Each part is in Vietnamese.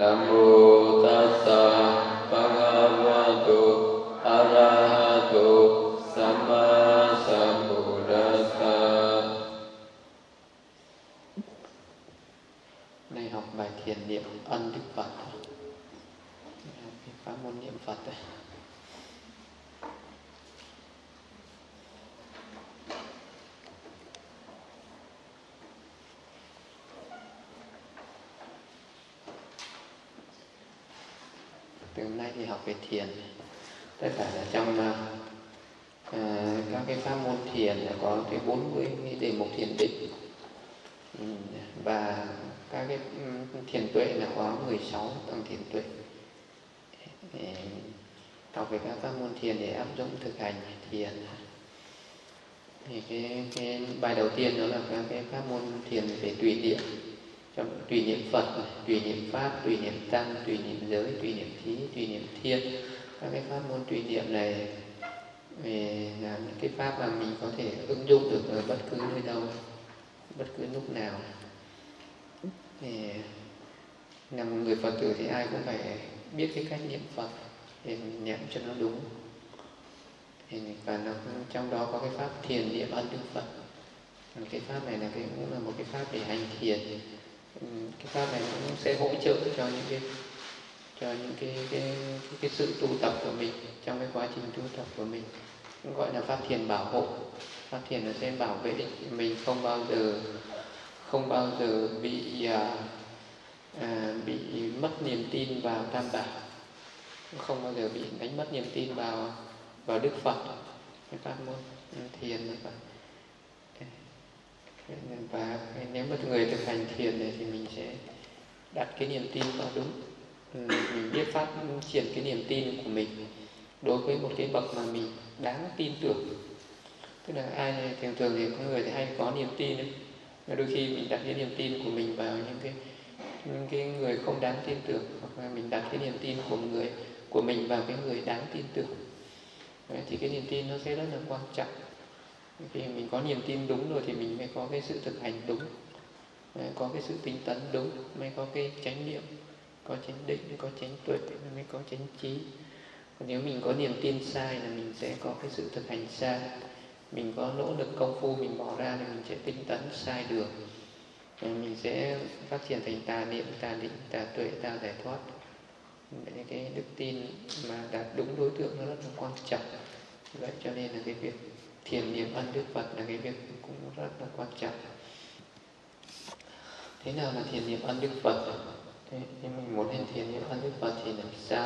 Nam mô tassa bhagavato arahato samma sambuddhassa. Đây học bài thiền niệm ân Đức Phật, pháp môn niệm Phật đây. Từ hôm nay thì học về thiền. Tất cả là trong các cái pháp môn thiền là có cái 40 cái đề mục thiền định, và các cái thiền tuệ là có 16 tầng thiền tuệ. Học về các pháp môn thiền để áp dụng thực hành thiền. Thì cái bài đầu tiên đó là các cái pháp môn thiền về tùy niệm. Trong tùy niệm Phật, tùy niệm Pháp, tùy niệm Tăng, tùy niệm giới, tùy niệm thí, tùy niệm thiên. Các cái pháp môn tùy niệm này là những cái pháp mà mình có thể ứng dụng được ở bất cứ nơi đâu, bất cứ lúc nào. Thì là một người Phật tử thì ai cũng phải biết cái cách niệm Phật để niệm cho nó đúng. Và trong đó có cái pháp thiền niệm ân Đức Phật. Cái pháp này là cũng là một cái pháp để hành thiền. Cái pháp này cũng sẽ hỗ trợ cho những cái sự tu tập của mình trong cái quá trình tu tập của mình. Cũng gọi là pháp thiền bảo hộ. Pháp thiền nó sẽ bảo vệ mình không bao giờ bị mất niềm tin vào Tam Bảo, không bao giờ bị đánh mất niềm tin vào Đức Phật. Cái pháp môn thiền này vậy. Và nếu mà người thực hành thiền này thì mình sẽ đặt cái niềm tin vào đúng. Mình biết phát triển cái niềm tin của mình đối với một cái bậc mà mình đáng tin tưởng. Tức là ai thường thì có người thì hay có niềm tin ấy. Đôi khi mình đặt cái niềm tin của mình vào những cái người không đáng tin tưởng, hoặc là mình đặt cái niềm tin của mình vào cái người đáng tin tưởng. Đấy, thì cái niềm tin nó sẽ rất là quan trọng. Khi mình có niềm tin đúng rồi thì mình mới có cái sự thực hành đúng, có cái sự tinh tấn đúng, mới có cái chánh niệm, có chánh định, có chánh tuệ, mới có chánh trí. Còn nếu mình có niềm tin sai là mình sẽ có cái sự thực hành sai. Mình có nỗ lực công phu mình bỏ ra thì mình sẽ tinh tấn sai đường. Mình sẽ phát triển thành tà niệm, tà định, tà tuệ, tà giải thoát. Vậy cái đức tin mà đạt đúng đối tượng nó rất là quan trọng. Vậy cho nên là cái việc thiền niệm ân Đức Phật là cái việc cũng rất là quan trọng. Thế nào là thiền niệm ân Đức Phật? Thế mình muốn hành thiền niệm ân Đức Phật thì làm sao?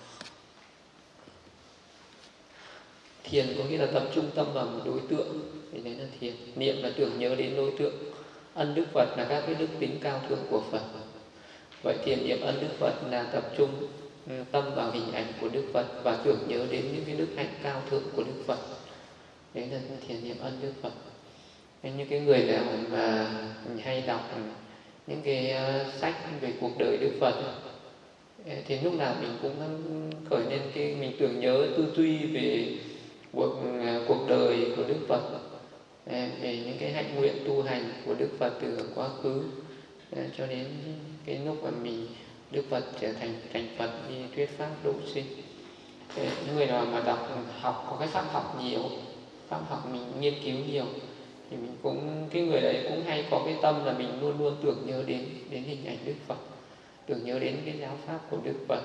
Thiền có nghĩa là tập trung tâm vào một đối tượng, thì đấy là thiền. Niệm là tưởng nhớ đến đối tượng. Ân Đức Phật là các cái đức tính cao thượng của Phật. Vậy thiền niệm ân Đức Phật là tập trung tâm vào hình ảnh của Đức Phật và tưởng nhớ đến những cái đức hạnh cao thượng của Đức Phật. Đấy là thiền niệm ân Đức Phật. Những cái người nào mà mình hay đọc những cái sách về cuộc đời Đức Phật thì lúc nào mình cũng khởi lên mình tưởng nhớ tư duy về cuộc đời của Đức Phật, về những cái hạnh nguyện tu hành của Đức Phật từ quá khứ cho đến cái lúc mà Đức Phật trở thành Phật đi thuyết pháp độ sinh. Những người nào mà học có cái pháp học nhiều, pháp học mình nghiên cứu nhiều thì mình cũng, cái người đấy cũng hay có cái tâm là mình luôn luôn tưởng nhớ đến hình ảnh Đức Phật, tưởng nhớ đến cái giáo pháp của Đức Phật.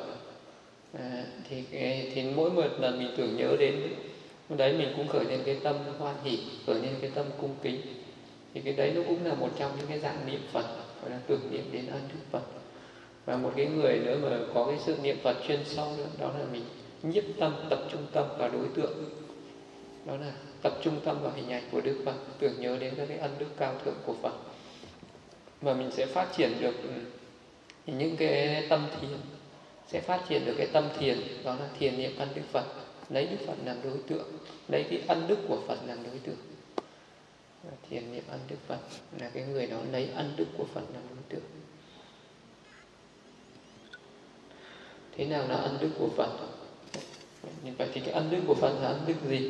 Thì mỗi một lần mình tưởng nhớ đến đấy mình cũng khởi lên cái tâm hoan hỷ, khởi lên cái tâm cung kính. Thì cái đấy nó cũng là một trong những cái dạng niệm Phật, gọi là tưởng niệm đến ân Đức Phật. Và một cái người nữa mà có cái sự niệm Phật chuyên sâu nữa, đó là mình nhiếp tâm, tập trung tâm vào đối tượng. Đó là tập trung tâm vào hình ảnh của Đức Phật, tưởng nhớ đến các cái ân đức cao thượng của Phật. Và mình sẽ phát triển được những cái tâm thiền, sẽ phát triển được cái tâm thiền, đó là thiền niệm ân Đức Phật, lấy Đức Phật làm đối tượng, lấy cái ân đức của Phật làm đối tượng. Thiền niệm ân Đức Phật là cái người đó lấy ân đức của Phật làm đối tượng. Thế nào là ân đức của Phật? Vậy thì cái ân đức của Phật là ân đức gì?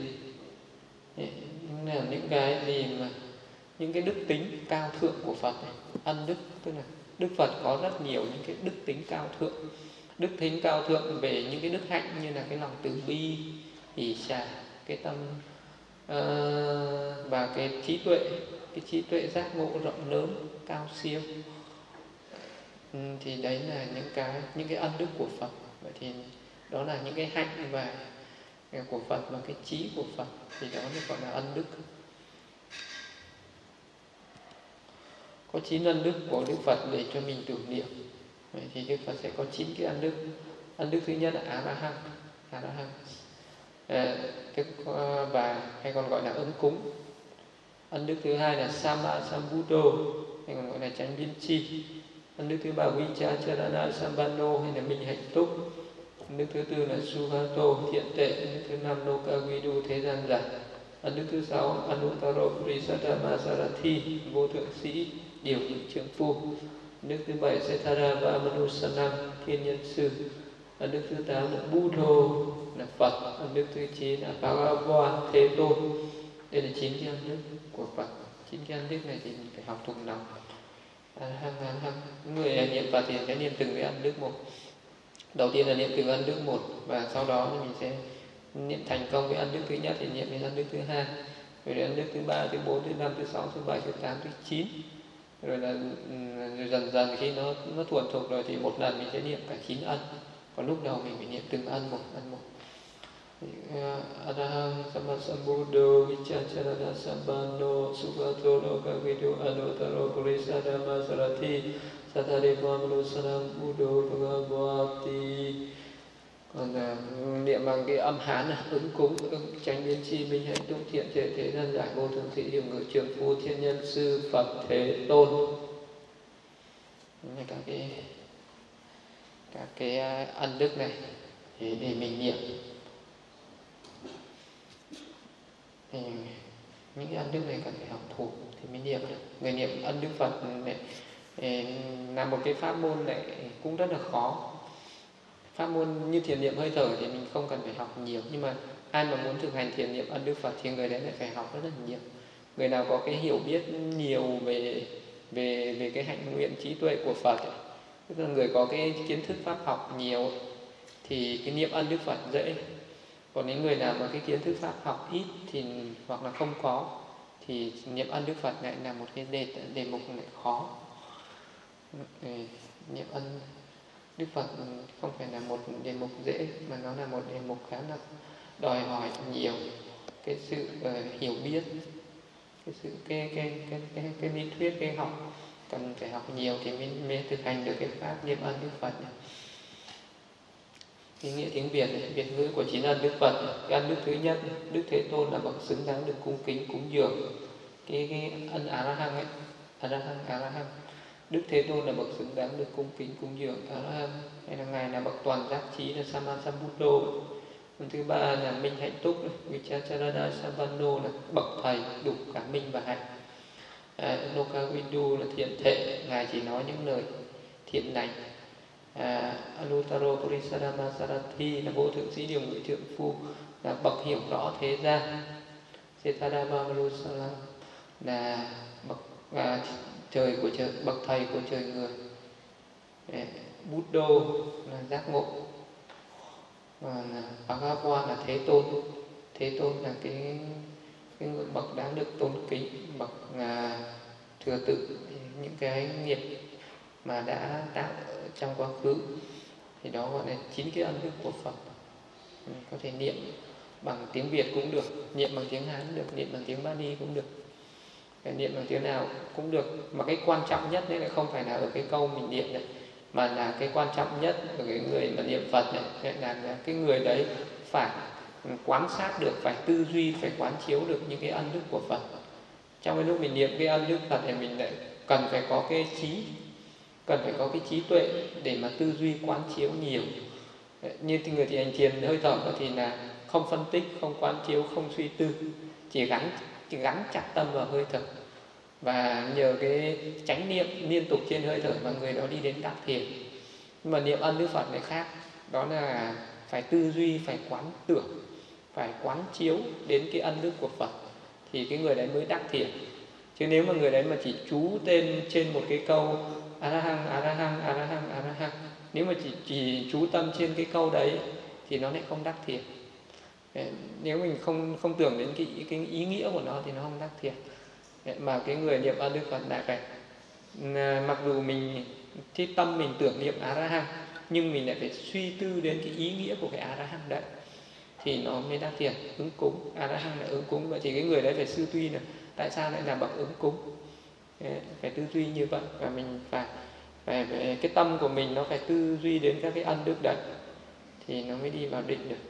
Là những cái gì mà những cái đức tính cao thượng của Phật này. Ân đức tức là Đức Phật có rất nhiều những cái đức tính cao thượng. Đức tính cao thượng về những cái đức hạnh như là cái lòng từ bi, hỷ xả, cái tâm và cái trí tuệ giác ngộ rộng lớn, cao siêu. Thì đấy là những cái ân đức của Phật. Vậy thì đó là những cái hạnh và của Phật và cái trí của Phật, thì đó được gọi là ân đức. Có 9 ân đức của Đức Phật để cho mình tưởng niệm. Vậy thì Đức Phật sẽ có 9 cái ân đức. Ân đức thứ nhất là A-la-hán, và hay còn gọi là ứng cúng. Ân đức thứ hai là Sama-sambuddho, hay còn gọi là chánh biến tri. Ân đức thứ ba Vichacharana Sambano, hay là minh hạnh túc. Ân đức thứ tư là Suhato, thiện tệ. Ân đức thứ năm Lokavidu, thế gian giải. Ân đức thứ sáu Anuttaro Purisatama Sarathi, vô thượng sĩ, điều ngự trượng phu. Ân đức thứ bảy Sethara Manusanam, thiên nhân sư. Ân đức thứ 8 là Buddho, là Phật. Ân đức thứ 9 là Bhagava, Thế Tôn. Đây là 9 cái ân đức của Phật. 9 cái ân đức này thì mình phải học thuộc lòng. Người niệm Phật thì sẽ niệm từng cái ân đức một. Đầu tiên là niệm từng ân đức một, và sau đó thì mình sẽ niệm thành công cái ân đức thứ nhất thì niệm đến ân đức thứ hai, rồi đến ân đức thứ ba, thứ bốn, thứ năm, thứ sáu, thứ bảy, thứ tám, thứ 9. Rồi là dần dần khi nó thuần thục rồi thì một lần mình sẽ niệm cả 9 ân. Còn lúc đầu mình phải niệm từng ân một. Arahang Sammasambuddho Vichacharana Sambano Sugato Lokavidu Anuttaro Purisatama Sarathi Sattariva Manusanam Buddho Bhagavati. Còn niệm bằng cái âm Hán là ứng cúng, chánh biến tri, minh hạnh túc, thiện tệ, thế gian giải, vô thượng sĩ, điều ngự trượng phu, thiên nhân sư, Phật, Thế Tôn. Các cái ân đức này để mình niệm. Thì những cái ân đức này cần phải học thuộc thì mới niệm được. Người niệm ân đức Phật này là một cái pháp môn này cũng rất là khó. Pháp môn như thiền niệm hơi thở thì mình không cần phải học nhiều, nhưng mà ai mà muốn thực hành thiền niệm ân đức Phật thì người đấy lại phải học rất là nhiều. Người nào có cái hiểu biết nhiều về cái hạnh nguyện trí tuệ của Phật ấy, tức là người có cái kiến thức pháp học nhiều thì cái niệm ân đức Phật dễ. Còn những người nào mà cái kiến thức pháp học ít thì hoặc là không có thì niệm ân đức Phật lại là một cái đề mục lại khó. Niệm ân đức Phật không phải là một đề mục dễ, mà nó là một đề mục khá là đòi hỏi nhiều cái sự hiểu biết, cái lý thuyết, cái học cần phải học nhiều thì mới thực hành được cái pháp niệm ân đức Phật này. Cái nghĩa tiếng Việt này, Việt ngữ của 9 ân đức Phật. Cái ân đức thứ nhất, Đức Thế Tôn là bậc xứng đáng được cung kính cúng dường. Cái ân A-la-hán ấy, A-la-hán. Đức Thế Tôn là bậc xứng đáng được cung kính cúng dường, A-la-hán. Hay là ngài là bậc toàn giác trí, là Sammasambuddho. Thứ ba là minh hạnh túc, Vichacharana Sambano, là bậc thầy đủ cả minh và hạnh. Lokavidu là thiện thệ, ngài chỉ nói những lời thiện lành. Anuttaro Purisatama Sarathi là vô thượng sĩ, điều ngự trượng phu, là bậc hiểu rõ thế gian. Sethadava Manusalam là bậc trời của trời, bậc thầy của trời người. Buddho là giác ngộ. Bhagava là Thế Tôn. Thế Tôn là cái người bậc đáng được tôn kính, bậc thừa tự những cái nghiệp mà đã tạo trong quá khứ. Thì đó gọi là 9 cái ân đức của Phật. Mình có thể niệm bằng tiếng Việt cũng được, niệm bằng tiếng Hán được, niệm bằng tiếng Bali cũng được, niệm bằng tiếng nào cũng được. Mà cái quan trọng nhất đấy là không phải là ở cái câu mình niệm này, mà là cái quan trọng nhất ở cái người mà niệm Phật này là cái người đấy phải quan sát được, phải tư duy, phải quán chiếu được những cái ân đức của Phật. Trong cái lúc mình niệm cái ân đức Phật thì mình lại cần phải có cái trí tuệ để mà tư duy quán chiếu nhiều. Như người thì hành thiền hơi thở thì là không phân tích, không quán chiếu, không suy tư, chỉ gắn chặt tâm vào hơi thở, và nhờ cái chánh niệm liên tục trên hơi thở mà người đó đi đến đắc thiền. Nhưng mà niệm ân đức Phật này khác, đó là phải tư duy, phải quán tưởng, phải quán chiếu đến cái ân đức của Phật thì cái người đấy mới đắc thiền. Chứ nếu mà người đấy mà chỉ chú tên trên một cái câu Arahang, Arahang, Arahang, Arahang. Nếu mà chỉ chú tâm trên cái câu đấy thì nó lại không đắc thiền. Nếu mình không tưởng đến cái ý nghĩa của nó thì nó không đắc thiền. Mà cái người niệm ơn Đức Phật lại phải, mặc dù mình cái tâm mình tưởng niệm Arahang, nhưng mình lại phải suy tư đến cái ý nghĩa của cái Arahang đấy thì nó mới đắc thiền. Ứng cúng, Arahang là ứng cúng. Vậy thì cái người đấy phải tư duy là tại sao lại là bậc ứng cúng, phải tư duy như vậy. Và mình phải cái tâm của mình nó phải tư duy đến các cái ân đức đấy thì nó mới đi vào định được.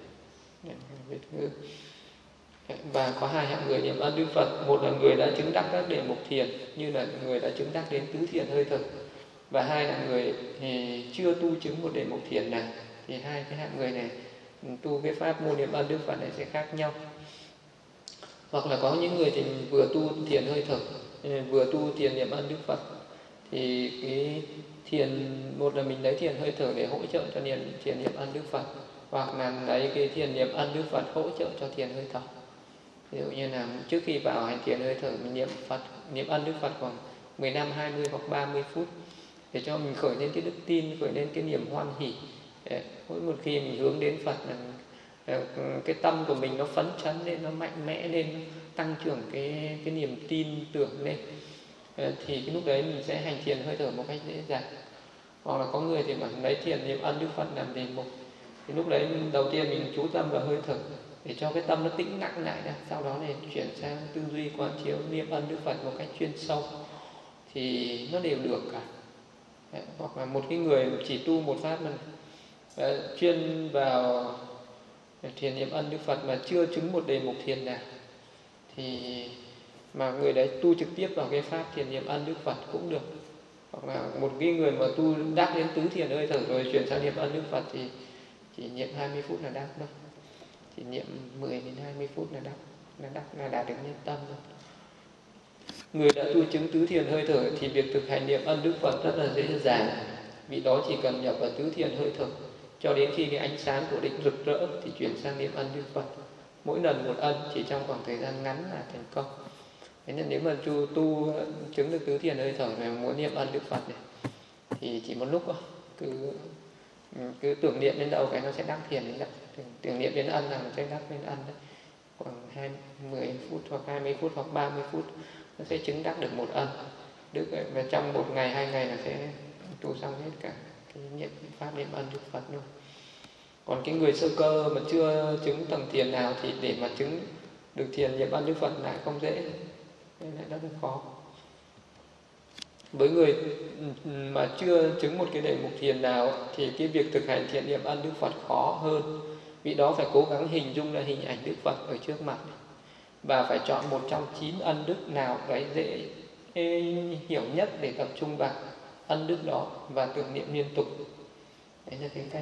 Và có hai hạng người niệm ân Đức Phật. Một là người đã chứng đắc các đề mục thiền, như là người đã chứng đắc đến tứ thiền hơi thở. Và hai là người thì chưa tu chứng một đề mục thiền nào. Thì hai cái hạng người này tu cái pháp môn niệm ân Đức Phật này sẽ khác nhau. Hoặc là có những người thì vừa tu thiền hơi thở, vừa tu thiền niệm ân Đức Phật. Thì cái thiền, một là mình lấy thiền hơi thở để hỗ trợ cho thiền niệm ân Đức Phật, hoặc là lấy cái thiền niệm ân Đức Phật hỗ trợ cho thiền hơi thở. Ví dụ như là trước khi vào hành thiền hơi thở, mình niệm ân Đức Phật khoảng 15, 20 hoặc 30 phút để cho mình khởi lên cái đức tin, khởi lên cái niềm hoan hỷ. Mỗi một khi mình hướng đến Phật là cái tâm của mình nó phấn chấn lên, nó mạnh mẽ lên, nó tăng trưởng cái niềm tin tưởng lên, thì cái lúc đấy mình sẽ hành thiền hơi thở một cách dễ dàng. Hoặc là có người thì bảo lấy thiền niệm ân Đức Phật làm đề mục, thì lúc đấy đầu tiên mình chú tâm vào hơi thở để cho cái tâm nó tĩnh lặng lại đã. Sau đó này chuyển sang tư duy quán chiếu niệm ân Đức Phật một cách chuyên sâu thì nó đều được cả. Hoặc là một cái người chỉ tu một pháp mà chuyên vào thiền niệm ân Đức Phật mà chưa chứng một đề mục thiền nào, thì mà người đấy tu trực tiếp vào cái pháp thiền niệm ân Đức Phật cũng được. Hoặc là một cái người mà tu đắc đến tứ thiền hơi thở rồi chuyển sang niệm ân Đức Phật thì chỉ niệm 20 phút là đắc đâu, chỉ niệm 10 đến 20 phút là đạt được nhân tâm rồi. Người đã tu chứng tứ thiền hơi thở thì việc thực hành niệm ân Đức Phật rất là dễ dàng, vì đó chỉ cần nhập vào tứ thiền hơi thở cho đến khi cái ánh sáng của định rực rỡ thì chuyển sang niệm ân Đức Phật. Mỗi lần một ân, chỉ trong khoảng thời gian ngắn là thành công. Thế nên nếu mà tu chứng được tứ thiền hơi thở này, muốn niệm ân Đức Phật này thì chỉ một lúc thôi, cứ tưởng niệm đến đâu cái nó sẽ đắc thiền đến đó. Tưởng niệm đến ân là nó sẽ đắc đến ân đấy. Khoảng 10 phút hoặc 20 phút hoặc 30 phút nó sẽ chứng đắc được một ân Đức. Và trong một ngày, 2 ngày là sẽ tu xong hết cả cái niệm pháp niệm ân Đức Phật luôn. Còn cái người sơ cơ mà chưa chứng tầng thiền nào thì để mà chứng được thiền niệm ân Đức Phật lại không dễ, nên lại rất là khó. Với người mà chưa chứng một cái đề mục thiền nào thì cái việc thực hành thiền niệm ân Đức Phật khó hơn. Vì đó phải cố gắng hình dung ra hình ảnh Đức Phật ở trước mặt, và phải chọn một trong 9 ân đức nào đấy dễ hiểu nhất để tập trung vào ân đức đó và tưởng niệm liên tục. Đấy là cái cách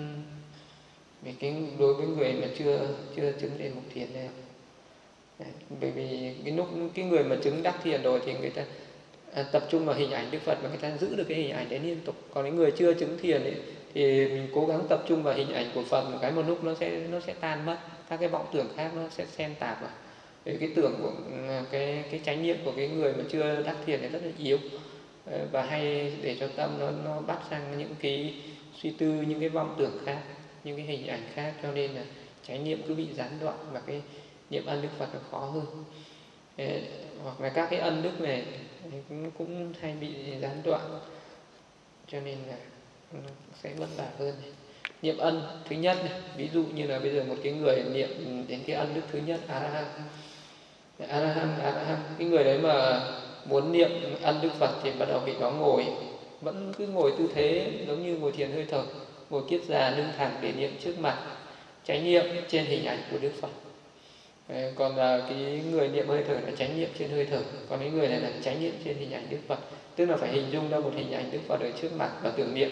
đối với người mà chưa chứng đề mục thiền này. Bởi vì cái người mà chứng đắc thiền rồi thì người ta tập trung vào hình ảnh Đức Phật và người ta giữ được cái hình ảnh đấy liên tục. Còn những người chưa chứng thiền ấy, thì mình cố gắng tập trung vào hình ảnh của Phật một lúc nó sẽ tan mất, các cái vọng tưởng khác nó sẽ xen tạp vào. Vì cái tưởng của cái chánh niệm của cái người mà chưa đắc thiền thì rất là yếu, và hay để cho tâm nó bắt sang những cái suy tư, những cái vọng tưởng khác, những cái hình ảnh khác, cho nên là chánh niệm cứ bị gián đoạn và cái niệm ân Đức Phật là khó hơn. Hoặc là các cái ân đức này cũng hay bị gián đoạn, cho nên là sẽ vất vả hơn. Niệm ân thứ nhất này, ví dụ như là bây giờ một cái người niệm đến cái ân đức thứ nhất Arahang, cái người đấy mà muốn niệm ân Đức Phật thì bắt đầu vị đó vẫn cứ ngồi tư thế giống như ngồi thiền hơi thở, ngồi kiết già lưng thẳng để niệm trước mặt, chánh niệm trên hình ảnh của Đức Phật. Còn là cái người niệm hơi thở là chánh niệm trên hơi thở, còn cái người này là chánh niệm trên hình ảnh Đức Phật, tức là phải hình dung ra một hình ảnh Đức Phật ở trước mặt và tưởng niệm.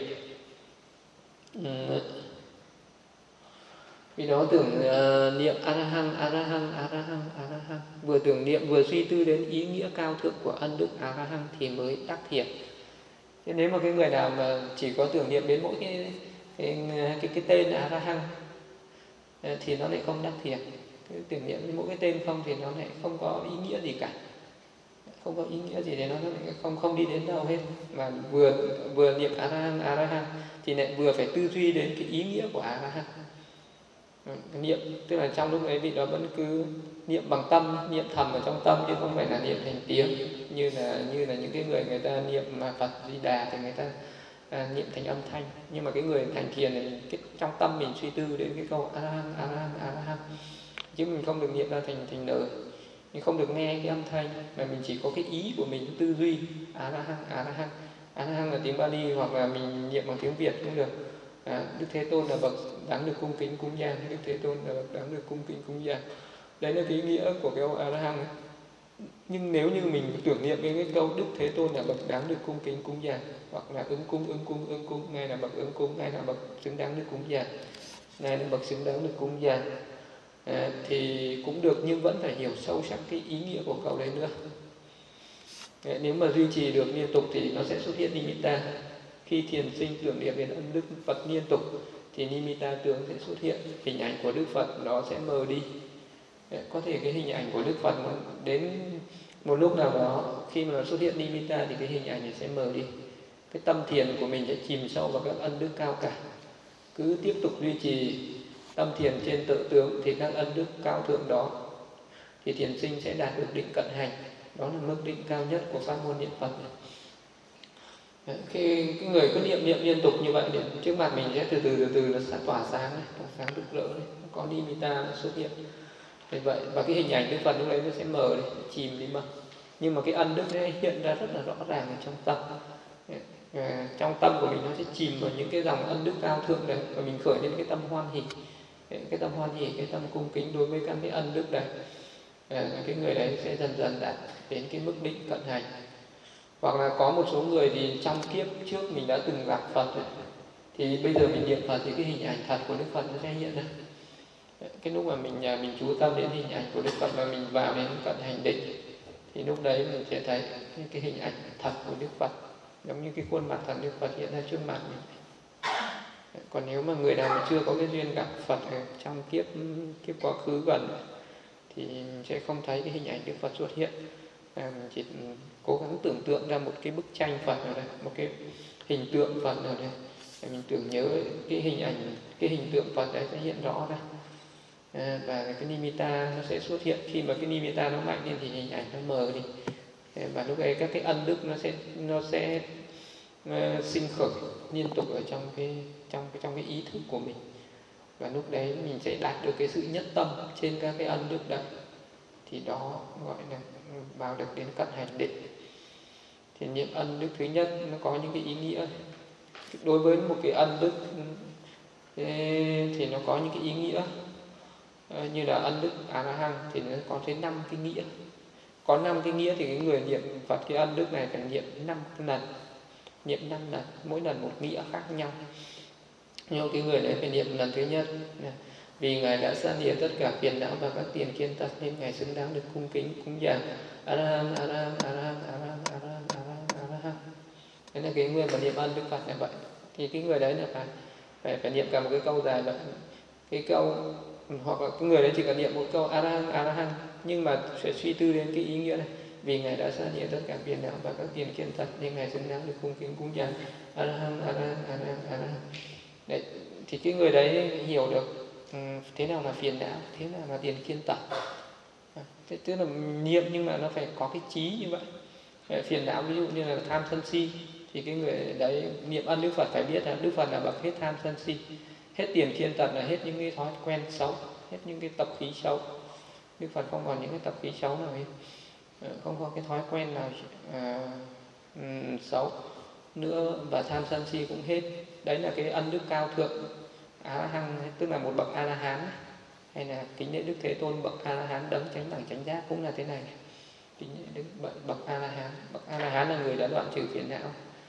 Vì đó tưởng niệm Arahang, vừa tưởng niệm vừa suy tư đến ý nghĩa cao thượng của ân đức Arahang thì mới đắc thiền. Thế nếu mà cái người nào mà chỉ có tưởng niệm đến mỗi cái tên Arahang thì nó lại không đắc thiền. Tưởng niệm đến mỗi cái tên không thì nó lại không có ý nghĩa gì cả. không có ý nghĩa gì để nó không đi đến đâu hết. Mà vừa niệm A La Hán thì lại vừa phải tư duy đến cái ý nghĩa của A La Hán. Niệm tức là trong lúc ấy vị đó vẫn cứ niệm bằng tâm, niệm thầm ở trong tâm, chứ không phải là niệm thành tiếng như là những cái người ta niệm mà Phật Di Đà thì người ta niệm thành âm thanh. Nhưng mà cái người thành thiền này, trong tâm mình suy tư đến cái câu A La Hán, A La Hán, A La Hán, chứ mình không được niệm ra thành lời, mình không được nghe cái âm thanh, mà mình chỉ có cái ý của mình tư duy A La Hán, A La Hán. A La Hán là tiếng Bali, hoặc là mình niệm bằng tiếng Việt cũng được. Đức Thế Tôn là bậc đáng được cung kính cúng dường, Đức Thế Tôn là bậc đáng được cung kính cúng dường. Đấy là cái ý nghĩa của cái câu A La Hán. Nhưng nếu như mình tưởng niệm cái câu Đức Thế Tôn là bậc đáng được cung kính cúng dường, hoặc là ứng cung, ngài là bậc ứng cung, ngài là bậc xứng đáng được cúng dường, ngài là bậc xứng đáng được cúng dường, thì cũng được, nhưng vẫn phải hiểu sâu sắc cái ý nghĩa của câu đấy nữa. Nếu mà duy trì được liên tục thì nó sẽ xuất hiện nimitta. Khi thiền sinh tưởng niệm đến ân đức Phật liên tục thì nimitta tướng sẽ xuất hiện, hình ảnh của Đức Phật nó sẽ mờ đi. Có thể cái hình ảnh của Đức Phật nó đến một lúc nào đó, khi mà nó xuất hiện nimitta thì cái hình ảnh này sẽ mờ đi. Cái tâm thiền của mình sẽ chìm sâu vào các ân đức cao cả. Cứ tiếp tục duy trì tâm thiền trên tự tướng thì các ân đức cao thượng đó thì thiền sinh sẽ đạt được định cận hành. Đó là mức định cao nhất của pháp môn niệm Phật. Khi cái người cứ niệm liên tục như vậy, trước mặt mình sẽ từ từ nó sẽ tỏa sáng rực rỡ, có nimitta nó xuất hiện. Vì vậy, và cái hình ảnh Đức Phật lúc đấy nó sẽ mờ đi, chìm đi mất. Nhưng mà cái ân đức nó hiện ra rất là rõ ràng ở trong tâm. Trong tâm của mình nó sẽ chìm vào những cái dòng ân đức cao thượng đấy, và mình khởi lên cái tâm hoan hỷ, cái tâm hoan hỷ, cái tâm cung kính đối với các cái ân đức đấy. Cái người đấy sẽ dần dần đạt đến cái mức định cận hành. Hoặc là có một số người thì trong kiếp trước mình đã từng gặp Phật ấy, thì bây giờ mình niệm Phật thì cái hình ảnh thật của Đức Phật nó sẽ hiện ra. Cái lúc mà mình chú tâm đến hình ảnh của Đức Phật và mình vào đến cận hành định thì lúc đấy mình sẽ thấy cái hình ảnh thật của Đức Phật, giống như cái khuôn mặt thật Đức Phật hiện ra trước mặt mình. Còn nếu mà người nào mà chưa có cái duyên gặp Phật ở trong kiếp quá khứ gần thì mình sẽ không thấy cái hình ảnh Đức Phật xuất hiện. Mình chỉ cố gắng tưởng tượng ra một cái bức tranh Phật nào đây, một cái hình tượng Phật nào đây, để mình tưởng nhớ cái hình ảnh, cái hình tượng Phật đấy sẽ hiện rõ ra. Và cái nimitta nó sẽ xuất hiện. Khi mà cái nimitta nó mạnh lên thì hình ảnh nó mờ đi, và lúc ấy các cái ân đức nó sẽ sinh khởi liên tục ở trong cái ý thức của mình, và lúc đấy mình sẽ đạt được cái sự nhất tâm trên các cái ân đức đấy, thì đó gọi là vào được đến cận hành định. Thì niệm ân đức thứ nhất nó có những cái ý nghĩa. Đối với một cái ân đức thì nó có những cái ý nghĩa, như là ân đức A La Hán thì nó có tới 5 cái nghĩa. Có 5 cái nghĩa thì cái người niệm Phật cái ân đức này phải niệm 5 lần, niệm 5 lần, mỗi lần một nghĩa khác nhau. Nhưng cái người đấy phải niệm lần thứ nhất vì Ngài đã san lìa tất cả phiền não và các tiền kiên tật, nên Ngài xứng đáng được cung kính cúng dường. A La Hán, A La Hán, A La Hán, A La Hán, A La Hán, A La Hán, A La Hán. Đấy là cái người mà niệm ân Đức Phật là vậy. Thì cái người đấy là phải niệm cả một cái câu dài vậy. Cái câu, hoặc là cái người đấy chỉ cần niệm một câu A La Hán, A La Hán, nhưng mà sẽ suy tư đến cái ý nghĩa này: vì Ngài đã san lìa tất cả phiền não và các tiền kiên tật, nên Ngài xứng đáng được cung kính cúng dường. A La Hán, A La Hán, A La Hán, A La Hán. Đấy, thì cái người đấy hiểu được thế nào là phiền não, thế nào là tiền kiên tật. Tức là niệm nhưng mà nó phải có cái trí như vậy. Phiền não ví dụ như là tham sân si, thì cái người đấy niệm ân Đức Phật phải biết là Đức Phật là bậc hết tham sân si, hết tiền kiên tật, là hết những cái thói quen xấu, hết những cái tập khí xấu. Đức Phật không còn những cái tập khí xấu nào hết, không có cái thói quen nào xấu nữa, và tham sân si cũng hết. Đấy là cái ân đức cao thượng A La Hán, tức là một bậc A La Hán, hay là kính lễ Đức Thế Tôn bậc A La Hán đấng chánh đẳng chánh giác cũng là thế này. Kính lễ Đức bậc A La Hán. Bậc A La Hán là người đã đoạn trừ phiền não,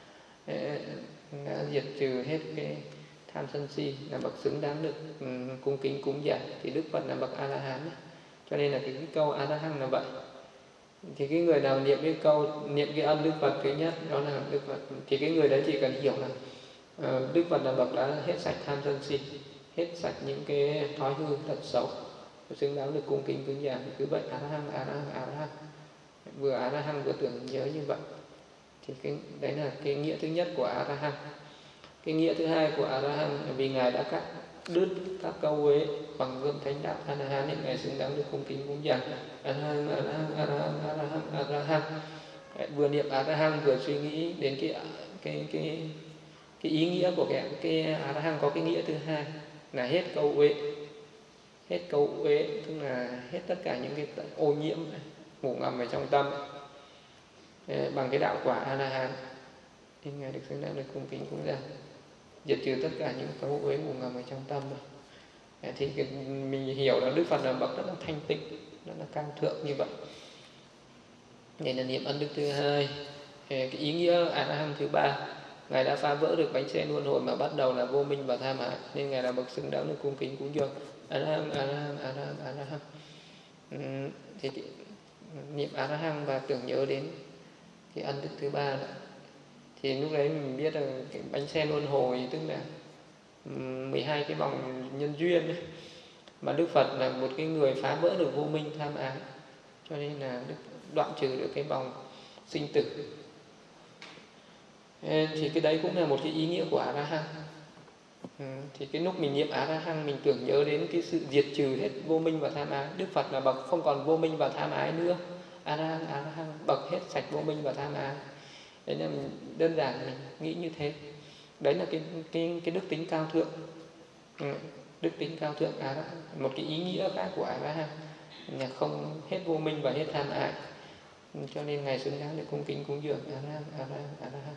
đã diệt trừ hết cái tham sân si, là bậc xứng đáng được cung kính cúng dường. Thì Đức Phật là bậc A La Hán, cho nên là cái câu A La Hán là vậy. Thì cái người nào niệm cái ân Đức Phật thứ nhất, đó là Đức Phật, thì cái người đấy chỉ cần hiểu là Đức Phật là bậc đã hết sạch tham sân si, hết sạch những cái thói hư tật xấu, xứng đáng được cung kính cúng dường. Cứ vậy A La Hán, A La Hán, A La Hán. vừa A La Hán vừa tưởng nhớ như vậy. Thì đấy là cái nghĩa thứ nhất của A La Hán. Cái nghĩa thứ hai của A La Hán là vì ngài đã cắt đứt các câu ấy bằng gươm thánh đạo A La Hán nên ngài xứng đáng được cung kính cúng dường. A La Hán, A La Hán, A La Hán, A La Hán, A La Hán. Vừa niệm A La Hán vừa suy nghĩ đến cái ý nghĩa của cái A La Hán có cái nghĩa thứ hai là hết câu uế. Hết câu uế tức là hết tất cả những cái ô nhiễm ngủ ngầm ở trong tâm bằng cái đạo quả A La Hán nên ngài được xứng đáng được cung kính cúng dường, diệt trừ tất cả những câu uế ngủ ngầm ở trong tâm. Thì mình hiểu là Đức Phật là bậc rất là thanh tịnh, rất là cao thượng như vậy. Đây là niệm ân đức thứ hai. Cái ý nghĩa A La Hán thứ ba, ngài đã phá vỡ được bánh xe luân hồi mà bắt đầu là vô minh và tham ái nên ngài là bậc xứng đáng được cung kính cúng dường. A La Hán, A La Hán, A La Hán, A La Hán. Thì niệm A La Hán và tưởng nhớ đến cái ân đức thứ ba đó. Thì lúc đấy mình biết là cái bánh xe luân hồi tức là 12 cái vòng nhân duyên ấy. Mà Đức Phật là một cái người phá vỡ được vô minh tham ái, cho nên là đoạn trừ được cái vòng sinh tử. Thì cái đấy cũng là một cái ý nghĩa của A La Hán. Thì cái lúc mình niệm A La Hán mình tưởng nhớ đến cái sự diệt trừ hết vô minh và tham ái. Đức Phật là bậc không còn vô minh và tham ái nữa. A La Hán bậc hết sạch vô minh và tham ái. Đấy là mình đơn giản mình nghĩ như thế. Đấy là cái đức tính cao thượng. Đức tính cao thượng một cái ý nghĩa khác của A La Hán là không hết vô minh và hết tham ái, cho nên ngài xứng đáng được cung kính cúng dường A La Hán.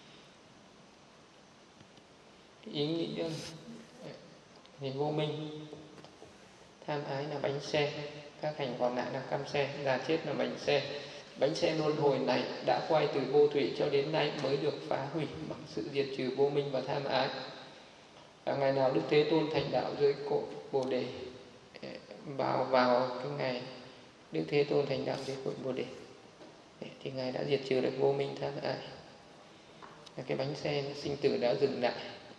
Ý nghĩa thì vô minh tham ái là bánh xe, các hành còn lại là cam xe, già chết là bánh xe. Bánh xe luân hồi này đã quay từ vô thủy cho đến nay mới được phá hủy bằng sự diệt trừ vô minh và tham ái. Ngày nào Đức Thế Tôn thành đạo dưới cội Bồ Đề, vào cái ngày Đức Thế Tôn thành đạo dưới cội Bồ Đề thì ngài đã diệt trừ được vô minh tham ái. Cái bánh xe sinh tử đã dừng lại.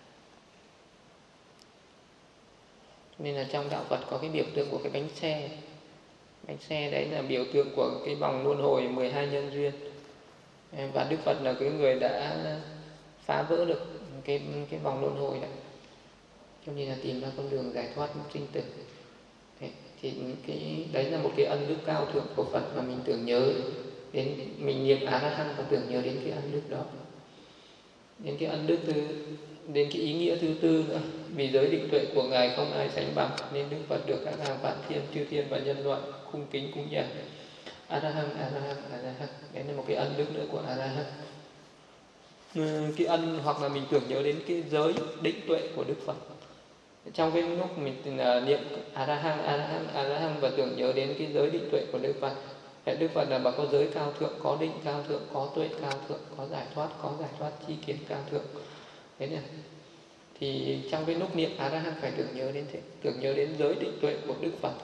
Nên là trong đạo Phật có cái biểu tượng của cái bánh xe. Bánh xe đấy là biểu tượng của cái vòng luân hồi 12 nhân duyên. Và Đức Phật là cái người đã phá vỡ được cái vòng luân hồi đấy, cho nên là tìm ra con đường giải thoát sinh tử. Thì cái đấy là một cái ân đức cao thượng của Phật mà mình tưởng nhớ đến, mình niệm A La Hán và tưởng nhớ đến cái ân đức đó. Đến cái ân đức đến cái ý nghĩa thứ tư nữa, vì giới định tuệ của ngài không ai sánh bằng nên Đức Phật được các hàng vạn thiên, chư thiên và nhân loại cung kính cúng dường. A La Hán, A La Hán, A La Hán. Đấy là một cái ân đức nữa của A La Hán. Cái ân hoặc là mình tưởng nhớ đến cái giới định tuệ của Đức Phật. Trong cái lúc mình niệm A La Hán, A La Hán, A La Hán và tưởng nhớ đến cái giới định tuệ của Đức Phật. Đức Phật là bậc có giới cao thượng, có định cao thượng, có tuệ cao thượng, có giải thoát chi kiến cao thượng. Thế này. Thì trong cái lúc niệm A La Hán phải tưởng nhớ đến thế, tưởng nhớ đến giới định tuệ của Đức Phật.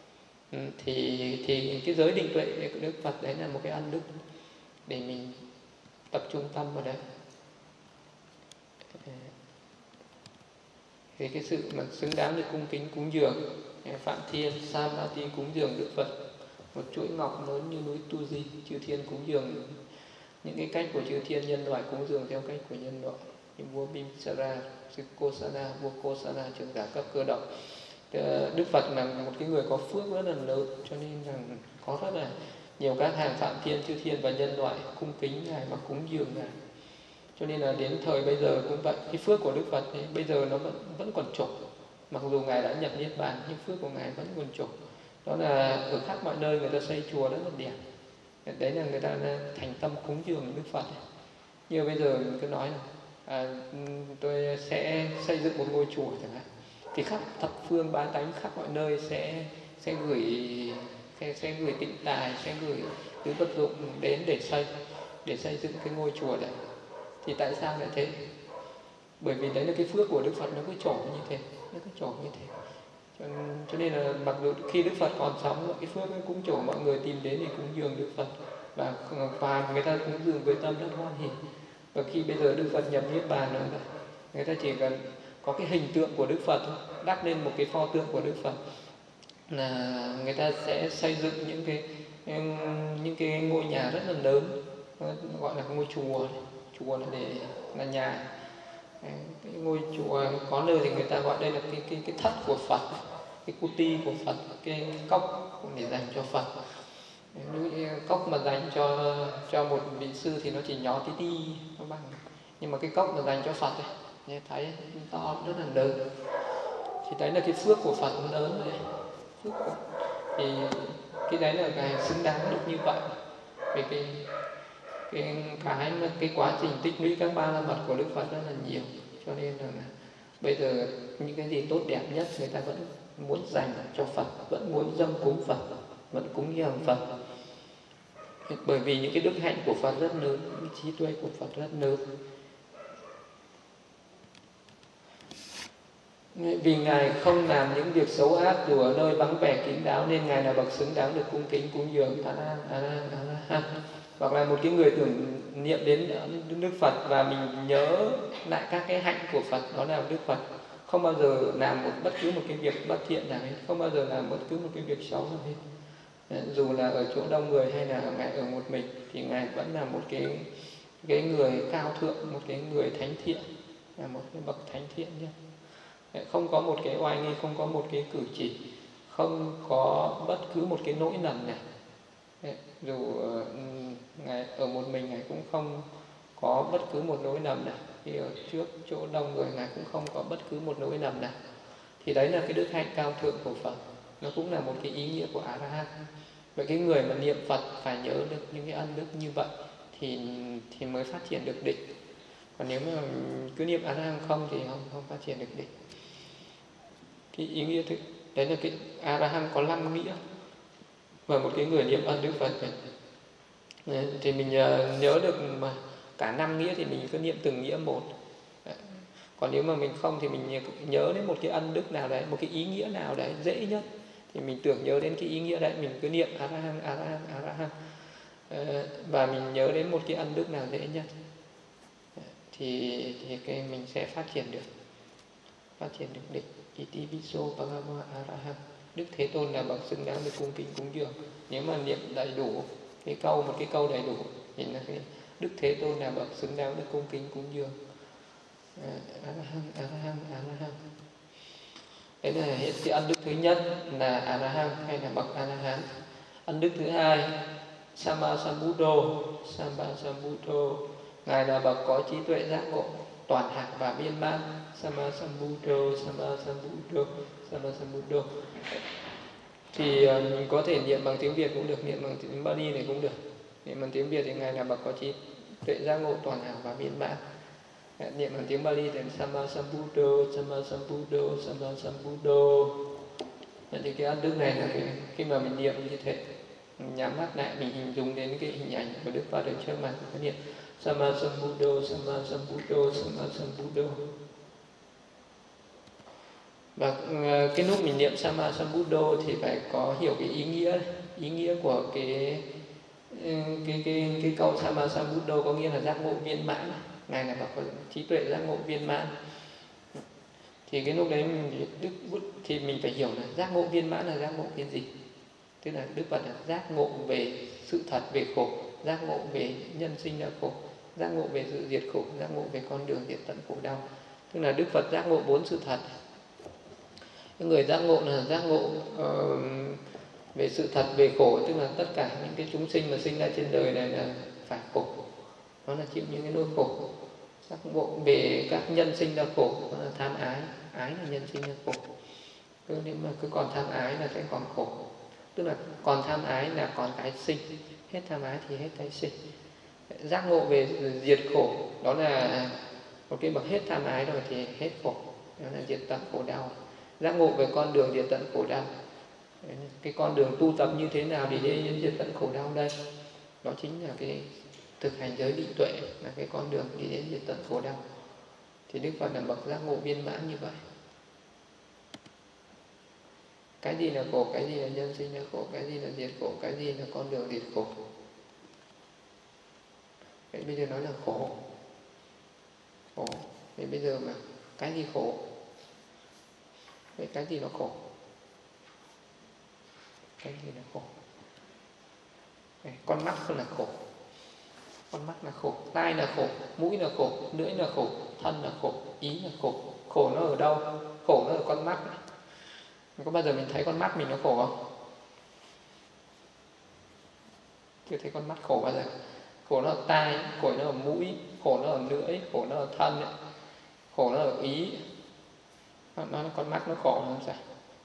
Thì cái giới định tuệ của Đức Phật đấy là một cái ân đức để mình tập trung tâm vào đấy. Thì cái sự mà xứng đáng được cung kính cúng dường, Phạm Thiên Samati cúng dường Đức Phật, một chuỗi ngọc lớn như núi Tu Di, chư thiên cúng dường những cái cách của chư thiên, nhân loại cúng dường theo cách của nhân loại. Như vua Bimsara, sư Kosana, vua Kosana, trưởng giả cấp cơ động. Đức Phật là một cái người có phước rất là lớn, cho nên rằng có rất là nhiều các hàng Phạm Thiên, chư thiên và nhân loại cung kính ngài và cúng dường ngài. Cho nên là đến thời bây giờ cũng vậy, cái phước của Đức Phật ấy, bây giờ nó vẫn còn trổ. Mặc dù ngài đã nhập niết bàn nhưng phước của ngài vẫn còn trổ. Đó là ở khắp mọi nơi người ta xây chùa rất là đẹp. Đấy là người ta thành tâm cúng dường Đức Phật. Như bây giờ mình cứ nói là tôi sẽ xây dựng một ngôi chùa chẳng hạn, thì khắp thập phương bá tánh khắp mọi nơi sẽ gửi tịnh tài, sẽ gửi thứ vật dụng đến để xây dựng cái ngôi chùa đấy. Thì tại sao lại thế? Bởi vì đấy là cái phước của Đức Phật nó cứ trổ như thế, cho nên là mặc dù khi Đức Phật còn sống, cái phước ấy cũng trổ, mọi người tìm đến để cúng dường Đức Phật và người ta cúng dường với tâm rất hoan hỉ. Và khi bây giờ Đức Phật nhập niết bàn rồi, người ta chỉ cần có cái hình tượng của Đức Phật thôi, đắp lên một cái pho tượng của Đức Phật là người ta sẽ xây dựng những cái ngôi nhà rất là lớn, gọi là ngôi chùa. Chùa là để là nhà. Cái ngôi chùa có nơi thì người ta gọi đây là cái thất của Phật, cái kuti của Phật, cái cốc để dành cho Phật. Những cốc mà dành cho một vị sư thì nó chỉ nhỏ tí tí, nó bằng, nhưng mà cái cốc mà dành cho Phật ấy, nghe thấy to rất là lớn. Thì đấy là cái phước của Phật nó lớn đấy. Phước của, thì cái đấy là cái xứng đáng được như vậy. Vì cái quá trình tích lũy các ba la mật của Đức Phật rất là nhiều, cho nên là bây giờ những cái gì tốt đẹp nhất người ta vẫn muốn dành cho Phật, vẫn muốn dâng cúng Phật, vẫn cúng dường Phật. Bởi vì những cái đức hạnh của Phật rất lớn, những trí tuệ của Phật rất lớn. Vì Ngài không làm những việc xấu ác dù ở nơi vắng vẻ kín đáo, nên Ngài là bậc xứng đáng được cung kính cúng dường. A-la-hán. Hoặc là một cái người tưởng niệm đến Đức Phật và mình nhớ lại các cái hạnh của Phật, đó là Đức Phật không bao giờ làm bất cứ một cái việc bất thiện nào hết, không bao giờ làm bất cứ một cái việc xấu nào hết. Dù là ở chỗ đông người hay là Ngài ở một mình thì Ngài vẫn là một cái người cao thượng, một cái người thánh thiện, là một cái bậc thánh thiện nhất. Không có một cái oai nghi, không có một cái cử chỉ, không có bất cứ một cái nỗi lầm nào. Dù Ngài ở một mình, Ngài cũng không có bất cứ một nỗi lầm nào. Khi ở trước chỗ đông người, Ngài cũng không có bất cứ một nỗi lầm nào. Thì đấy là cái đức hạnh cao thượng của Phật. Nó cũng là một cái ý nghĩa của A-la-hán. Vậy cái người mà niệm Phật phải nhớ được những cái ân đức như vậy thì mới phát triển được định. Còn nếu mà cứ niệm A-la-hán không thì không phát triển được định. Cái ý nghĩa thứ đấy là cái A-la-hán có 5 nghĩa, và một cái người niệm ân Đức Phật thì mình nhớ được mà cả 5 nghĩa thì mình cứ niệm từng nghĩa một. Còn nếu mà mình không thì mình nhớ đến một cái ân đức nào đấy, một cái ý nghĩa nào đấy dễ nhất thì mình tưởng nhớ đến cái ý nghĩa đấy, mình cứ niệm A-la-hán, A-la-hán, A-la-hán, và mình nhớ đến một cái ân đức nào dễ nhất thì cái mình sẽ phát triển được định. Itipiso Bhagava Arahant. Đức Thế Tôn là bậc xứng đáng được cung kính cúng dường. Nếu mà niệm đầy đủ một cái câu đầy đủ thì là cái Đức Thế Tôn là bậc xứng đáng được cung kính cúng dường. Arahant, Arahant, Arahant. Đấy là cái ân đức thứ nhất là Arahant hay là bậc A-la-hán. Ân đức thứ hai Sammasambuddho. Ngài là bậc có trí tuệ giác ngộ toàn hạnh và viên mãn. Sammasambuddho. Thì mình có thể niệm bằng tiếng Việt cũng được, niệm bằng tiếng Bali này cũng được. Niệm bằng tiếng Việt thì Ngài là bậc có trí tuệ giác ngộ toàn hạnh và viên mãn. Niệm bằng tiếng Bali thì Sammasambuddho. Thì cái ân đức này là khi mà mình niệm như thế, mình nhắm mắt lại, mình hình dung đến cái hình ảnh của Đức Phật ở trước mặt, mình niệm Sammasambuddho. Và cái lúc mình niệm Sammasambuddho thì phải có hiểu cái ý nghĩa của cái câu Sammasambuddho, có nghĩa là giác ngộ viên mãn. Ngài là bậc có trí tuệ giác ngộ viên mãn. Thì cái lúc đấy thì mình phải hiểu là giác ngộ viên mãn là giác ngộ cái gì. Tức là Đức Phật là giác ngộ về sự thật về khổ, giác ngộ về nhân sinh là khổ, giác ngộ về sự diệt khổ, giác ngộ về con đường diệt tận khổ đau. Tức là Đức Phật giác ngộ 4 sự thật. Cái người giác ngộ là giác ngộ về sự thật về khổ, tức là tất cả những cái chúng sinh mà sinh ra trên đời này là phải khổ, nó là chịu những cái nỗi khổ. Giác ngộ về các nhân sinh là khổ, đó là tham ái, ái là nhân sinh là khổ. Nếu mà cứ còn tham ái là sẽ còn khổ. Tức là còn tham ái là còn cái sinh, hết tham ái thì hết cái sinh. Giác ngộ về diệt khổ, đó là một cái bậc hết tham ái rồi thì hết khổ, đó là diệt tận khổ đau. Giác ngộ về con đường diệt tận khổ đau, cái con đường tu tập như thế nào để đến diệt tận khổ đau đây, đó chính là cái thực hành giới định tuệ, là cái con đường đi đến diệt tận khổ đau. Thì Đức Phật là bậc giác ngộ viên mãn như vậy. Cái gì là khổ, cái gì là nhân sinh là khổ, cái gì là diệt khổ, cái gì là con đường diệt khổ. Vậy bây giờ nói là khổ. Vậy bây giờ mà cái gì khổ? Vậy cái gì nó khổ? Cái gì là khổ? Con mắt không là khổ. Con mắt là khổ, tai là khổ, mũi là khổ, lưỡi là khổ, thân là khổ, ý là khổ. Khổ nó ở đâu? Khổ nó ở con mắt. Có bao giờ mình thấy con mắt mình nó khổ không? Chưa thấy con mắt khổ bao giờ. Khổ nó ở tai, khổ nó ở mũi, khổ nó ở lưỡi, khổ nó ở thân, khổ nó ở ý. Con mắt nó khổ không sao?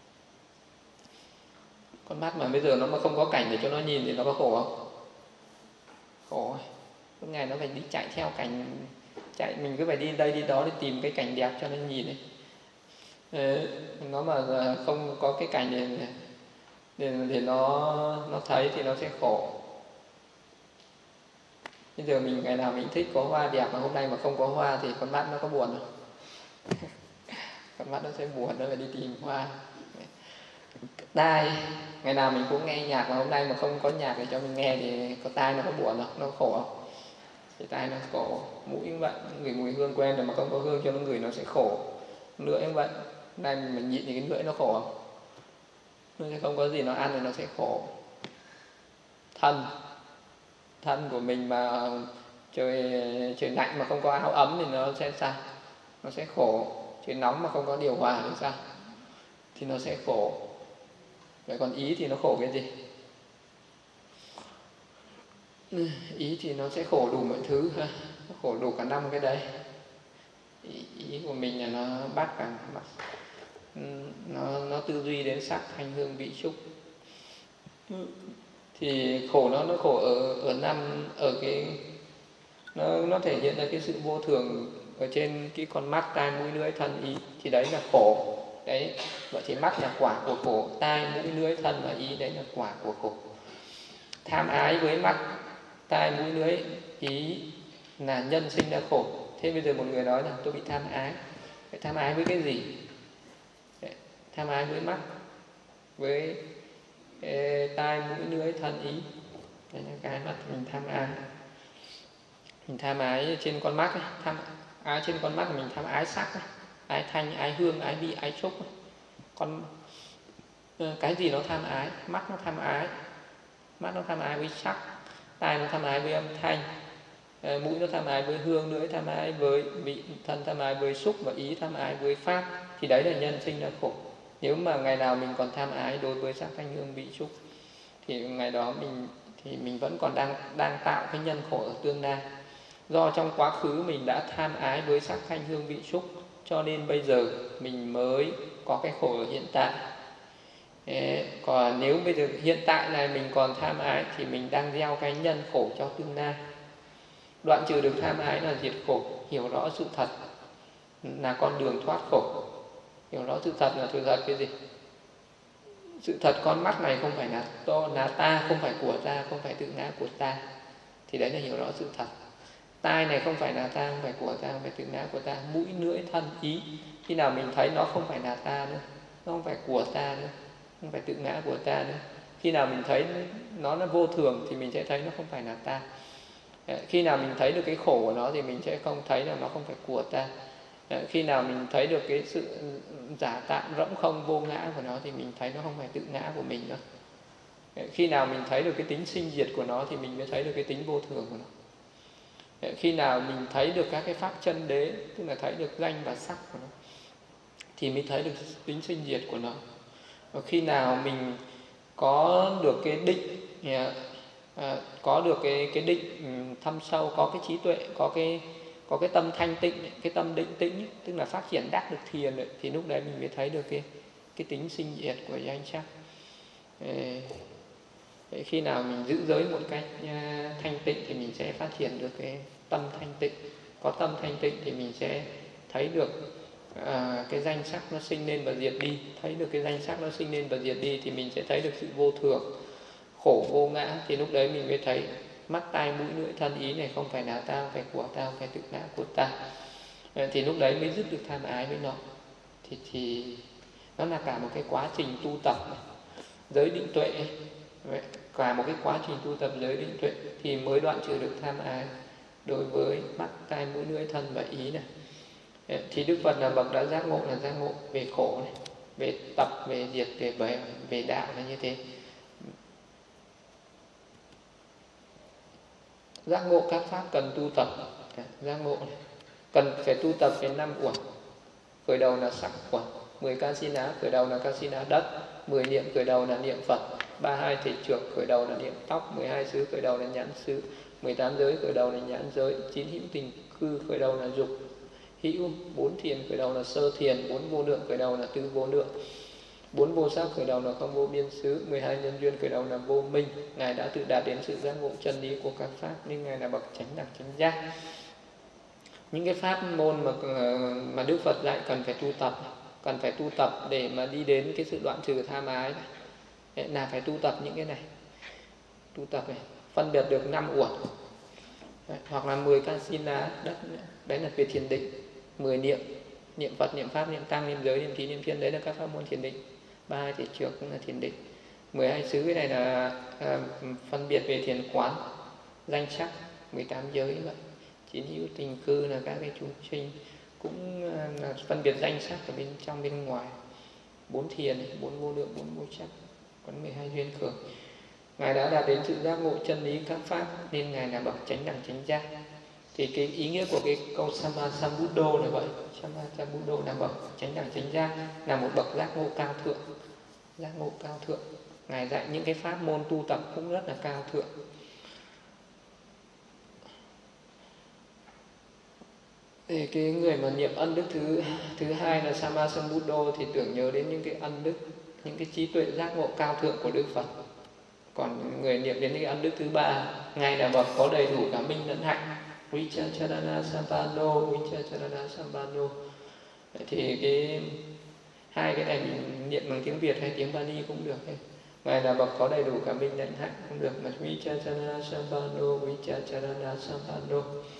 Con mắt mà bây giờ nó mà không có cảnh để cho nó nhìn thì nó có khổ không? Khổ. Suốt ngày nó phải đi chạy theo cảnh, mình cứ phải đi đây đi đó để tìm cái cảnh đẹp cho nó nhìn ấy. Nó mà không có cái cảnh để nó thấy thì nó sẽ khổ. Bây giờ mình ngày nào mình thích có hoa đẹp mà hôm nay mà không có hoa thì con mắt nó có buồn không? Con mắt nó sẽ buồn, nó phải đi tìm hoa. Tai, ngày nào mình cũng nghe nhạc mà hôm nay mà không có nhạc để cho mình nghe thì có tai nó có buồn không? Nó khổ không? Thì tai nó khổ. Mũi cũng vậy, ngửi mùi hương quen rồi mà không có hương cho nó ngửi nó sẽ khổ. Lưỡi cũng vậy, hôm nay mình nhịn thì cái lưỡi nó khổ không? Nó sẽ không có gì nó ăn thì nó sẽ khổ. Thân của mình mà trời lạnh mà không có áo ấm thì nó sẽ sao? Nó sẽ khổ. Trời nóng mà không có điều hòa thì sao? Thì nó sẽ khổ. Vậy còn ý thì nó khổ cái gì? Ý thì nó sẽ khổ đủ mọi thứ ha. Nó khổ đủ cả năm cái đấy. Ý của mình là nó bắt cả mặt. Nó tư duy đến sắc thanh hương vị xúc. Thì khổ nó khổ ở cái nó thể hiện ra cái sự vô thường ở trên cái con mắt, tai, mũi, lưỡi, thân, ý. Thì đấy là khổ. Đấy, vậy thì mắt là quả của khổ, tai, mũi, lưỡi, thân và ý đấy là quả của khổ. Tham ái với mắt, tai, mũi, lưỡi, ý là nhân sinh ra khổ. Thế bây giờ một người nói là tôi bị tham ái. Vậy tham ái với cái gì? Tham ái với mắt, với tai, mũi, lưỡi, thân, ý. Đấy là cái mắt mình tham ái. Mình tham ái trên con mắt ấy. Tham ái trên con mắt mình tham ái sắc ấy. Ái thanh, ái hương, ái vị, ái xúc. Cái gì nó tham ái? Mắt nó tham ái. Mắt nó tham ái với sắc, tai nó tham ái với âm thanh, mũi nó tham ái với hương, lưỡi tham ái với vị, thân tham ái với xúc và ý tham ái với pháp. Thì đấy là nhân sinh ra khổ. Nếu mà ngày nào mình còn tham ái đối với sắc thanh hương vị xúc thì ngày đó mình vẫn còn đang tạo cái nhân khổ ở tương lai. Do trong quá khứ mình đã tham ái với sắc thanh hương vị xúc, cho nên bây giờ mình mới có cái khổ ở hiện tại. Còn nếu bây giờ hiện tại này mình còn tham ái thì mình đang gieo cái nhân khổ cho tương lai. Đoạn trừ được tham ái là diệt khổ. Hiểu rõ sự thật là con đường thoát khổ. Hiểu rõ sự thật cái gì? Sự thật con mắt này không phải là ta, không phải của ta, không phải tự ngã của ta. Thì đấy là hiểu rõ sự thật. Tai này không phải là ta, không phải của ta, không phải tự ngã của ta. Mũi, lưỡi, thân, ý, khi nào mình thấy nó không phải là ta nữa, nó không phải của ta nữa, không phải tự ngã của ta nữa. Khi nào mình thấy nó là vô thường thì mình sẽ thấy nó không phải là ta. Khi nào mình thấy được cái khổ của nó thì mình sẽ không thấy là nó không phải của ta. Khi nào mình thấy được cái sự giả tạm rỗng không vô ngã của nó thì mình thấy nó không phải tự ngã của mình nữa. Khi nào mình thấy được cái tính sinh diệt của nó thì mình mới thấy được cái tính vô thường của nó. Khi nào mình thấy được các cái pháp chân đế, tức là thấy được danh và sắc của nó, thì mới thấy được tính sinh diệt của nó. Và khi nào mình có được cái định, có được cái định thâm sâu, có cái trí tuệ, có cái tâm thanh tịnh, cái tâm định tĩnh, tức là phát triển đắc được thiền, thì lúc đấy mình mới thấy được cái tính sinh diệt của danh sắc. Khi nào mình giữ giới một cách thanh tịnh thì mình sẽ phát triển được cái tâm thanh tịnh. Có tâm thanh tịnh thì mình sẽ thấy được cái danh sắc nó sinh lên và diệt đi. Thấy được cái danh sắc nó sinh lên và diệt đi thì mình sẽ thấy được sự vô thường, khổ vô ngã. Thì lúc đấy mình mới thấy mắt, tai, mũi, lưỡi, thân, ý này không phải là ta, không phải của ta, không phải tự ngã của ta. Thì lúc đấy mới dứt được tham ái với nó. Thì nó là cả một cái quá trình tu tập giới định tuệ ấy. Cả một cái quá trình tu tập giới định tuệ thì mới đoạn trừ được tham ái đối với mắt, tai, mũi, lưỡi, thân và ý này. Thì Đức Phật là bậc đã giác ngộ về khổ này, về tập, về diệt, về đạo là như thế. Giác ngộ các pháp cần tu tập. Giác ngộ này cần phải tu tập đến 5 uẩn. Khởi đầu là sắc uẩn, 10 kasina khởi đầu là kasina đất, 10 niệm khởi đầu là niệm Phật, 32 thể trược khởi đầu là niệm tóc, 12 xứ khởi đầu là nhãn xứ, 18 giới khởi đầu là nhãn giới, 9 hữu tình cư khởi đầu là dục hữu, 4 thiền khởi đầu là sơ thiền, 4 vô lượng khởi đầu là tư vô lượng, 4 vô sắc khởi đầu là không vô biên xứ, 12 nhân duyên khởi đầu là vô minh. Ngài đã tự đạt đến sự giác ngộ chân lý của các pháp nên Ngài là bậc chánh đẳng chánh giác. Những cái pháp môn mà Đức Phật dạy cần phải tu tập để mà đi đến cái sự đoạn trừ tham ái này. Là phải tu tập những cái này. Tu tập này, phân biệt được 5 uẩn. Hoặc là 10 kasina đất, đấy là về thiền định. 10 niệm Phật, niệm Pháp, niệm Tăng, niệm giới, niệm Trí, niệm Thiên, đấy là các pháp môn thiền định. 32 thể trược cũng là thiền định. 12 xứ cái này là phân biệt về thiền quán, danh sắc. 18 giới vậy. 9 hữu tình cư là các cái chúng sinh cũng là phân biệt danh sắc ở bên trong bên ngoài. 4 thiền, 4 vô lượng, 4 vô sắc, còn 12 duyên khởi. Ngài đã đạt đến sự giác ngộ chân lý các pháp nên Ngài là bậc chánh đẳng chánh giác. Thì cái ý nghĩa của cái câu Sammasambuddho là vậy. Sammasambuddho là bậc chánh đẳng chánh giác, là một bậc giác ngộ cao thượng. Giác ngộ cao thượng. Ngài dạy những cái pháp môn tu tập cũng rất là cao thượng. Thì cái người mà niệm ân đức thứ hai là Sammasambuddho thì tưởng nhớ đến những cái ân đức, những cái trí tuệ giác ngộ cao thượng của Đức Phật. Còn người niệm đến cái ân đức thứ ba, Ngài là bậc có đầy đủ cả minh lẫn hạnh. Vichacharana Sampano, Vichacharana Sampano. Thì hai cái này mình niệm bằng tiếng Việt hay tiếng Pali cũng được. Ngài là bậc có đầy đủ cả minh lẫn hạnh cũng được, mà Vichacharana Sampano, Vichacharana Sampano.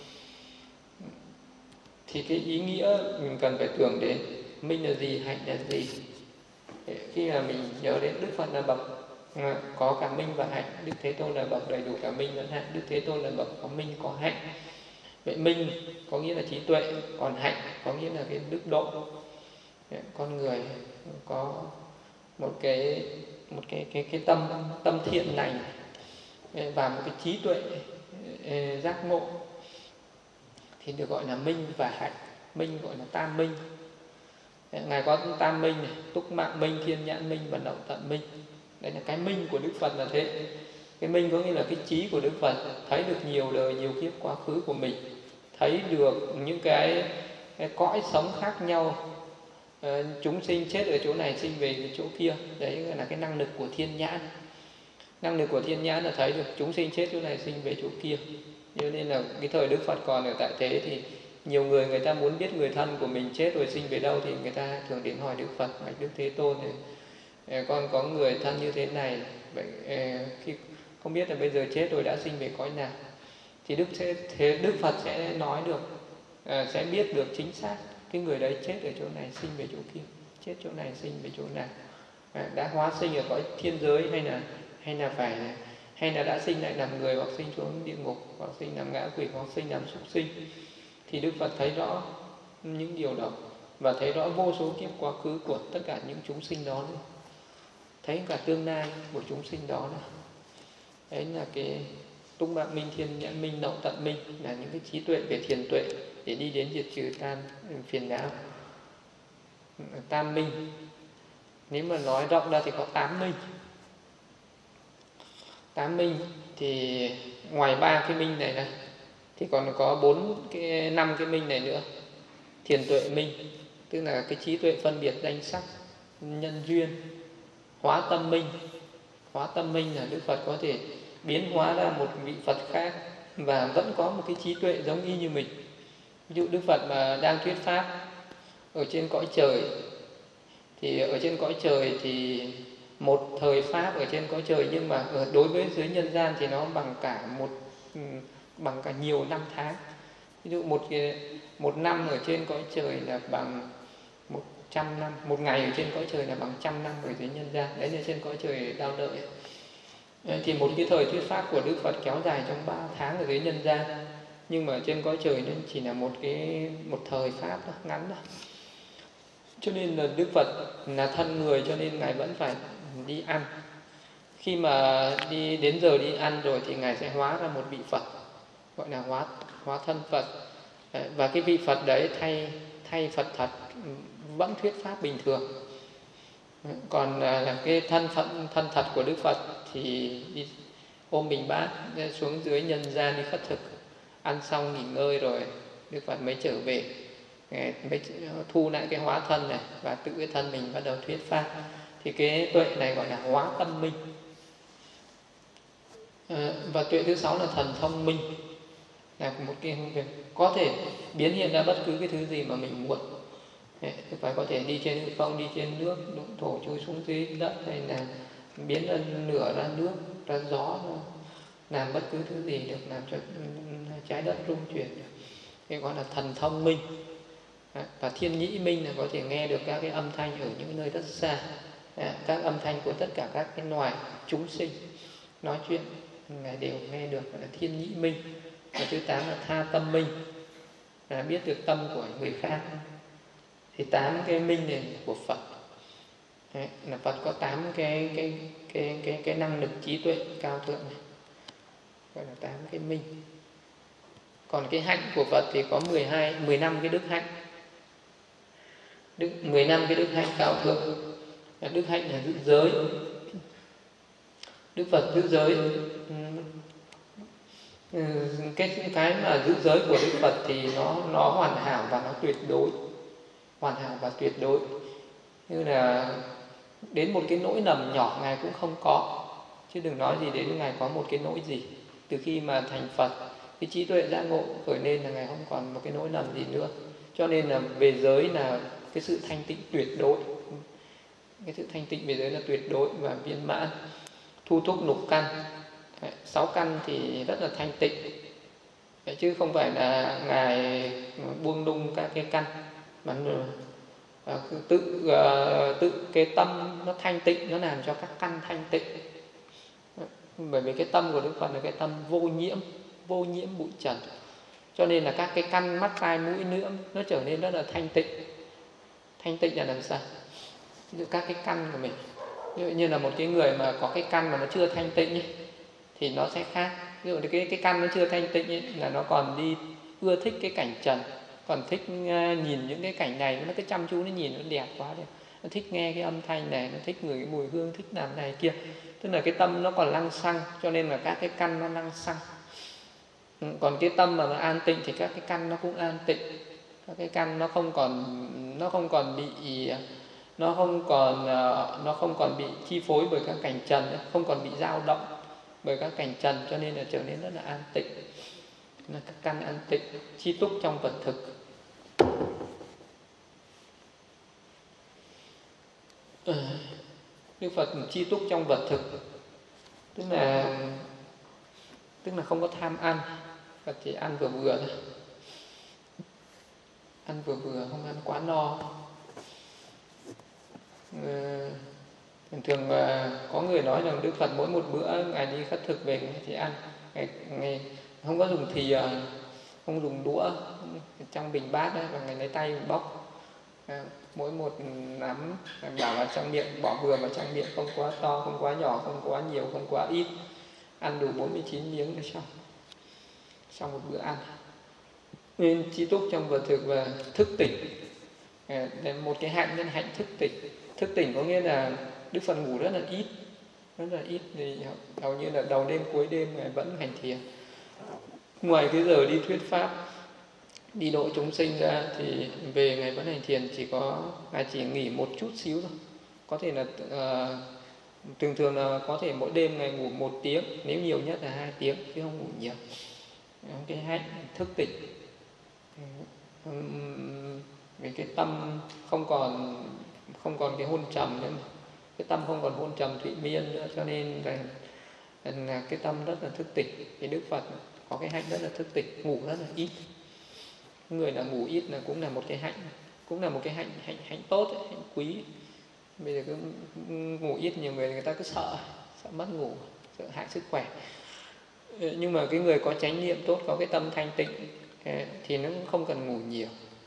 Thì cái ý nghĩa mình cần phải tưởng đến minh là gì, hạnh là gì. Khi mà mình nhớ đến Đức Phật là bậc có cả minh và hạnh, Đức Thế Tôn là bậc đầy đủ cả minh lẫn hạnh, Đức Thế Tôn là bậc có minh có hạnh. Vậy minh có nghĩa là trí tuệ, còn hạnh có nghĩa là cái đức độ. Con người có một cái tâm thiện lành và một cái trí tuệ giác ngộ thì được gọi là minh và hạnh. Minh gọi là tam minh. Ngài có tam minh này, túc mạng minh, thiên nhãn minh và lậu tận minh. Đấy là cái minh của Đức Phật là thế. Cái minh có nghĩa là cái trí của Đức Phật, thấy được nhiều đời nhiều kiếp quá khứ của mình, thấy được những cái cõi sống khác nhau, chúng sinh chết ở chỗ này sinh về chỗ kia. Đấy là cái năng lực của thiên nhãn. Năng lực của thiên nhãn là thấy được chúng sinh chết chỗ này sinh về chỗ kia. Cho nên là cái thời Đức Phật còn ở tại thế thì nhiều người ta muốn biết người thân của mình chết rồi sinh về đâu thì người ta thường đến hỏi Đức Phật, hỏi Đức Thế Tôn này, con có người thân như thế này, vậy khi không biết là bây giờ chết rồi đã sinh về cõi nào, thì Đức Phật sẽ nói được, sẽ biết được chính xác cái người đấy chết ở chỗ này sinh về chỗ kia, chết chỗ này sinh về chỗ nào, đã hóa sinh ở cõi thiên giới hay là đã sinh lại làm người, hoặc sinh xuống địa ngục, hoặc sinh làm ngã quỷ, hoặc sinh làm súc sinh. Thì Đức Phật thấy rõ những điều đó và thấy rõ vô số kiếp quá khứ của tất cả những chúng sinh đó nữa. Thấy cả tương lai của chúng sinh đó nữa. Đấy là cái tung mạng minh, thiên nhãn minh, lậu tận minh, là những cái trí tuệ về thiền tuệ để đi đến diệt trừ phiền não. Tam minh, nếu mà nói rộng ra thì có 8 minh. 8 minh thì ngoài 3 cái minh này thì còn có 5 cái minh này nữa. Thiền tuệ minh, tức là cái trí tuệ phân biệt danh sắc, nhân duyên. Hóa tâm minh. Hóa tâm minh là Đức Phật có thể biến hóa ra một vị Phật khác và vẫn có một cái trí tuệ giống y như mình. Ví dụ Đức Phật mà đang thuyết pháp ở trên cõi trời, thì ở trên cõi trời thì một thời pháp ở trên cõi trời, nhưng mà đối với giới nhân gian thì nó bằng cả nhiều năm tháng. Ví dụ một năm ở trên cõi trời là bằng 100 năm, một ngày ở trên cõi trời là bằng 100 năm ở dưới nhân gian. Đấy là trên cõi trời đau đợi. Thì một cái thời thuyết pháp của Đức Phật kéo dài trong 3 tháng ở dưới nhân gian, nhưng mà trên cõi trời nó chỉ là một thời pháp đó, ngắn thôi. Cho nên là Đức Phật là thân người, cho nên Ngài vẫn phải đi ăn. Khi mà đi đến giờ đi ăn rồi thì Ngài sẽ hóa ra một vị Phật. gọi là hóa thân Phật. Và cái vị Phật đấy thay Phật thật vẫn thuyết pháp bình thường. Còn là cái thân thật của Đức Phật thì đi ôm bình bát xuống dưới nhân gian đi khất thực, ăn xong nghỉ ngơi rồi Đức Phật mới trở về, mới thu lại cái hóa thân này và tự cái thân mình bắt đầu thuyết pháp. Thì cái tuệ này gọi là hóa tâm minh. Và tuệ thứ 6 là thần thông minh, là một cái việc có thể biến hiện ra bất cứ cái thứ gì mà mình muốn. Phải có thể đi trên hư không, đi trên nước, thổ trôi xuống dưới đất, hay là biến ra lửa, ra nước, ra gió, làm bất cứ thứ gì được, làm cho trái đất rung chuyển được. Cái gọi là thần thông minh. Và thiên nhĩ minh là có thể nghe được các cái âm thanh ở những nơi rất xa, các âm thanh của tất cả các cái loài chúng sinh nói chuyện ngài đều nghe được, gọi là thiên nhĩ minh. Và thứ 8 là tha tâm minh, là biết được tâm của người khác. Thì 8 cái minh này của Phật. Đấy, là Phật có 8 cái năng lực trí tuệ cao thượng này, gọi là 8 cái minh. Còn cái hạnh của Phật thì có 15 cái đức hạnh. 15 cái đức hạnh cao thượng. Đức hạnh là giữ giới. Đức Phật giữ giới. Cái mà giữ giới của Đức Phật thì nó hoàn hảo và nó tuyệt đối. Hoàn hảo và tuyệt đối. Như là đến một cái nỗi lầm nhỏ Ngài cũng không có, chứ đừng nói gì đến Ngài có một cái nỗi gì. Từ khi mà thành Phật, cái trí tuệ giác ngộ khởi lên là Ngài không còn một cái nỗi lầm gì nữa. Cho nên là về giới là cái sự thanh tịnh tuyệt đối. Cái sự thanh tịnh về giới là tuyệt đối và viên mãn. Thu thúc lục căn, 6 căn thì rất là thanh tịnh, chứ không phải là Ngài buông lung các cái căn, mà tự cái tâm nó thanh tịnh, nó làm cho các căn thanh tịnh. Bởi vì cái tâm của Đức Phật là cái tâm vô nhiễm bụi trần, cho nên là các cái căn mắt tai mũi lưỡi nó trở nên rất là thanh tịnh. Thanh tịnh là làm sao? Ví dụ các cái căn của mình, ví dụ như là một cái người mà có cái căn mà nó chưa thanh tịnh ấy, thì nó sẽ khác. Ví dụ cái căn nó chưa thanh tịnh ấy, là nó còn đi ưa thích cái cảnh trần, còn thích nhìn những cái cảnh này, nó cứ chăm chú nó nhìn, nó đẹp quá đẹp. Nó thích nghe cái âm thanh này, nó thích ngửi cái mùi hương, thích làm này kia. Tức là cái tâm nó còn lăng xăng, cho nên là các cái căn nó lăng xăng. Còn cái tâm mà nó an tịnh thì các cái căn nó cũng an tịnh. Các cái căn nó không còn bị chi phối bởi các cảnh trần nữa, không còn bị dao động bởi các cảnh trần, cho nên là trở nên rất là an tịnh. Là các căn an tịnh, chi túc trong vật thực. Đức Phật chi túc trong vật thực, tức là không có tham ăn, Phật chỉ ăn vừa vừa thôi. Ăn vừa vừa, không ăn quá no. Thường có người nói rằng Đức Phật mỗi một bữa Ngài đi khất thực về Ngài chỉ ăn, Ngài không có dùng thìa, không dùng đũa trong bình bát đấy, và Ngài lấy tay bóc mỗi một nắm bảo vào trong miệng, bỏ vừa vào trong miệng, không quá to, không quá nhỏ, không quá nhiều, không quá ít, ăn đủ 49 miếng là xong một bữa ăn. Nên chi túc trong vật thực và thức tỉnh. Một cái hạnh nên hạnh thức tỉnh. Thức tỉnh có nghĩa là Đức Phật ngủ rất là ít, thì hầu như là đầu đêm cuối đêm Ngài vẫn hành thiền. Ngoài cái giờ đi thuyết pháp, đi độ chúng sinh ra thì về Ngài vẫn hành thiền, Ngài chỉ nghỉ một chút xíu thôi. Có thể là thường là có thể mỗi đêm Ngài ngủ 1 tiếng, nếu nhiều nhất là 2 tiếng, chứ không ngủ nhiều. Cái hạnh thức tỉnh. Vì cái tâm không còn cái hôn trầm nữa, cái tâm không còn hôn trầm thụy miên nữa, cho nên là cái tâm rất là thức tỉnh. Thì Đức Phật có cái hạnh rất là thức tỉnh, ngủ rất là ít. Người là ngủ ít là cũng là một cái hạnh, cũng là một cái hạnh tốt ấy, hạnh quý. Bây giờ cứ ngủ ít, nhiều người ta cứ sợ mất ngủ, sợ hại sức khỏe. Nhưng mà cái người có chánh niệm tốt, có cái tâm thanh tịnh thì nó cũng không cần ngủ nhiều.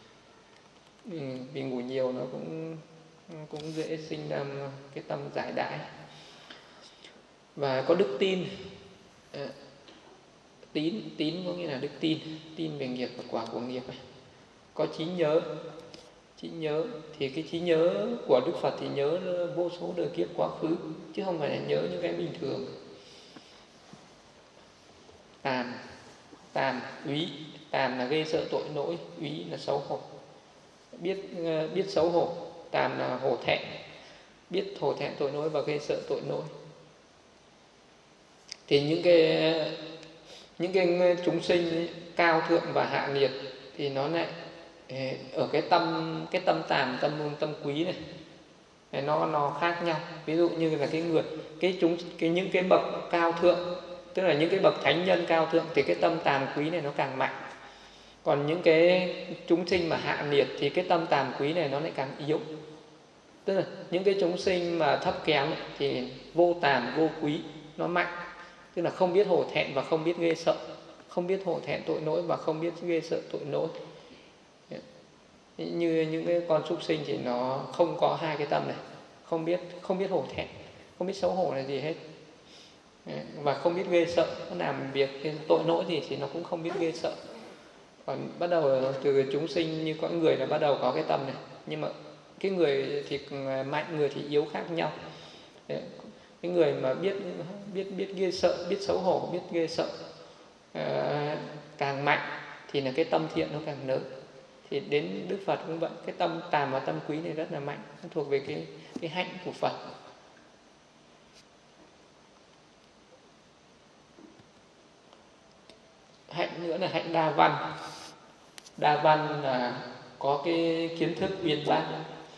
Vì ngủ nhiều nó cũng dễ sinh ra cái tâm giải đãi. Và có đức tin. Tín có nghĩa là đức tin, tin về nghiệp và quả của nghiệp này. Có trí nhớ thì cái trí nhớ của Đức Phật thì nhớ vô số đời kiếp quá khứ, chứ không phải là nhớ những cái bình thường. Tàm úy, tàm là gây sợ tội lỗi, úy là xấu hổ. Biết xấu hổ, tàm là hổ thẹn, biết hổ thẹn tội lỗi và gây sợ tội lỗi. Thì những cái chúng sinh ấy, cao thượng và hạ nhiệt thì nó lại ở cái tâm tàm, tâm quý này nó khác nhau. Ví dụ như là những cái bậc cao thượng, tức là những cái bậc thánh nhân cao thượng thì cái tâm tàm quý này nó càng mạnh. Còn những cái chúng sinh mà hạ nhiệt thì cái tâm tàm quý này nó lại càng yếu. Tức là những cái chúng sinh mà thấp kém ấy, thì vô tàm vô quý nó mạnh, tức là không biết hổ thẹn và không biết ghê sợ, không biết hổ thẹn tội lỗi và không biết ghê sợ tội lỗi. Như những cái con súc sinh thì nó không có hai cái tâm này, không biết hổ thẹn, không biết xấu hổ là gì hết, và không biết ghê sợ. Nó làm việc tội lỗi gì thì nó cũng không biết ghê sợ. Còn bắt đầu từ chúng sinh như con người là bắt đầu có cái tâm này, nhưng mà cái người thì mạnh, người thì yếu khác nhau. Đấy. Cái người mà biết ghê sợ, biết xấu hổ, biết ghê sợ càng mạnh thì là cái tâm thiện nó càng lớn. Thì đến Đức Phật cũng vậy, cái tâm tàm và tâm quý này rất là mạnh, nó thuộc về cái hạnh của Phật. Hạnh nữa là hạnh đa văn. Đa văn là có cái kiến thức uyên bác,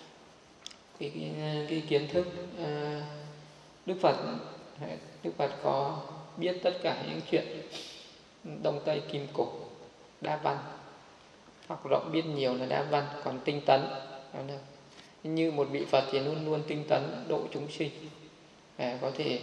cái kiến thức. Đức Phật có biết tất cả những chuyện Đông Tây Kim Cổ, đa văn. Học rộng biết nhiều là đa văn. Còn tinh tấn, như một vị Phật thì luôn luôn tinh tấn độ chúng sinh. Có thể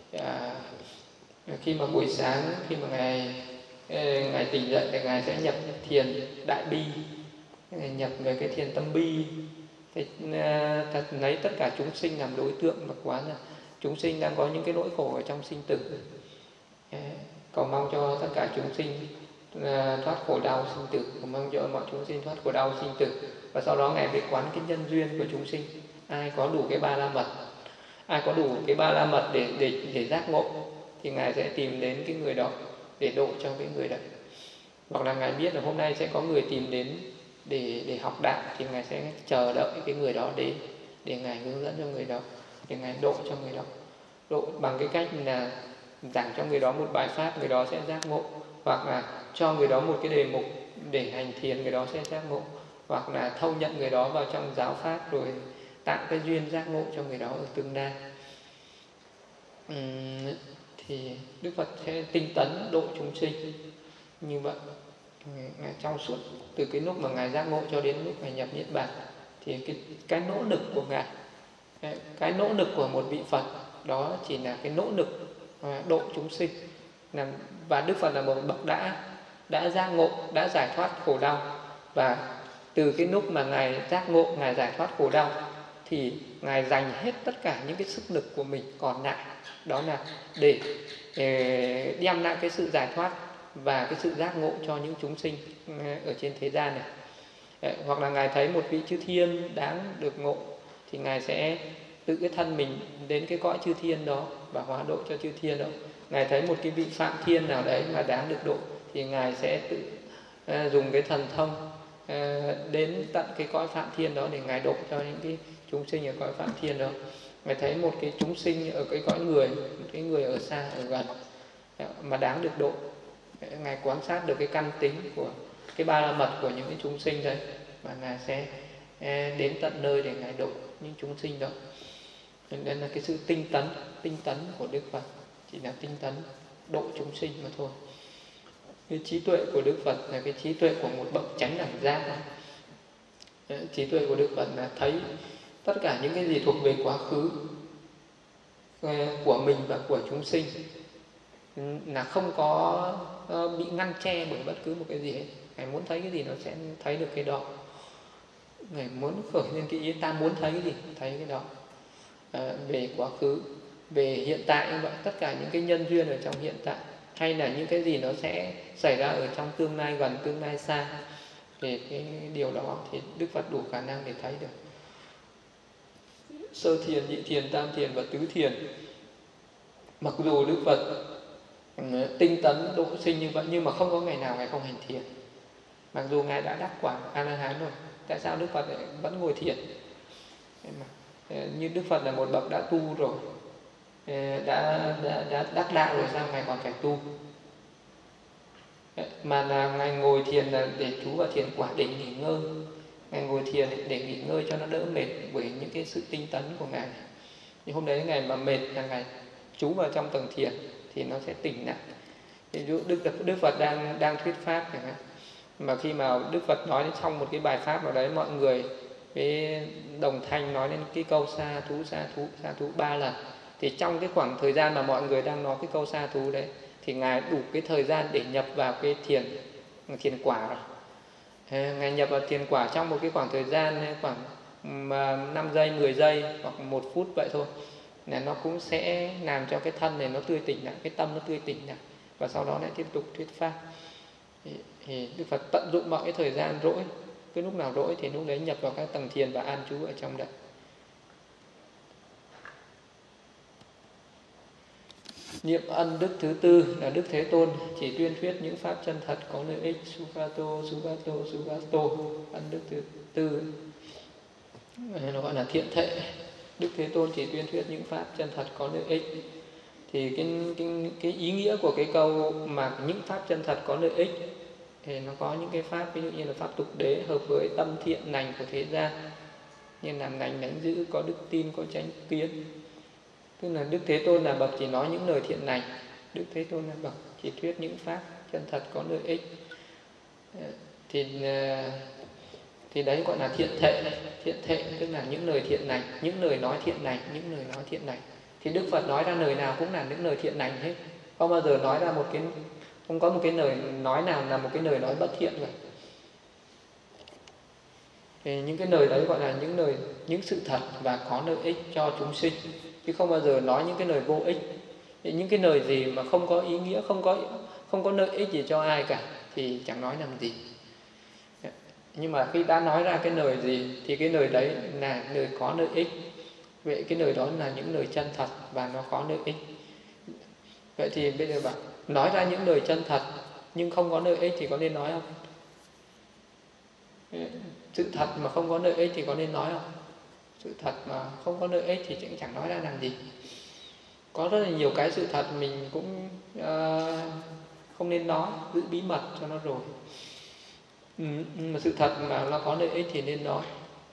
khi mà buổi sáng, khi mà Ngài tỉnh dậy thì Ngài sẽ nhập thiền đại bi, nhập về cái thiền tâm bi, thì lấy tất cả chúng sinh làm đối tượng và quán là chúng sinh đang có những cái nỗi khổ ở trong sinh tử, cầu mong cho tất cả chúng sinh thoát khổ đau sinh tử, cầu mong cho mọi chúng sinh thoát khổ đau sinh tử. Và sau đó Ngài mới quán cái nhân duyên của chúng sinh. Ai có đủ cái ba la mật, để giác ngộ thì Ngài sẽ tìm đến cái người đó để độ cho cái người đó. Hoặc là Ngài biết là hôm nay sẽ có người tìm đến để học đạo thì Ngài sẽ chờ đợi cái người đó đến để Ngài hướng dẫn cho người đó, để Ngài độ cho người đó. Độ bằng cái cách là giảng cho người đó một bài pháp, người đó sẽ giác ngộ, hoặc là cho người đó một cái đề mục để hành thiền, người đó sẽ giác ngộ, hoặc là thâu nhận người đó vào trong giáo pháp rồi tạo cái duyên giác ngộ cho người đó ở tương lai. Thì Đức Phật sẽ tinh tấn độ chúng sinh như vậy. Ngài trong suốt từ cái lúc mà Ngài giác ngộ cho đến lúc Ngài nhập niết bàn thì cái nỗ lực của Ngài, cái nỗ lực của một vị Phật đó chỉ là cái nỗ lực độ chúng sinh. Và Đức Phật là một bậc đã giác ngộ, đã giải thoát khổ đau. Và từ cái lúc mà Ngài giác ngộ, Ngài giải thoát khổ đau thì Ngài dành hết tất cả những cái sức lực của mình còn lại, đó là để đem lại cái sự giải thoát và cái sự giác ngộ cho những chúng sinh ở trên thế gian này. Hoặc là Ngài thấy một vị chư thiên đáng được ngộ thì Ngài sẽ tự cái thân mình đến cái cõi chư thiên đó và hóa độ cho chư thiên đó. Ngài thấy một cái vị phạm thiên nào đấy mà đáng được độ thì Ngài sẽ tự dùng cái thần thông đến tận cái cõi phạm thiên đó để Ngài độ cho những cái chúng sinh ở cõi phạm thiên đó. Ngài thấy một cái chúng sinh ở cái cõi người, một cái người ở xa ở gần mà đáng được độ, Ngài quan sát được cái căn tính của cái ba la mật của những cái chúng sinh đấy, và Ngài sẽ đến tận nơi để Ngài độ những chúng sinh đó. Nên là cái sự tinh tấn của Đức Phật chỉ là tinh tấn độ chúng sinh mà thôi. Cái trí tuệ của Đức Phật là cái trí tuệ của một bậc chánh đẳng giác. Trí tuệ của Đức Phật là thấy tất cả những cái gì thuộc về quá khứ của mình và của chúng sinh là không có bị ngăn che bởi bất cứ một cái gì hết. Ngài muốn thấy cái gì nó sẽ thấy được cái đó. Ngài muốn khởi lên cái ý ta muốn thấy cái gì thấy cái đó. Về quá khứ, về hiện tại như vậy, tất cả những cái nhân duyên ở trong hiện tại hay là những cái gì nó sẽ xảy ra ở trong tương lai gần, tương lai xa, thì cái điều đó thì Đức Phật đủ khả năng để thấy được. Sơ thiền, nhị thiền, tam thiền và tứ thiền, mặc dù Đức Phật tinh tấn độ sinh như vậy, nhưng mà không có ngày nào Ngài không hành thiền. Mặc dù Ngài đã đắc quả A-la-hán rồi, tại sao Đức Phật lại vẫn ngồi thiền? Như Đức Phật là một bậc đã tu rồi, đã đắc đạo rồi, sao Ngài còn phải tu? Mà là Ngài ngồi thiền là để trú vào thiền quả, để nghỉ ngơi. Ngài ngồi thiền để nghỉ ngơi cho nó đỡ mệt bởi những cái sự tinh tấn của Ngài. Nhưng hôm đấy Ngài mà mệt là Ngài trú vào trong tầng thiền thì nó sẽ tỉnh lại. Ví dụ Đức Phật đang thuyết pháp chẳng hạn, mà khi mà Đức Phật nói đến trong một cái bài pháp nào đấy, mọi người với đồng thanh nói đến cái câu sa thú 3 lần, thì trong cái khoảng thời gian mà mọi người đang nói cái câu sa thú đấy thì Ngài đủ cái thời gian để nhập vào cái thiền quả rồi. Ngài nhập vào thiền quả trong một cái khoảng thời gian khoảng 5 giây, 10 giây hoặc 1 phút vậy thôi, là nó cũng sẽ làm cho cái thân này nó tươi tỉnh lại, cái tâm nó tươi tỉnh lại, và sau đó lại tiếp tục thuyết pháp. Thì Đức Phật tận dụng mọi cái thời gian rỗi, cái lúc nào rỗi thì lúc đấy nhập vào các tầng thiền và an trú ở trong đấy. Niệm ân đức thứ tư là Đức Thế Tôn chỉ tuyên thuyết những pháp chân thật có lợi ích. Sugato. Ân đức thứ tư nó gọi là thiện thệ. Đức Thế Tôn chỉ tuyên thuyết những pháp chân thật có lợi ích. Thì cái ý nghĩa của cái câu mà những pháp chân thật có lợi ích thì nó có những cái pháp, ví dụ như là pháp tục đế hợp với tâm thiện lành của thế gian, như làm lành đánh giữ, có đức tin, có chánh kiến. Tức là Đức Thế Tôn là bậc chỉ nói những lời thiện lành, Đức Thế Tôn là bậc chỉ thuyết những pháp chân thật có lợi ích. Thì đấy gọi là thiện thệ. Thiện thệ tức là những lời thiện lành, những lời nói thiện lành, những lời nói thiện lành. Thì Đức Phật nói ra lời nào cũng là những lời thiện lành hết, không bao giờ nói ra không có một cái lời nói nào là một cái lời nói bất thiện vậy. Thì những cái lời đấy gọi là những sự thật và có lợi ích cho chúng sinh, chứ không bao giờ nói những cái lời vô ích. Thì những cái lời gì mà không có ý nghĩa, không có lợi ích gì cho ai cả thì chẳng nói làm gì. Nhưng mà khi đã nói ra cái lời gì thì cái lời đấy là lời có lợi ích. Vậy cái lời đó là những lời chân thật và nó có lợi ích. Vậy thì bây giờ bảo nói ra những lời chân thật nhưng không có lợi ích thì có nên nói không? Sự thật mà không có lợi ích thì có nên nói không? Sự thật mà không có lợi ích thì chẳng nói ra làm gì. Có rất là nhiều cái sự thật mình cũng không nên nói, giữ bí mật cho nó rồi. Mà sự thật mà nó có lợi ích thì nên nói.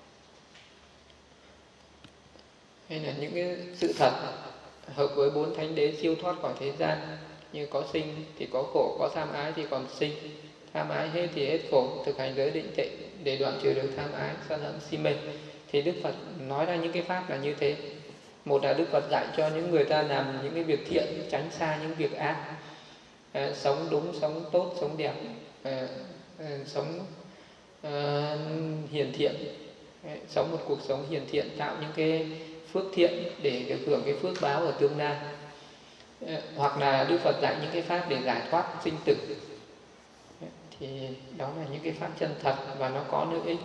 Hay là những cái sự thật hợp với 4 thánh đế siêu thoát khỏi thế gian, như có sinh thì có khổ, có tham ái thì còn sinh, tham ái hết thì hết khổ, thực hành giới định tịnh để đoạn trừ được tham ái, sân hận, si mê. Thì Đức Phật nói ra những cái pháp là như thế. Một là Đức Phật dạy cho những người ta làm những cái việc thiện, tránh xa những việc ác, sống đúng, sống tốt, sống đẹp, sống hiền thiện, sống một cuộc sống hiền thiện, tạo những cái phước thiện để được hưởng cái phước báo ở tương lai. Hoặc là Đức Phật dạy những cái pháp để giải thoát sinh tử. Thì đó là những cái pháp chân thật và nó có lợi ích.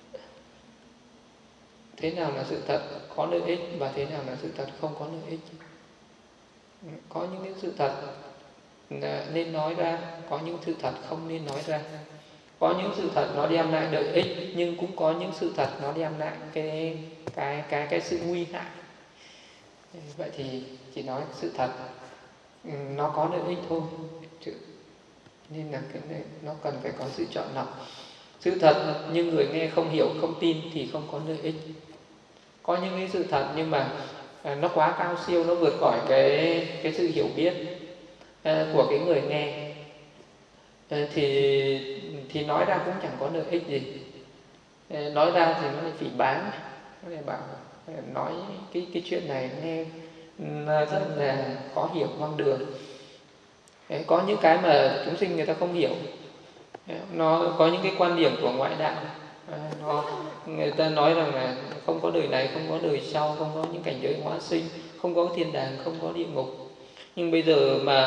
Thế nào là sự thật có lợi ích và thế nào là sự thật không có lợi ích? Có những cái sự thật nên nói ra, có những sự thật không nên nói ra. Có những sự thật nó đem lại lợi ích, nhưng cũng có những sự thật nó đem lại cái sự nguy hại. Vậy thì chỉ nói sự thật nó có lợi ích thôi, nên là cái này nó cần phải có sự chọn lọc. Sự thật nhưng người nghe không hiểu, không tin thì không có lợi ích. Có những cái sự thật nhưng mà nó quá cao siêu, nó vượt khỏi cái sự hiểu biết của cái người nghe, thì nói ra cũng chẳng có lợi ích gì. Nói ra thì nó lại phỉ báng, nó lại bảo nói cái chuyện này nghe rất là khó hiểu, hoang đường. Có những cái mà chúng sinh người ta không hiểu, nó có những cái quan điểm của ngoại đạo, người ta nói rằng là không có đời này, không có đời sau, không có những cảnh giới hóa sinh, không có thiên đàng, không có địa ngục. Nhưng bây giờ mà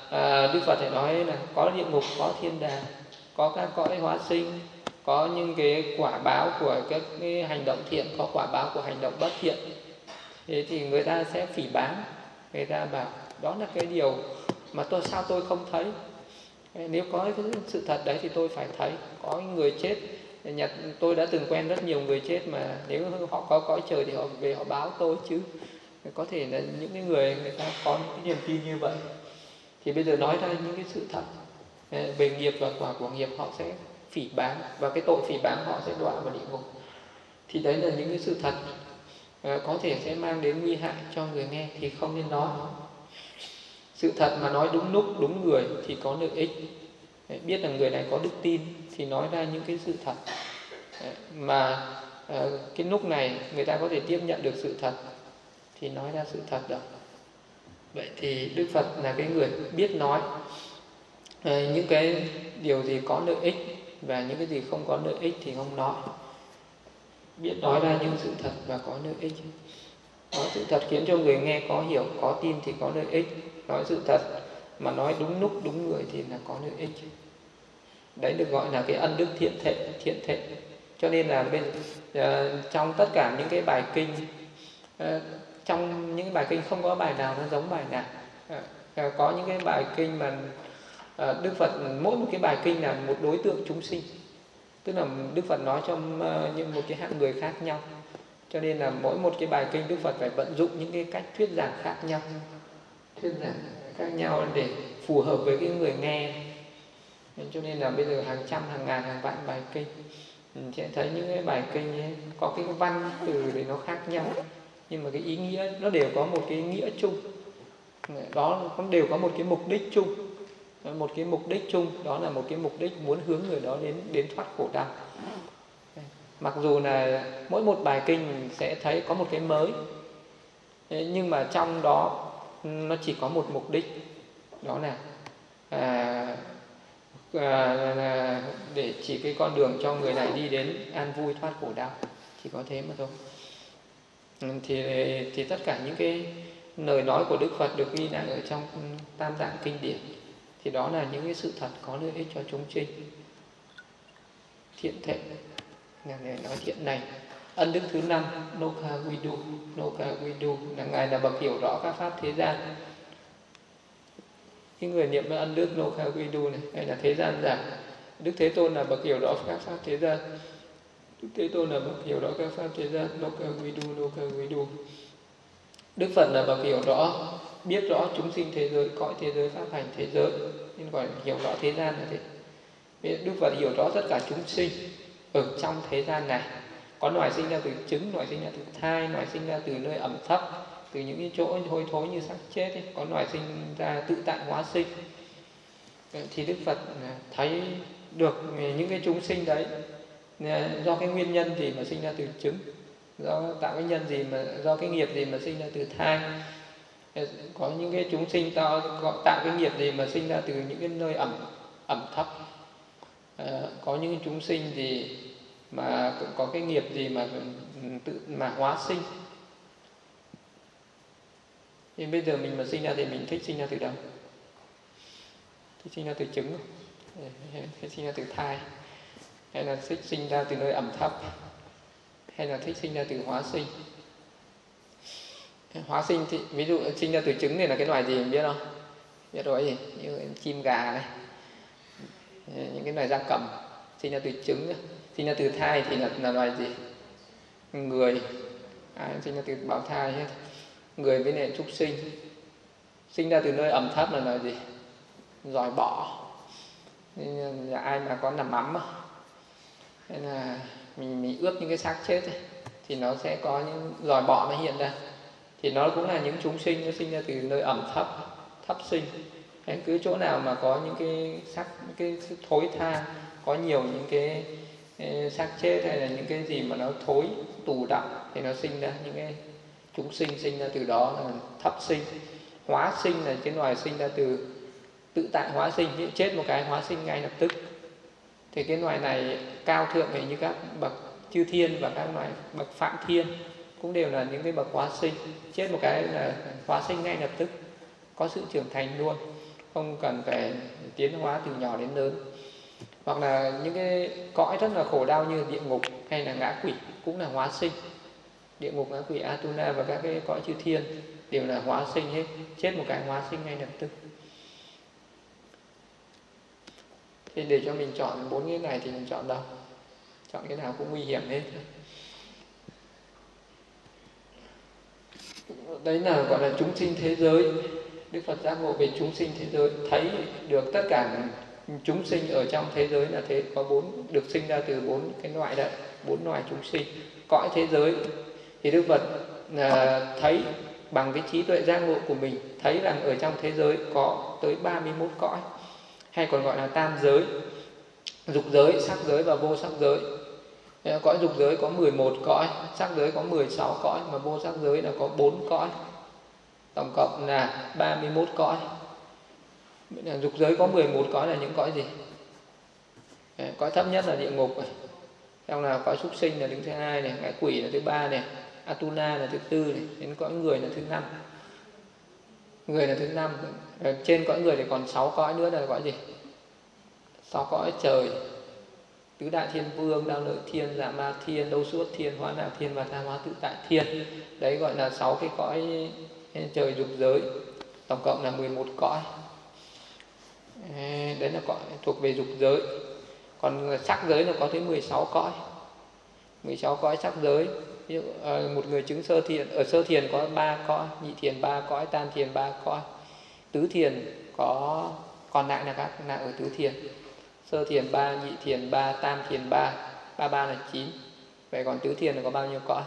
Đức Phật thì nói là có địa ngục, có thiên đàng, có các cõi hóa sinh, có những cái quả báo của các cái hành động thiện, có quả báo của hành động bất thiện. Thế thì người ta sẽ phỉ báng, người ta bảo đó là cái điều mà sao tôi không thấy. Nếu có cái sự thật đấy thì tôi phải thấy. Có người chết, tôi đã từng quen rất nhiều người chết mà nếu họ có cõi trời thì họ về họ báo tôi chứ. Có thể là những cái người ta có những cái niềm tin như vậy. Thì bây giờ nói ra những cái sự thật về nghiệp và quả của nghiệp, họ sẽ phỉ báng, và cái tội phỉ báng họ sẽ đọa vào địa ngục. Thì đấy là những cái sự thật có thể sẽ mang đến nguy hại cho người nghe thì không nên nói. Sự thật mà nói đúng lúc, đúng người thì có lợi ích. Biết là người này có đức tin thì nói ra những cái sự thật mà cái lúc này người ta có thể tiếp nhận được sự thật thì nói ra sự thật đó. Vậy thì Đức Phật là cái người biết nói những cái điều gì có lợi ích và những cái gì không có lợi ích thì không nói. Biết nói ra những sự thật và có lợi ích. Nói sự thật khiến cho người nghe có hiểu, có tin thì có lợi ích. Nói sự thật mà nói đúng lúc, đúng người thì là có lợi ích. Đấy được gọi là cái ân đức thiện thệ. Cho nên là trong tất cả những cái bài kinh, trong những bài kinh không có bài nào nó giống bài nào. Có những cái bài kinh mà Đức Phật mỗi một cái bài kinh là một đối tượng chúng sinh, tức là Đức Phật nói cho những một cái hạng người khác nhau. Cho nên là mỗi một cái bài kinh Đức Phật phải vận dụng những cái cách thuyết giảng khác nhau để phù hợp với cái người nghe. Cho nên là bây giờ hàng trăm, hàng ngàn, hàng vạn bài kinh, mình sẽ thấy những cái bài kinh ấy, có cái văn từ để nó khác nhau, nhưng mà cái ý nghĩa nó đều có một cái nghĩa chung. Đó, nó đều có một cái mục đích chung. Một cái mục đích chung đó là một cái mục đích muốn hướng người đó đến thoát khổ đau. Mặc dù là mỗi một bài kinh mình sẽ thấy có một cái mới, nhưng mà trong đó nó chỉ có một mục đích, đó là để chỉ cái con đường cho người này đi đến an vui thoát khổ đau, chỉ có thế mà thôi. Thì tất cả những cái lời nói của Đức Phật được ghi lại ở trong Tam Tạng kinh điển thì đó là những cái sự thật có lợi ích cho chúng sinh. Thiện thệ là để nói thiện này. Ân đức thứ 5, Nokha Vidu là ngài là bậc hiểu rõ các pháp thế gian. Cái người niệm ân đức Nokha Vidu này, hay là thế gian giả. Đức Thế Tôn là bậc hiểu rõ các pháp thế gian. Đức Thế Tôn là bậc hiểu rõ các pháp thế gian. Nokha Vidu. Đức Phật là bậc hiểu rõ, biết rõ chúng sinh thế giới, cõi thế giới, pháp hành thế giới, nên gọi là hiểu rõ thế gian là thế. Đức Phật hiểu rõ tất cả chúng sinh ở trong thế gian này. Có loài sinh ra từ trứng, loài sinh ra từ thai, loài sinh ra từ nơi ẩm thấp, từ những cái chỗ hôi thối như xác chết ấy. Có loài sinh ra tự tại hóa sinh. Thì Đức Phật thấy được những cái chúng sinh đấy do cái nguyên nhân gì mà sinh ra từ trứng, do tạo cái nhân gì mà, do cái nghiệp gì mà sinh ra từ thai. Có những cái chúng sinh tạo cái nghiệp gì mà sinh ra từ những cái nơi ẩm thấp. Có những chúng sinh thì mà có cái nghiệp gì mà tự mà hóa sinh. thì bây giờ mình mà sinh ra thì mình thích sinh ra từ đâu? Thích sinh ra từ trứng, hay sinh ra từ thai, hay là thích sinh ra từ nơi ẩm thấp, hay là thích sinh ra từ hóa sinh? Hóa sinh thì ví dụ sinh ra từ trứng này là cái loài gì mình biết không? Biết rồi gì? Như chim gà này, những cái loài gia cầm sinh ra từ trứng. Sinh ra từ thai thì là loài gì? Người. Sinh ra từ bào thai hết. Người với nền súc sinh. Sinh ra từ nơi ẩm thấp là loài gì? Giòi bọ. Nên là ai mà có nằm mắm hay là mình ướp những cái xác chết ấy, thì nó sẽ có những giòi bọ nó hiện ra. Thì nó cũng là những chúng sinh, nó sinh ra từ nơi ẩm thấp sinh. Hay cứ chỗ nào mà có những cái xác, những cái thối tha, có nhiều những cái xác chết hay là những cái gì mà nó thối tù đọng thì nó sinh ra những cái chúng sinh ra từ đó là thấp sinh. Hóa sinh là cái loài sinh ra từ tự tại hóa sinh, như chết một cái hóa sinh ngay lập tức. Thì cái loài này cao thượng thì như các bậc chư thiên và các loài bậc phạm thiên cũng đều là những cái bậc hóa sinh, chết một cái là hóa sinh ngay lập tức, có sự trưởng thành luôn. không cần phải tiến hóa từ nhỏ đến lớn. Hoặc là những cái cõi rất là khổ đau như địa ngục hay là ngã quỷ cũng là hóa sinh. Địa ngục, ngã quỷ, Atuna và các cái cõi chư thiên đều là hóa sinh hết, chết một cái hóa sinh ngay lập tức. Thế để cho mình chọn 4 cái này thì mình chọn đâu? Chọn cái nào cũng nguy hiểm hết. Đấy là gọi là chúng sinh thế giới. Đức Phật giác ngộ về chúng sinh thế giới, thấy được tất cả chúng sinh ở trong thế giới là thế, có 4, được sinh ra từ 4 cái loại đấy, 4 loài chúng sinh. Cõi thế giới thì Đức Phật thấy bằng cái trí tuệ giác ngộ của mình, thấy rằng ở trong thế giới có tới 31 cõi, hay còn gọi là tam giới: dục giới, sắc giới và vô sắc giới. Cõi dục giới có 11 cõi, sắc giới có 16 cõi, mà vô sắc giới là có 4 cõi. Tổng cộng là 31 cõi. Dục giới có 11 cõi là những cõi gì? Cõi thấp nhất là địa ngục, xong là cõi súc sinh là đứng thứ 2 này, ngã quỷ là thứ 3 này, Atuna là thứ 4 này, đến cõi người là thứ 5. Người là thứ 5. Trên cõi người thì còn 6 cõi nữa là cõi gì? 6 cõi trời: tứ đại thiên vương, đao lợi thiên, dạ ma thiên, đấu suốt thiên, hóa đạo thiên và tha hóa tự tại thiên. Đấy gọi là 6 cái cõi trời dục giới. Tổng cộng là 11 cõi. Đấy là cõi thuộc về dục giới. Còn sắc giới nó có tới 16 cõi. 16 cõi sắc giới. Ví dụ một người chứng sơ thiền, ở sơ thiền có 3 cõi, nhị thiền 3 cõi, tam thiền 3 cõi. Tứ thiền có, còn lại là các là ở tứ thiền. Sơ thiền 3, nhị thiền 3, tam thiền 3, 33 là 9. Vậy còn tứ thiền là có bao nhiêu cõi?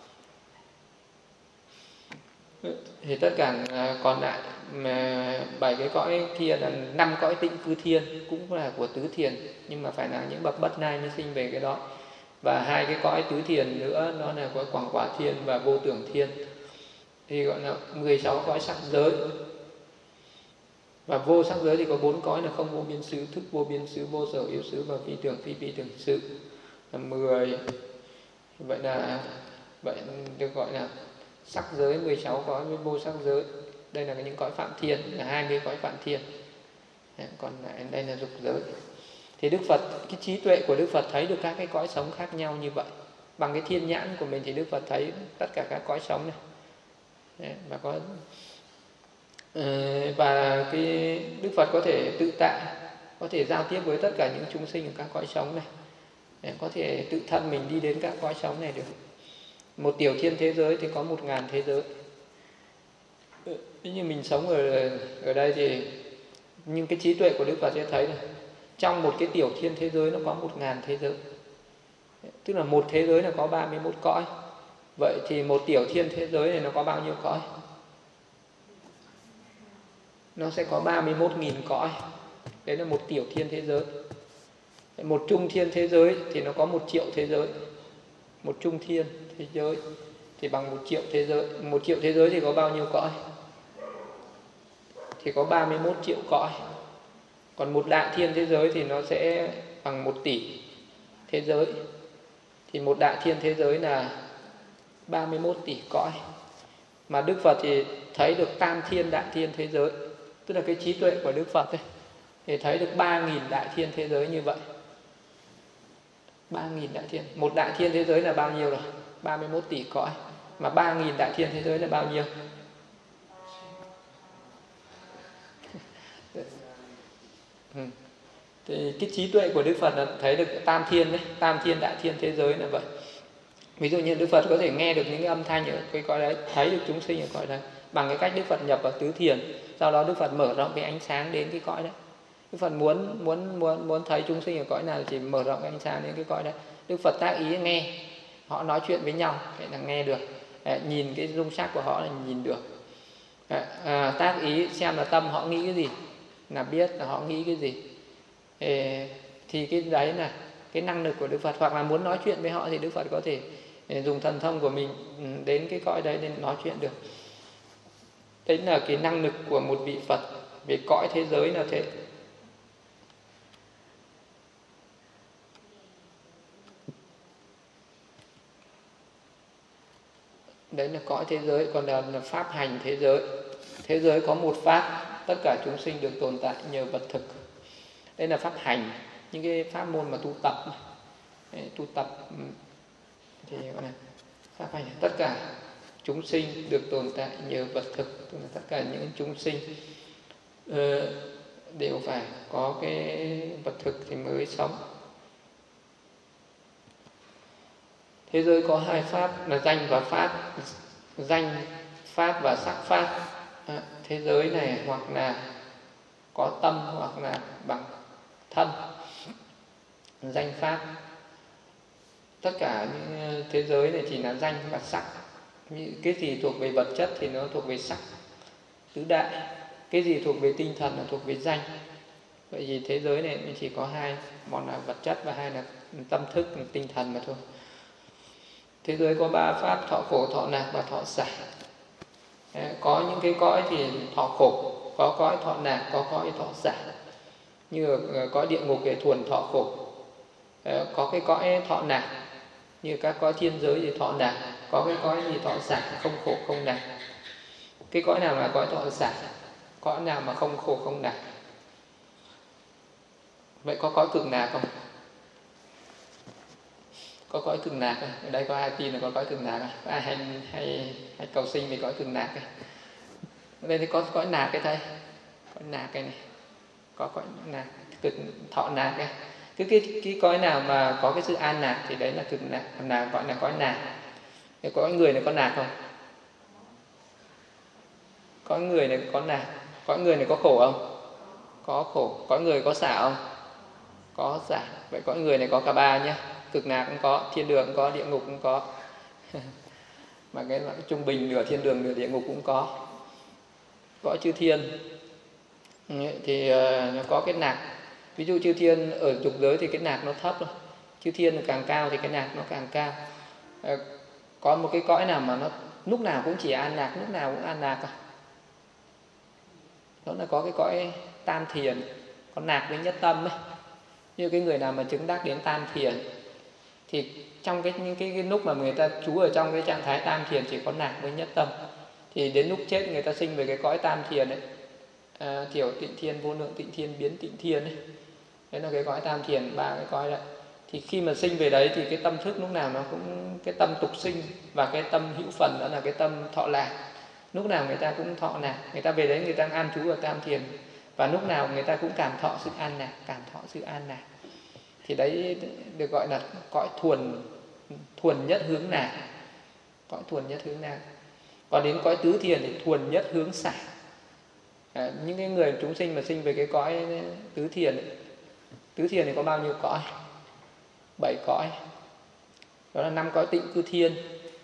Thì tất cả còn lại 7 cái cõi kia là 5 cõi tịnh cư thiên, cũng là của tứ thiền, nhưng mà phải là những bậc bất nai mới sinh về cái đó. Và 2 cái cõi tứ thiền nữa nó là cõi quảng quả thiên và vô tưởng thiên, thì gọi là 16 cõi sắc giới. Và vô sắc giới thì có 4 cõi là không vô biên xứ, thức vô biên xứ, vô sở yếu xứ và phi tưởng xứ là 10. Vậy được gọi là sắc giới 16 cõi với vô sắc giới. Đây là những cõi phạm thiên, là 20 cõi phạm thiên. Còn lại đây là dục giới. Thì Đức Phật, cái trí tuệ của Đức Phật thấy được các cái cõi sống khác nhau như vậy. Bằng cái thiên nhãn của mình thì Đức Phật thấy tất cả các cõi sống này. Đấy, và cái Đức Phật có thể tự tại, có thể giao tiếp với tất cả những chúng sinh ở các cõi sống này, có thể tự thân mình đi đến các cõi sống này được. Một tiểu thiên thế giới thì có 1000 thế giới. Nếu như mình sống ở đây thì, nhưng cái trí tuệ của Đức Phật sẽ thấy là trong một cái tiểu thiên thế giới nó có 1000 thế giới. Tức là một thế giới là có 31 cõi. Vậy thì một tiểu thiên thế giới này nó có bao nhiêu cõi? Nó sẽ có 31.000 cõi. Đấy là một tiểu thiên thế giới. Một trung thiên thế giới thì nó có 1 triệu thế giới. Một trung thiên thế giới thì bằng 1 triệu thế giới. 1 triệu thế giới thì có bao nhiêu cõi? Thì có 31 triệu cõi. Còn một đại thiên thế giới thì nó sẽ bằng 1 tỷ thế giới. Thì một đại thiên thế giới là 31 tỷ cõi. Mà Đức Phật thì thấy được tam thiên đại thiên thế giới, tức là cái trí tuệ của Đức Phật ấy, thì thấy được 3.000 đại thiên thế giới như vậy. 3.000 đại thiên. Một đại thiên thế giới là bao nhiêu rồi? 31 tỷ cõi. Mà 3.000 đại thiên thế giới là bao nhiêu? Thì cái trí tuệ của Đức Phật là thấy được tam thiên đấy, tam thiên đại thiên thế giới là vậy. Ví dụ như Đức Phật có thể nghe được những cái âm thanh ở cái cõi đấy, thấy được chúng sinh ở cõi đấy bằng cái cách Đức Phật nhập vào tứ thiền. Sau đó Đức Phật mở rộng cái ánh sáng đến cái cõi đấy. Đức Phật muốn thấy chúng sinh ở cõi nào thì chỉ mở rộng cái ánh sáng đến cái cõi đấy. Đức Phật tác ý nghe họ nói chuyện với nhau, vậy là nghe được. Nhìn cái dung sắc của họ là nhìn được. Tác ý xem là tâm họ nghĩ cái gì, là biết là họ nghĩ cái gì. Thì cái đấy là cái năng lực của Đức Phật. Hoặc là muốn nói chuyện với họ thì Đức Phật có thể dùng thần thông của mình đến cái cõi đấy để nói chuyện được. Đấy là cái năng lực của một vị Phật về cõi thế giới là thế. Đấy là cõi thế giới. Còn là pháp hành thế giới. Thế giới có một pháp, tất cả chúng sinh được tồn tại nhờ vật thực. Đây là pháp hành, những cái pháp môn mà tu tập. Tu tập thì gọi là pháp hành. Tất cả chúng sinh được tồn tại nhờ vật thực, tức là tất cả những chúng sinh đều phải có cái vật thực thì mới sống. Thế giới có hai pháp là danh và pháp. Danh pháp và sắc pháp. Thế giới này hoặc là có tâm hoặc là bằng thân. Danh pháp. Tất cả những thế giới này chỉ là danh và sắc. Cái gì thuộc về vật chất thì nó thuộc về sắc tứ đại. Cái gì thuộc về tinh thần là thuộc về danh. Vậy thì thế giới này chỉ có hai, một là vật chất và hai là tâm thức, là tinh thần mà thôi. Thế giới có ba pháp: thọ khổ, thọ lạc và thọ xả. Có những cái cõi thì thọ khổ, có cõi thọ lạc, có cõi thọ xả. Như cõi địa ngục thì thuần thọ khổ. Có cái cõi thọ lạc, như các cõi thiên giới thì thọ lạc. Có cái cõi gì thọ xả, không khổ không lạc. Cái cõi nào là cõi thọ xả? Cõi nào mà không khổ không lạc? Vậy có cõi cực lạc không? Có cõi cực lạc không? Ở đây có ai tin là có cõi cực lạc không? Có ai hay cầu sinh về cõi cực lạc không? Ở đây thì có cõi lạc cái thầy. Cõi lạc cái này. Có cõi lạc, cực thọ lạc cái. Cái cõi nào mà có cái sự an lạc thì đấy là cực lạc, là gọi là cõi lạc. Cái cõi người này có lạc không? Cõi người này có lạc. Cõi người này có khổ không? Có khổ. Cõi người có xả không? Có xả. Vậy cõi người này có cả ba nhé. Cực lạc cũng có, thiên đường cũng có, địa ngục cũng có. Mà cái trung bình nửa thiên đường nửa địa ngục cũng có. Cõi chư thiên thì nó có cái lạc. Ví dụ chư thiên ở dục giới thì cái lạc nó thấp thôi. Chư thiên càng cao thì cái lạc nó càng cao. Có một cái cõi nào mà nó lúc nào cũng chỉ an lạc, lúc nào cũng an lạc à? Đó là có cái cõi tam thiền, có lạc với nhất tâm ấy. Như cái người nào mà chứng đắc đến tam thiền thì trong những cái lúc mà người ta trú ở trong cái trạng thái tam thiền chỉ có lạc với nhất tâm. Thì đến lúc chết người ta sinh về cái cõi tam thiền ấy, thiểu tịnh thiên, vô lượng tịnh thiên, biến tịnh thiên ấy. Đấy là cái cõi tam thiền, ba cái cõi đấy. Thì khi mà sinh về đấy thì cái tâm thức lúc nào nó cũng cái tâm tục sinh và cái tâm hữu phần đó là cái tâm thọ lạc. Lúc nào người ta cũng thọ lạc, người ta về đấy người ta an trú ở tam thiền và lúc nào người ta cũng cảm thọ sự an lạc, cảm thọ sự an lạc. Thì đấy được gọi là cõi thuần nhất hướng lạc. Cõi thuần nhất hướng lạc. Còn đến cõi tứ thiền thì thuần nhất hướng xả. Những cái người chúng sinh mà sinh về cái cõi tứ thiền ấy, tứ thiền thì có bao nhiêu cõi? 7 cõi. Đó là 5 cõi tịnh cư thiên.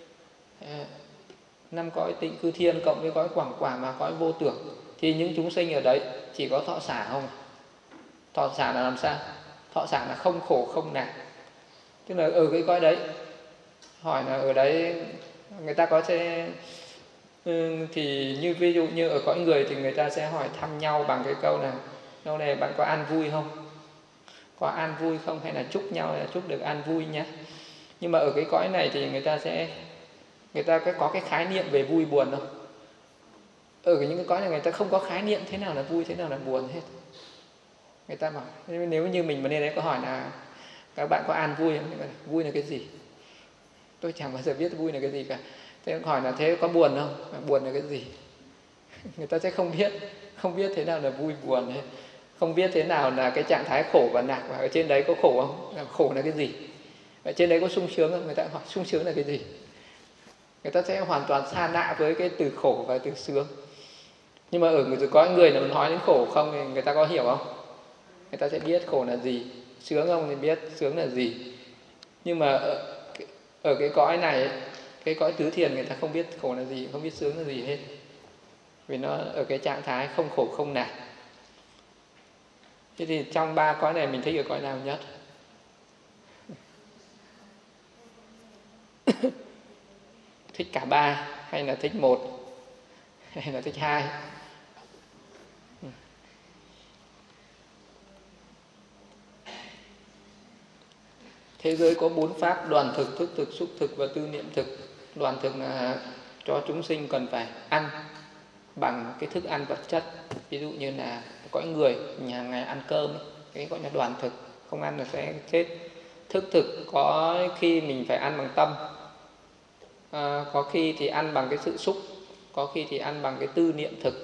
5 cõi tịnh cư thiên cộng với cõi quảng quả và cõi vô tưởng. Thì những chúng sinh ở đấy chỉ có thọ xả không? Thọ xả là làm sao? Thọ xả là không khổ không lạc. Tức là ở cái cõi đấy, hỏi là ở đấy người ta có sẽ thì như ví dụ như ở cõi người thì người ta sẽ hỏi thăm nhau bằng cái câu là: lâu này bạn có an vui không? Có an vui không? Hay là chúc nhau là chúc được an vui nhé. Nhưng mà ở cái cõi này thì người ta có cái khái niệm về vui buồn không? Ở những cái cõi này người ta không có khái niệm thế nào là vui, thế nào là buồn hết. Người ta bảo nếu như mình mà lên đấy có hỏi là các bạn có an vui không? Vui là cái gì? Tôi chẳng bao giờ biết vui là cái gì cả. Thế hỏi là thế có buồn không? Buồn là cái gì? Người ta sẽ không biết thế nào là vui buồn hết. Không biết thế nào là cái trạng thái khổ và lạc. Và ở trên đấy có khổ không? Khổ là cái gì? Ở trên đấy có sung sướng không? Người ta hỏi sung sướng là cái gì? Người ta sẽ hoàn toàn xa lạ với cái từ khổ và từ sướng. Nhưng mà ở có người nào nói đến khổ không thì người ta có hiểu không? Người ta sẽ biết khổ là gì. Sướng không thì biết sướng là gì. Nhưng mà ở cái cõi này, cái cõi tứ thiền người ta không biết khổ là gì, không biết sướng là gì hết. Vì nó ở cái trạng thái không khổ không lạc. Thế thì trong ba cõi này mình thích ở cõi nào nhất? Thích cả ba hay là thích một hay là thích hai? Thế giới có 4 pháp: đoàn thực, thức thực, xúc thực và tư niệm thực. Đoàn thực là cho chúng sinh cần phải ăn. bằng cái thức ăn vật chất. Ví dụ như là có người nhà ngày ăn cơm, cái gọi là đoàn thực, không ăn là sẽ chết. Thức thực có khi mình phải ăn bằng tâm, có khi thì ăn bằng cái sự xúc, có khi thì ăn bằng cái tư niệm thực.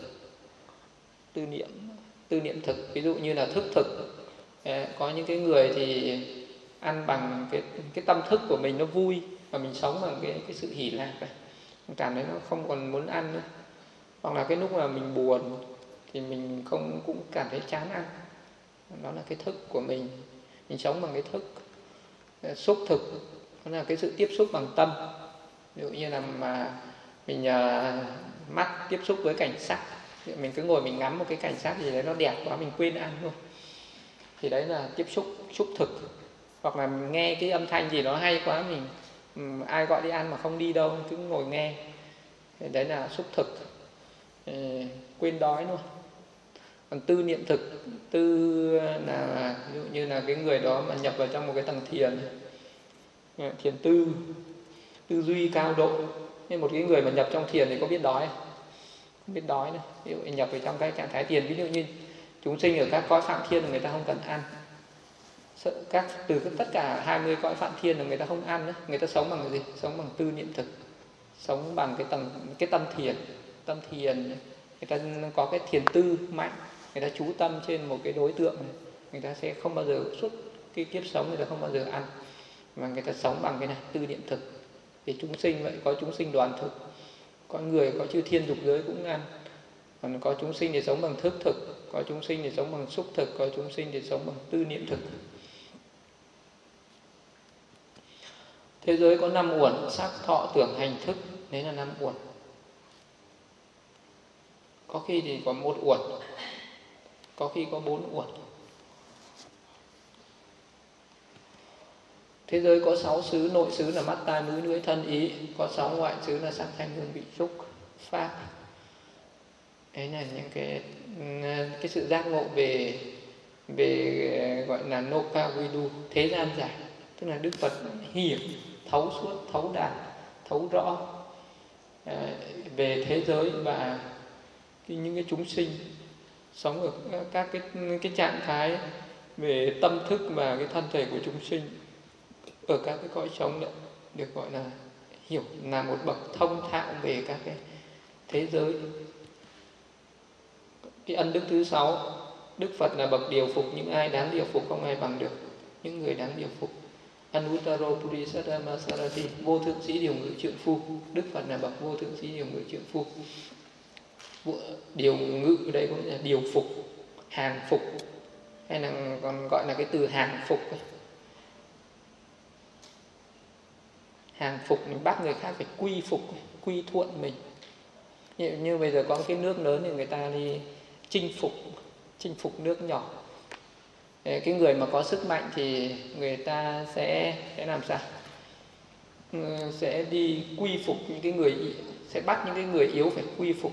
Tư niệm thực, ví dụ như là thức thực, có những cái người thì ăn bằng cái tâm thức của mình nó vui, và mình sống bằng cái sự hỷ lạc này, cảm thấy nó không còn muốn ăn nữa. Hoặc là cái lúc mà mình buồn thì mình cũng cảm thấy chán ăn, đó là cái thức của mình sống bằng cái thức. Xúc thực, đó là cái sự tiếp xúc bằng tâm. Ví dụ như là mà mình mắt tiếp xúc với cảnh sắc, mình cứ ngồi mình ngắm một cái cảnh sắc gì đấy nó đẹp quá, mình quên ăn luôn, thì đấy là tiếp xúc thực. Hoặc là mình nghe cái âm thanh gì nó hay quá, mình ai gọi đi ăn mà không đi đâu, cứ ngồi nghe, thì đấy là xúc thực, quên đói luôn. Còn tư niệm thực, tư là ví dụ như là cái người đó mà nhập vào trong một cái tầng thiền tư duy cao độ. Nên một cái người mà nhập trong thiền thì có biết đói không? Không biết đói nữa. Ví dụ nhập vào trong cái trạng thái thiền, ví dụ như chúng sinh ở các cõi phạm thiên là người ta không cần ăn. Từ tất cả 20 cõi phạm thiên là người ta không ăn nữa. Người ta sống bằng cái gì? Sống bằng tư niệm thực, sống bằng cái tâm thiền. Người ta có cái thiền tư mạnh, người ta chú tâm trên một cái đối tượng này, người ta sẽ không bao giờ suốt cái kiếp sống người ta không bao giờ ăn, mà người ta sống bằng cái này, tư niệm thực. Thì chúng sinh vậy, có chúng sinh đoàn thực, có người có chư thiên dục giới cũng ăn. Còn có chúng sinh thì sống bằng thức thực, có chúng sinh thì sống bằng xúc thực, có chúng sinh thì sống bằng tư niệm thực. Thế giới có 5 uẩn: sắc, thọ, tưởng, hành, thức. Đấy là 5 uẩn. Có khi thì có 1 uẩn, có khi có 4 uẩn. Thế giới có 6 xứ: nội xứ là mắt, tai, mũi, lưỡi, thân, ý. Có 6 ngoại xứ là sắc, thanh, hương, vị, xúc, pháp. Đấy là những cái sự giác ngộ về gọi là Nokavidu, thế gian giải. Tức là Đức Phật hiểu, thấu suốt, thấu đạt, thấu rõ về thế giới và những cái chúng sinh sống ở các cái trạng thái về tâm thức và cái thân thể của chúng sinh ở các cái cõi sống đấy, được gọi là hiểu, là một bậc thông thạo về các cái thế giới. Cái ân đức thứ 6, Đức Phật là bậc điều phục những ai đáng điều phục, không ai bằng được những người đáng điều phục. Anuttaro Purisatama Sarati, vô thượng sĩ điều ngự trượng phu. Đức Phật là bậc vô thượng sĩ điều ngự trượng phu. Điều ngự đây có nghĩa là điều phục, hàng phục, hay là còn gọi là cái từ hàng phục. Hàng phục, mình bắt người khác phải quy phục, quy thuận mình. Như bây giờ có cái nước lớn thì người ta đi chinh phục nước nhỏ. Cái người mà có sức mạnh thì người ta sẽ làm sao? Sẽ đi quy phục những cái người, sẽ bắt những cái người yếu phải quy phục.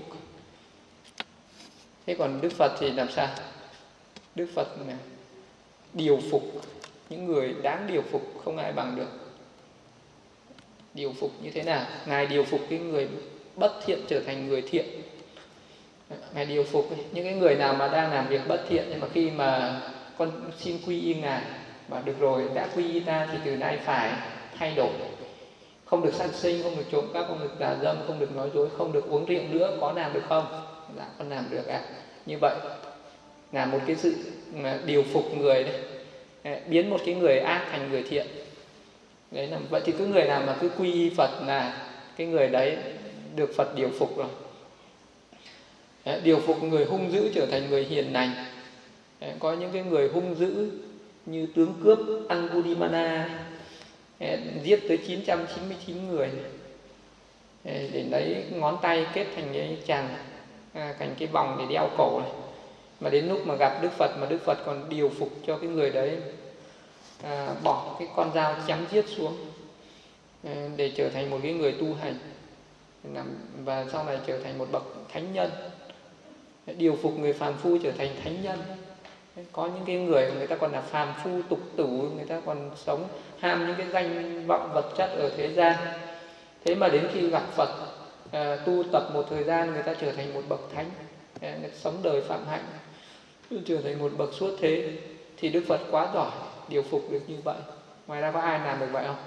Thế còn Đức Phật thì làm sao? Đức Phật là điều phục những người đáng điều phục, không ai bằng được. Điều phục như thế nào? Ngài điều phục cái người bất thiện trở thành người thiện. Ngài điều phục những cái người nào mà đang làm việc bất thiện, nhưng mà khi mà con xin quy y Ngài, và được rồi, đã quy y ta thì từ nay phải thay đổi. Không được sát sinh, không được trộm cắp, không được tà dâm, không được nói dối, không được uống rượu nữa. Có làm được không? Dạ con làm được ạ. Như vậy là một cái sự điều phục người đấy, biến một cái người ác thành người thiện. Đấy là vậy. Thì cứ người nào mà cứ quy y Phật là cái người đấy được Phật điều phục rồi. Đấy, điều phục người hung dữ trở thành người hiền lành. Đấy, có những cái người hung dữ như tướng cướp Angulimala, giết tới 999 người, để lấy ngón tay kết thành cái thành cái vòng để đeo cổ này. Mà đến lúc mà gặp Đức Phật, mà Đức Phật còn điều phục cho cái người đấy bỏ cái con dao chém giết xuống, để trở thành một cái người tu hành, và sau này trở thành một bậc thánh nhân. Điều phục người phàm phu trở thành thánh nhân. Có những cái người ta còn là phàm phu tục tử, người ta còn sống ham những cái danh vọng vật chất ở thế gian. Thế mà đến khi gặp Phật, tu tập một thời gian người ta trở thành một bậc thánh, người ta sống đời phạm hạnh, trở thành một bậc xuất thế, thì Đức Phật quá giỏi điều phục được như vậy. Ngoài ra có ai làm được vậy không?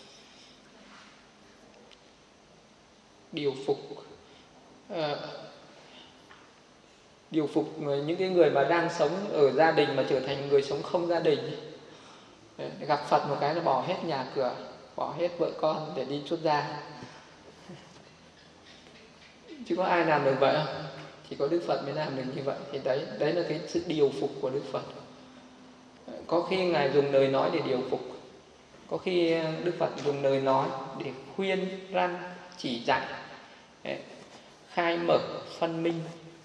Điều phục những cái người mà đang sống ở gia đình mà trở thành người sống không gia đình. Gặp Phật một cái là bỏ hết nhà cửa, bỏ hết vợ con để đi xuất gia. Chứ có ai làm được vậy không? Chỉ có Đức Phật mới làm được như vậy. Thì đấy là cái sự điều phục của Đức Phật. Có khi Ngài dùng lời nói để điều phục, có khi Đức Phật dùng lời nói để khuyên răn, chỉ dạy, khai mở, phân minh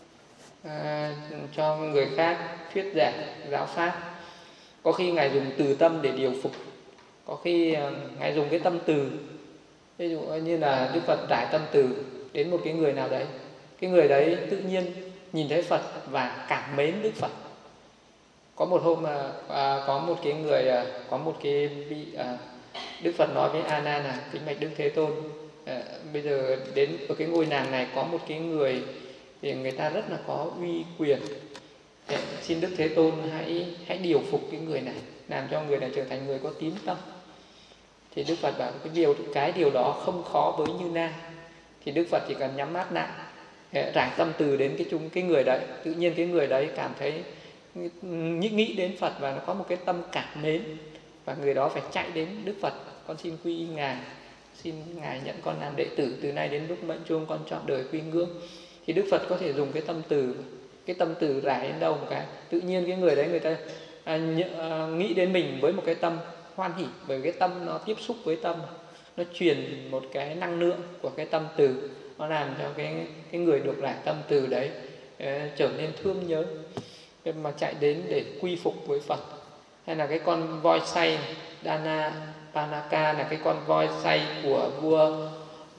cho người khác, thuyết giảng giáo pháp. Có khi Ngài dùng từ tâm để điều phục, có khi Ngài dùng cái tâm từ. Ví dụ như là Đức Phật trải tâm từ đến một cái người nào đấy, cái người đấy tự nhiên nhìn thấy Phật và cảm mến Đức Phật. Có một hôm mà có một cái vị Đức Phật nói với A Nan là: kính bạch Đức Thế Tôn, bây giờ đến ở cái ngôi làng này có một cái người thì người ta rất là có uy quyền, xin Đức Thế Tôn hãy điều phục cái người này, làm cho người này trở thành người có tín tâm. Thì Đức Phật bảo cái điều đó không khó với Như Lai. Thì Đức Phật chỉ cần nhắm mắt lại, rải tâm từ đến cái người đấy, tự nhiên cái người đấy cảm thấy nghĩ đến Phật và nó có một cái tâm cảm mến, và người đó phải chạy đến Đức Phật: con xin quy y Ngài, xin Ngài nhận con làm đệ tử, từ nay đến lúc mệnh chuông con trọn đời quy ngưỡng. Thì Đức Phật có thể dùng cái tâm từ rải đến đâu một cái, tự nhiên cái người đấy người ta nghĩ đến mình với một cái tâm hoan hỉ, bởi cái tâm nó tiếp xúc với tâm, nó truyền một cái năng lượng của cái tâm từ, nó làm cho cái người được rải tâm từ đấy trở nên thương nhớ mà chạy đến để quy phục với Phật. Hay là cái con voi xay Dana Panaka, là cái con voi xay của vua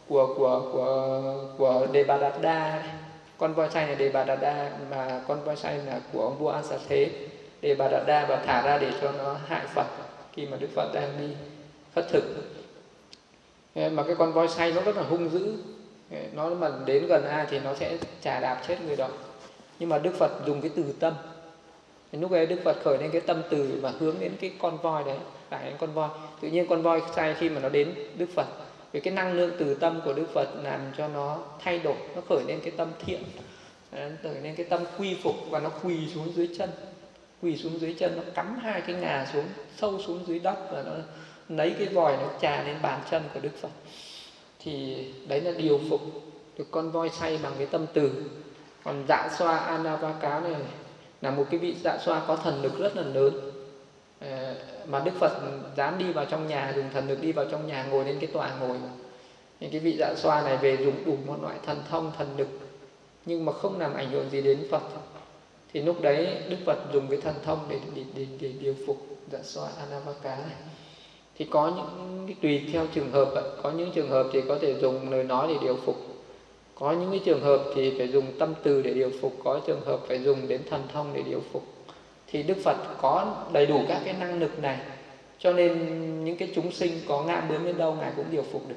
của Devadatta. Con voi xay là Devadatta, mà con voi xay là của ông vua Asa Thế. Devadatta và thả ra để cho nó hại Phật khi mà Đức Phật đang đi khất thực. Mà cái con voi xay nó rất là hung dữ, nó mà đến gần ai thì nó sẽ chà đạp chết người đó. Nhưng mà Đức Phật dùng cái từ tâm. Lúc ấy Đức Phật khởi lên cái tâm từ và hướng đến cái con voi đấy, phải đến con voi. Tự nhiên con voi xay khi mà nó đến Đức Phật, vì cái năng lượng từ tâm của Đức Phật làm cho nó thay đổi, nó khởi lên cái tâm thiện, khởi lên cái tâm quy phục, và nó quỳ xuống dưới chân, nó cắm hai cái ngà xuống sâu xuống dưới đất, và nó lấy cái vòi nó chà lên bàn chân của Đức Phật. Thì đấy là điều phục được con voi xay bằng cái tâm từ. Còn Dạ Xoa Anavaka này là một cái vị Dạ Xoa có thần lực rất là lớn, mà Đức Phật dám đi vào trong nhà, dùng thần lực đi vào trong nhà, ngồi lên cái tòa ngồi. Những cái vị Dạ Xoa này về dùng đủ một loại thần thông, thần lực, nhưng mà không làm ảnh hưởng gì đến Phật. Thì lúc đấy Đức Phật dùng cái thần thông để điều phục Dạ Xoa Anavaka này. Thì có những tùy theo trường hợp, có những trường hợp thì có thể dùng lời nói để điều phục, có những cái trường hợp thì phải dùng tâm từ để điều phục, có trường hợp phải dùng đến thần thông để điều phục. Thì Đức Phật có đầy đủ các cái năng lực này, cho nên những cái chúng sinh có ngã bướng đến đâu Ngài cũng điều phục được.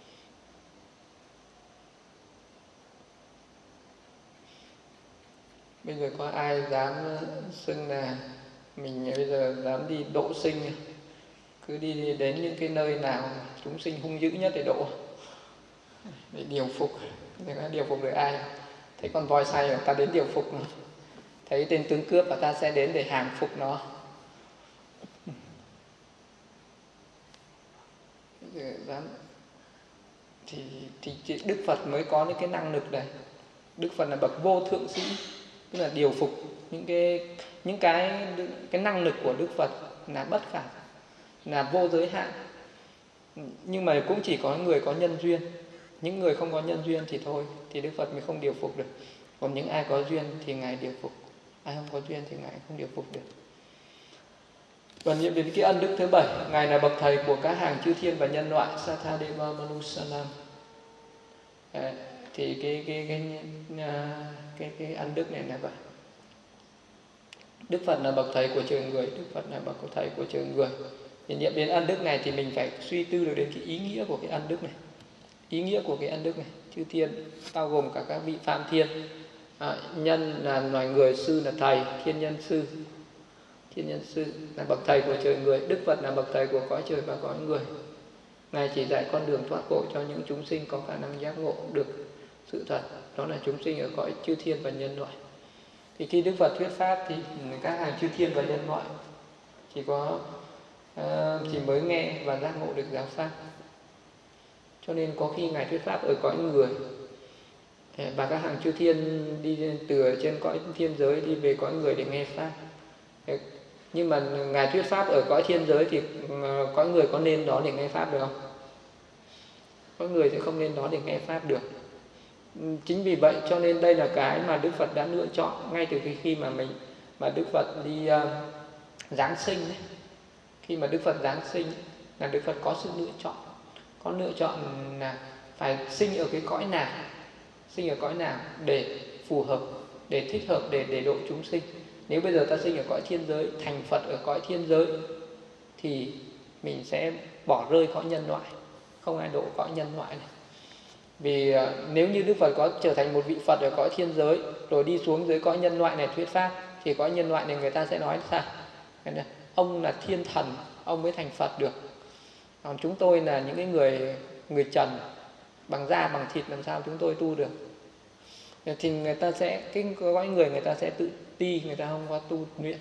Bây giờ có ai dám xưng là mình bây giờ dám đi độ sinh, cứ đi đến những cái nơi nào chúng sinh hung dữ nhất để độ, để điều phục. Thì có điều phục được ai? Thấy con voi xay mà ta đến điều phục nó, thấy tên tướng cướp và ta sẽ đến để hàng phục nó. Thì Đức Phật mới có những cái năng lực này. Đức Phật là bậc vô thượng sĩ, tức là điều phục những cái năng lực của Đức Phật là bất khả, là vô giới hạn. Nhưng mà cũng chỉ có người có nhân duyên. Những người không có nhân duyên thì thôi, thì Đức Phật mới không điều phục được. Còn những ai có duyên thì Ngài điều phục, ai không có duyên thì Ngài không điều phục được. Và nhiệm đến cái ân đức thứ 7, Ngài là bậc thầy của các hàng chư thiên và nhân loại, Sathadeva Manusanam. Thì cái ân đức này là vậy. Đức Phật là bậc thầy của trời người, Đức Phật là bậc thầy của trời người. Thì nhiệm đến ân đức này thì mình phải suy tư được đến cái ý nghĩa của cái ân đức này. Ý nghĩa của cái ân đức này chư thiên bao gồm cả các vị Phạm Thiên. Nhân là loài người, sư là thầy, thiên nhân sư. Thiên nhân sư là bậc thầy của trời người, Đức Phật là bậc thầy của cõi trời và cõi người. Ngài chỉ dạy con đường thoát khổ cho những chúng sinh có khả năng giác ngộ được sự thật, đó là chúng sinh ở cõi chư thiên và nhân loại. Thì khi Đức Phật thuyết pháp thì các hàng chư thiên và nhân loại chỉ mới nghe và giác ngộ được giáo pháp. Cho nên có khi Ngài thuyết pháp ở cõi người, và các hàng chư thiên đi từ trên cõi thiên giới đi về cõi người để nghe pháp. Nhưng mà Ngài thuyết pháp ở cõi thiên giới thì cõi người có nên đó để nghe pháp được không? Cõi người sẽ không nên đó để nghe pháp được. Chính vì vậy cho nên đây là cái mà Đức Phật đã lựa chọn ngay từ khi mà Đức Phật đi Giáng sinh ấy. Khi mà Đức Phật Giáng sinh là Đức Phật có sự lựa chọn. Có lựa chọn là phải sinh ở cái cõi nào, sinh ở cõi nào để phù hợp, để thích hợp để độ chúng sinh. Nếu bây giờ ta sinh ở cõi thiên giới, thành Phật ở cõi thiên giới, thì mình sẽ bỏ rơi cõi nhân loại, không ai độ cõi nhân loại này. Vì nếu như Đức Phật có trở thành một vị Phật ở cõi thiên giới rồi đi xuống dưới cõi nhân loại này thuyết pháp, thì cõi nhân loại này người ta sẽ nói sao? Ông là thiên thần, ông mới thành Phật được. Còn chúng tôi là những cái người trần, bằng da bằng thịt, làm sao chúng tôi tu được? Thì người ta sẽ, cái cõi người người ta sẽ tự ti, người ta không có tu luyện.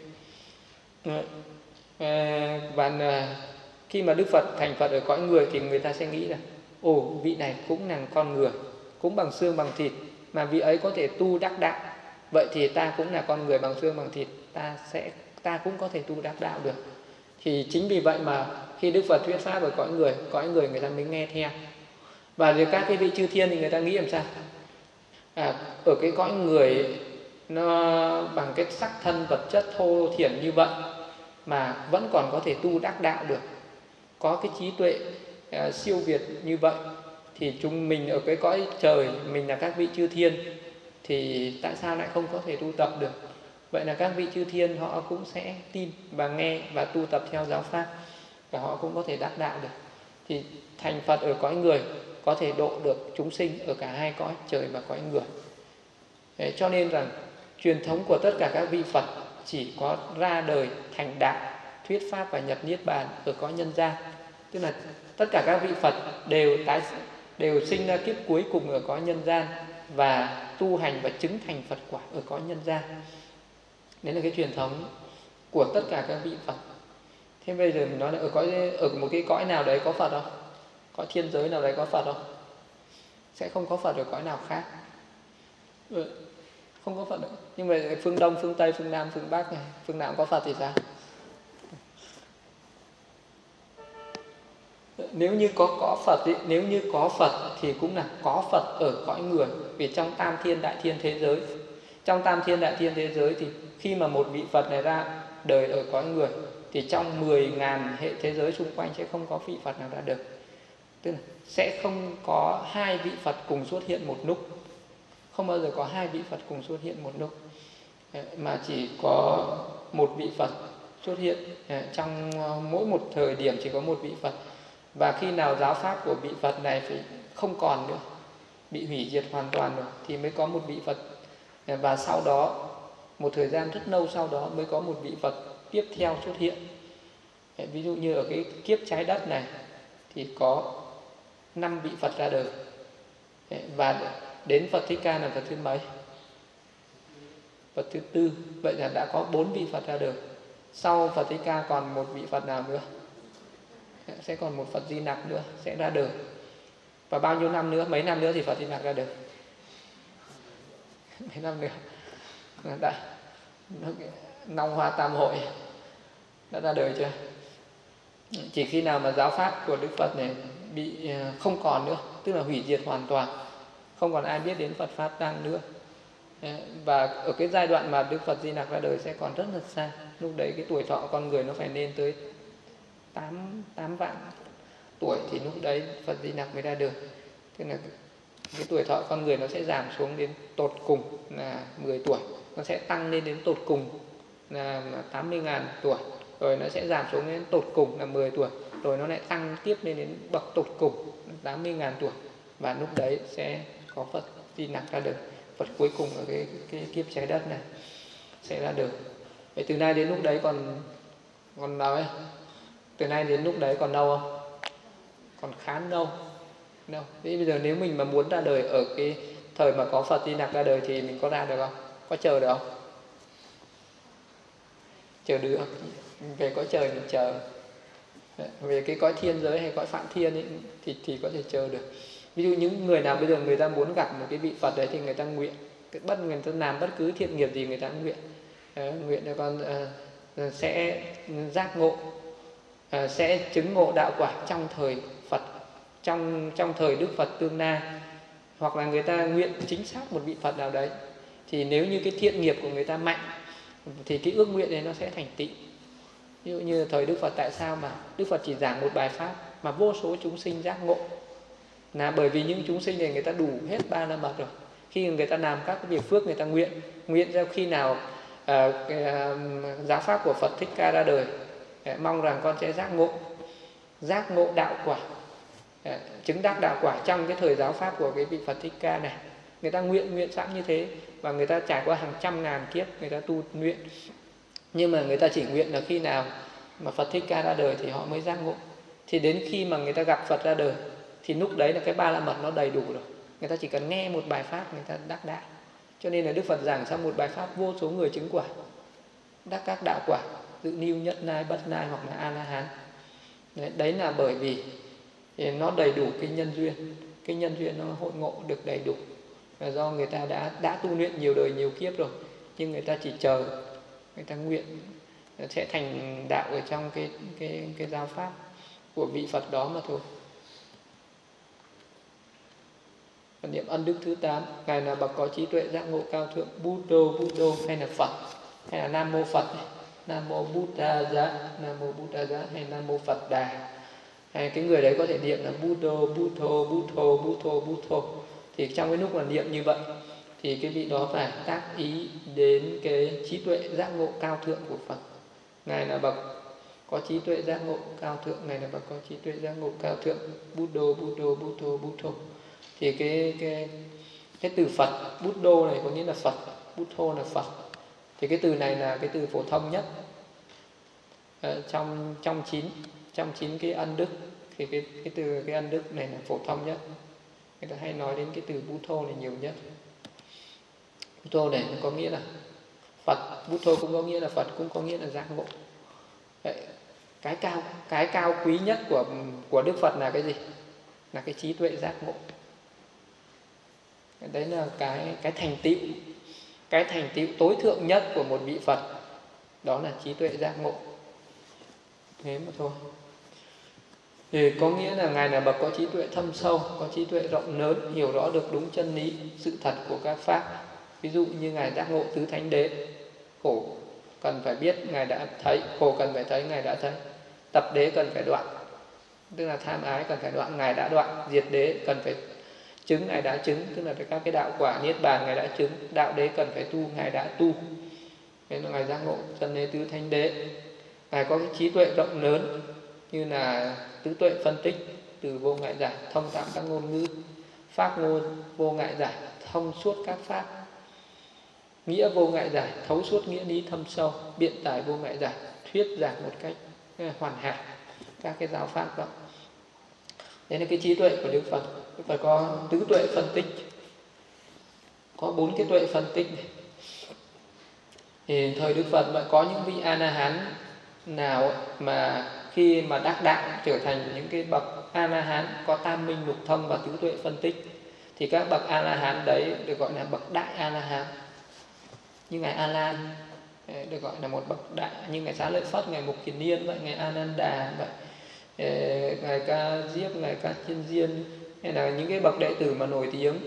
Và khi mà Đức Phật thành Phật ở cõi người thì người ta sẽ nghĩ là vị này cũng là con người, cũng bằng xương bằng thịt, mà vị ấy có thể tu đắc đạo, vậy thì ta cũng là con người bằng xương bằng thịt, ta cũng có thể tu đắc đạo được. Thì chính vì vậy mà khi Đức Phật thuyết pháp ở cõi người người ta mới nghe theo. Và rồi các cái vị chư thiên thì người ta nghĩ làm sao? Ở cái cõi người nó bằng cái sắc thân vật chất thô thiển như vậy mà vẫn còn có thể tu đắc đạo được, có cái trí tuệ siêu việt như vậy, thì chúng mình ở cái cõi trời, mình là các vị chư thiên, thì tại sao lại không có thể tu tập được? Vậy là các vị chư thiên họ cũng sẽ tin và nghe và tu tập theo giáo pháp, và họ cũng có thể đắc đạo được. Thì thành Phật ở cõi người có thể độ được chúng sinh ở cả hai cõi trời và cõi người. Cho nên rằng truyền thống của tất cả các vị Phật chỉ có ra đời thành đạo, thuyết pháp và nhập niết bàn ở cõi nhân gian. Tức là tất cả các vị Phật đều sinh ra kiếp cuối cùng ở cõi nhân gian và tu hành và chứng thành Phật quả ở cõi nhân gian. Đấy là cái truyền thống của tất cả các vị Phật. Thế bây giờ mình nói là ở một cái cõi nào đấy có Phật không? Cõi thiên giới nào đấy có Phật không? Sẽ không có Phật ở cõi nào khác. Không có Phật đâu. Nhưng mà phương Đông, phương Tây, phương Nam, phương Bắc này, phương nào cũng có Phật thì sao? Nếu như có Phật thì cũng là có Phật ở cõi người. Vì trong Tam Thiên Đại Thiên thế giới, trong Tam Thiên Đại Thiên thế giới thì khi mà một vị Phật này ra đời ở cõi người thì trong 10.000 hệ thế giới xung quanh sẽ không có vị Phật nào ra được. Tức là sẽ không có hai vị Phật cùng xuất hiện một lúc. Không bao giờ có hai vị Phật cùng xuất hiện một lúc, mà chỉ có một vị Phật xuất hiện. Trong mỗi một thời điểm chỉ có một vị Phật. Và khi nào giáo pháp của vị Phật này phải không còn nữa, bị hủy diệt hoàn toàn rồi, thì mới có một vị Phật. Và sau đó, một thời gian rất lâu sau đó mới có một vị Phật tiếp theo xuất hiện. Ví dụ như ở cái kiếp trái đất này thì có 5 vị Phật ra đời. Và đến Phật Thích Ca là Phật thứ mấy? Phật thứ 4. Vậy là đã có 4 vị Phật ra đời. Sau Phật Thích Ca còn một vị Phật nào nữa? Sẽ còn một Phật Di Lặc nữa sẽ ra đời. Và bao nhiêu năm nữa, mấy năm nữa thì Phật Di Lặc ra đời? Mấy năm nữa đã Long Hoa Tam Hội đã ra đời chưa? Chỉ khi nào mà giáo pháp của Đức Phật này bị không còn nữa, tức là hủy diệt hoàn toàn, không còn ai biết đến Phật Pháp Tăng nữa. Và ở cái giai đoạn mà Đức Phật Di Lặc ra đời sẽ còn rất là xa. Lúc đấy cái tuổi thọ con người nó phải lên tới 8 vạn tuổi thì lúc đấy Phật Di Lặc mới ra đời. Tức là cái tuổi thọ con người nó sẽ giảm xuống đến tột cùng là 10 tuổi, nó sẽ tăng lên đến tột cùng là 80.000 tuổi, rồi nó sẽ giảm xuống đến tột cùng là 10 tuổi, rồi nó lại tăng tiếp lên đến bậc tột cùng 80.000 tuổi, và lúc đấy sẽ có Phật Di Lặc ra đời, Phật cuối cùng ở cái kiếp trái đất này sẽ ra đời. Vậy từ nay đến lúc đấy còn lâu ấy, từ nay đến lúc đấy còn lâu không? Còn khá lâu. Thế bây giờ nếu mình mà muốn ra đời ở cái thời mà có Phật Di Lặc ra đời thì mình có ra được không? Có chờ được không? Chờ được. Về cõi trời mình chờ. Về cái cõi thiên giới hay cõi phạm thiên ấy, thì có thể chờ được. Ví dụ những người nào bây giờ người ta muốn gặp một cái vị Phật đấy thì người ta nguyện, người ta làm bất cứ thiện nghiệp gì người ta cũng nguyện. Nguyện cho con sẽ giác ngộ, sẽ chứng ngộ đạo quả trong thời Phật, trong thời Đức Phật tương lai. Hoặc là người ta nguyện chính xác một vị Phật nào đấy, thì nếu như cái thiện nghiệp của người ta mạnh thì cái ước nguyện này nó sẽ thành tựu. Ví dụ như thời Đức Phật, tại sao mà Đức Phật chỉ giảng một bài pháp mà vô số chúng sinh giác ngộ? Là bởi vì những chúng sinh này người ta đủ hết 3 la mật rồi. Khi người ta làm các cái việc phước, người ta nguyện ra khi nào giáo pháp của Phật Thích Ca ra đời, mong rằng con sẽ giác ngộ đạo quả, chứng đắc đạo quả trong cái thời giáo pháp của cái vị Phật Thích Ca này. Người ta nguyện sẵn như thế, và người ta trải qua hàng trăm ngàn kiếp người ta tu nguyện, nhưng mà người ta chỉ nguyện là khi nào mà Phật Thích Ca ra đời thì họ mới giác ngộ. Thì đến khi mà người ta gặp Phật ra đời thì lúc đấy là cái 3 la mật nó đầy đủ rồi. Người ta chỉ cần nghe một bài pháp người ta đắc đạo. Cho nên là Đức Phật giảng xong một bài pháp, vô số người chứng quả, đắc các đạo quả, dự niu, nhất nai, bất nai hoặc là A-la-hán. Đấy là bởi vì nó đầy đủ cái nhân duyên. Cái nhân duyên nó hội ngộ được đầy đủ, là do người ta đã tu luyện nhiều đời nhiều kiếp rồi, nhưng người ta chỉ chờ, người ta nguyện sẽ thành đạo ở trong cái giáo pháp của vị Phật đó mà thôi. Và niệm ân đức thứ 8, ngài là bậc có trí tuệ giác ngộ cao thượng, Buddha hay là Phật, hay là Nam Mô Phật, Nam Mô Buddha Giá, Nam Mô Buddha Giá hay Nam Mô Phật Đà. Hay cái người đấy có thể niệm là Buddha. Thì trong cái lúc mà niệm như vậy thì cái vị đó phải tác ý đến cái trí tuệ giác ngộ cao thượng của Phật. Ngài là bậc có trí tuệ giác ngộ cao thượng, ngài là bậc có trí tuệ giác ngộ cao thượng, Buddha. Thì cái từ Phật, Buddha này có nghĩa là Phật, Buddha là Phật. Thì cái từ này là cái từ phổ thông nhất trong chín cái ân đức. Thì cái từ cái ân đức này là phổ thông nhất. Người ta hay nói đến cái từ Buddha này nhiều nhất. Buddha này có nghĩa là Phật, Buddha cũng có nghĩa là Phật, cũng có nghĩa là giác ngộ. Vậy, cái cao quý nhất của Đức Phật là cái gì? Là cái trí tuệ giác ngộ. Đấy là cái thành tựu tối thượng nhất của một vị Phật, đó là trí tuệ giác ngộ. Thế mà thôi. Thì có nghĩa là ngài là bậc có trí tuệ thâm sâu, có trí tuệ rộng lớn, hiểu rõ được đúng chân lý, sự thật của các pháp. Ví dụ như ngài giác ngộ tứ thánh đế, khổ cần phải biết ngài đã thấy, khổ cần phải thấy ngài đã thấy, tập đế cần phải đoạn, tức là tham ái cần phải đoạn, ngài đã đoạn, diệt đế cần phải chứng, ngài đã chứng, tức là các cái đạo quả niết bàn ngài đã chứng, đạo đế cần phải tu, ngài đã tu. Thế là ngài giác ngộ chân đế tứ thánh đế. Ngài có cái trí tuệ rộng lớn như là tứ tuệ phân tích, từ vô ngại giải, thông tạm các ngôn ngữ, pháp ngôn vô ngại giải, thông suốt các pháp, nghĩa vô ngại giải, thấu suốt nghĩa lý thâm sâu, biện tài vô ngại giải, thuyết giảng một cách hoàn hảo các cái giáo pháp đó. Đấy là cái trí tuệ của Đức Phật. Đức Phật có tứ tuệ phân tích, có 4 cái tuệ phân tích này. Thì thời Đức Phật mà có những vị A-la-hán nào mà khi mà đắc đạo trở thành những cái bậc A-la-hán có tam minh lục thông và tứ tuệ phân tích, thì các bậc A-la-hán đấy được gọi là bậc đại A-la-hán. Như ngài A-lan được gọi là một bậc đại, như ngài Xá Lợi Phất, ngài Mục Kiền Niên vậy, ngài A-nan-đà vậy, ngài Ca Diếp, ngài Ca Chiên Diên, hay là những cái bậc đệ tử mà nổi tiếng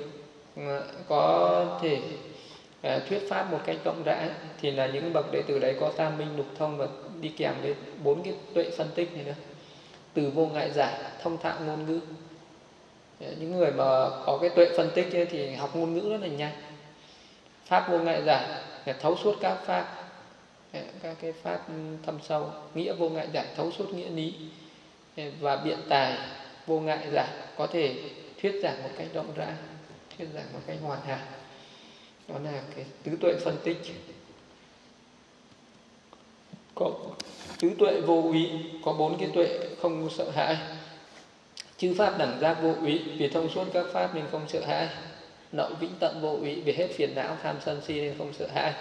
có thể thuyết pháp một cách rộng rãi, thì là những bậc đệ tử đấy có tam minh lục thông và đi kèm với 4 cái tuệ phân tích này nữa. Từ vô ngại giải, thông thạo ngôn ngữ. Những người mà có cái tuệ phân tích ấy thì học ngôn ngữ rất là nhanh. Pháp vô ngại giải, thấu suốt các pháp, các cái pháp thâm sâu. Nghĩa vô ngại giải, thấu suốt nghĩa lý. Và biện tài vô ngại giải, có thể thuyết giảng một cách rộng rãi. thuyết giảng một cách hoàn hảo. Đó là cái tứ tuệ phân tích. Có tứ tuệ vô úy, có 4 cái tuệ không sợ hãi. Chư pháp đẳng giác vô úy, vì thông suốt các pháp nên không sợ hãi. Nậu vĩnh tận vô úy, vì hết phiền não tham sân si nên không sợ hãi.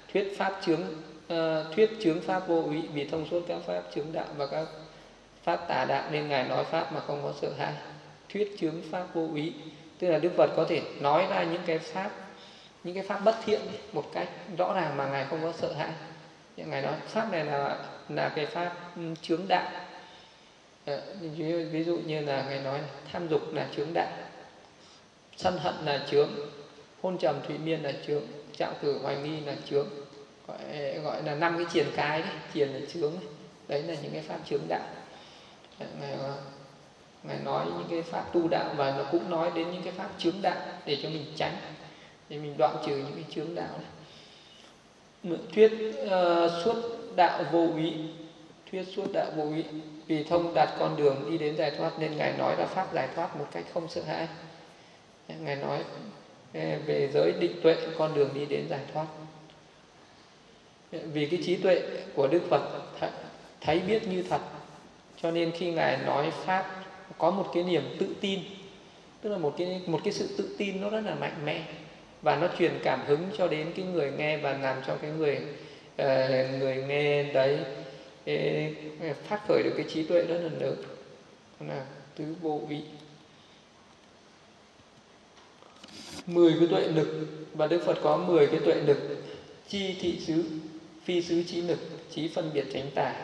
Thuyết chướng pháp vô úy, vì thông suốt các pháp chướng đạo và các pháp tà đạo nên ngài nói pháp mà không có sợ hãi. Thuyết chướng pháp vô úy, tức là Đức Phật có thể nói ra những cái pháp bất thiện một cách rõ ràng mà ngài không có sợ hãi. Ngài nói pháp này là cái pháp chướng đạo. Ví dụ như là ngài nói tham dục là chướng đạo, sân hận là chướng, hôn trầm thụy miên là chướng, trạo cử hoài nghi là chướng, gọi là 5 cái triền cái đấy, triền là chướng. Đấy là những cái pháp chướng đạo. Ngài nói những cái pháp tu đạo và nó cũng nói đến những cái pháp chướng đạo để cho mình tránh, để mình đoạn trừ những cái chướng đạo này. Thuyết suốt đạo vô úy, thuyết suốt đạo vô úy, vì thông đạt con đường đi đến giải thoát nên ngài nói ra pháp giải thoát một cách không sợ hãi. Ngài nói về giới định tuệ, con đường đi đến giải thoát. Vì cái trí tuệ của Đức Phật thấy biết như thật, cho nên khi ngài nói pháp có một cái niềm tự tin, tức là một cái sự tự tin nó rất là mạnh mẽ, và nó truyền cảm hứng cho đến cái người nghe và làm cho cái người nghe đấy phát khởi được cái trí tuệ rất là lớn. Đó là tứ vô úy. 10 cái tuệ lực, và Đức Phật có 10 cái tuệ lực: chi thị xứ, phi xứ trí lực, trí phân biệt tránh tà.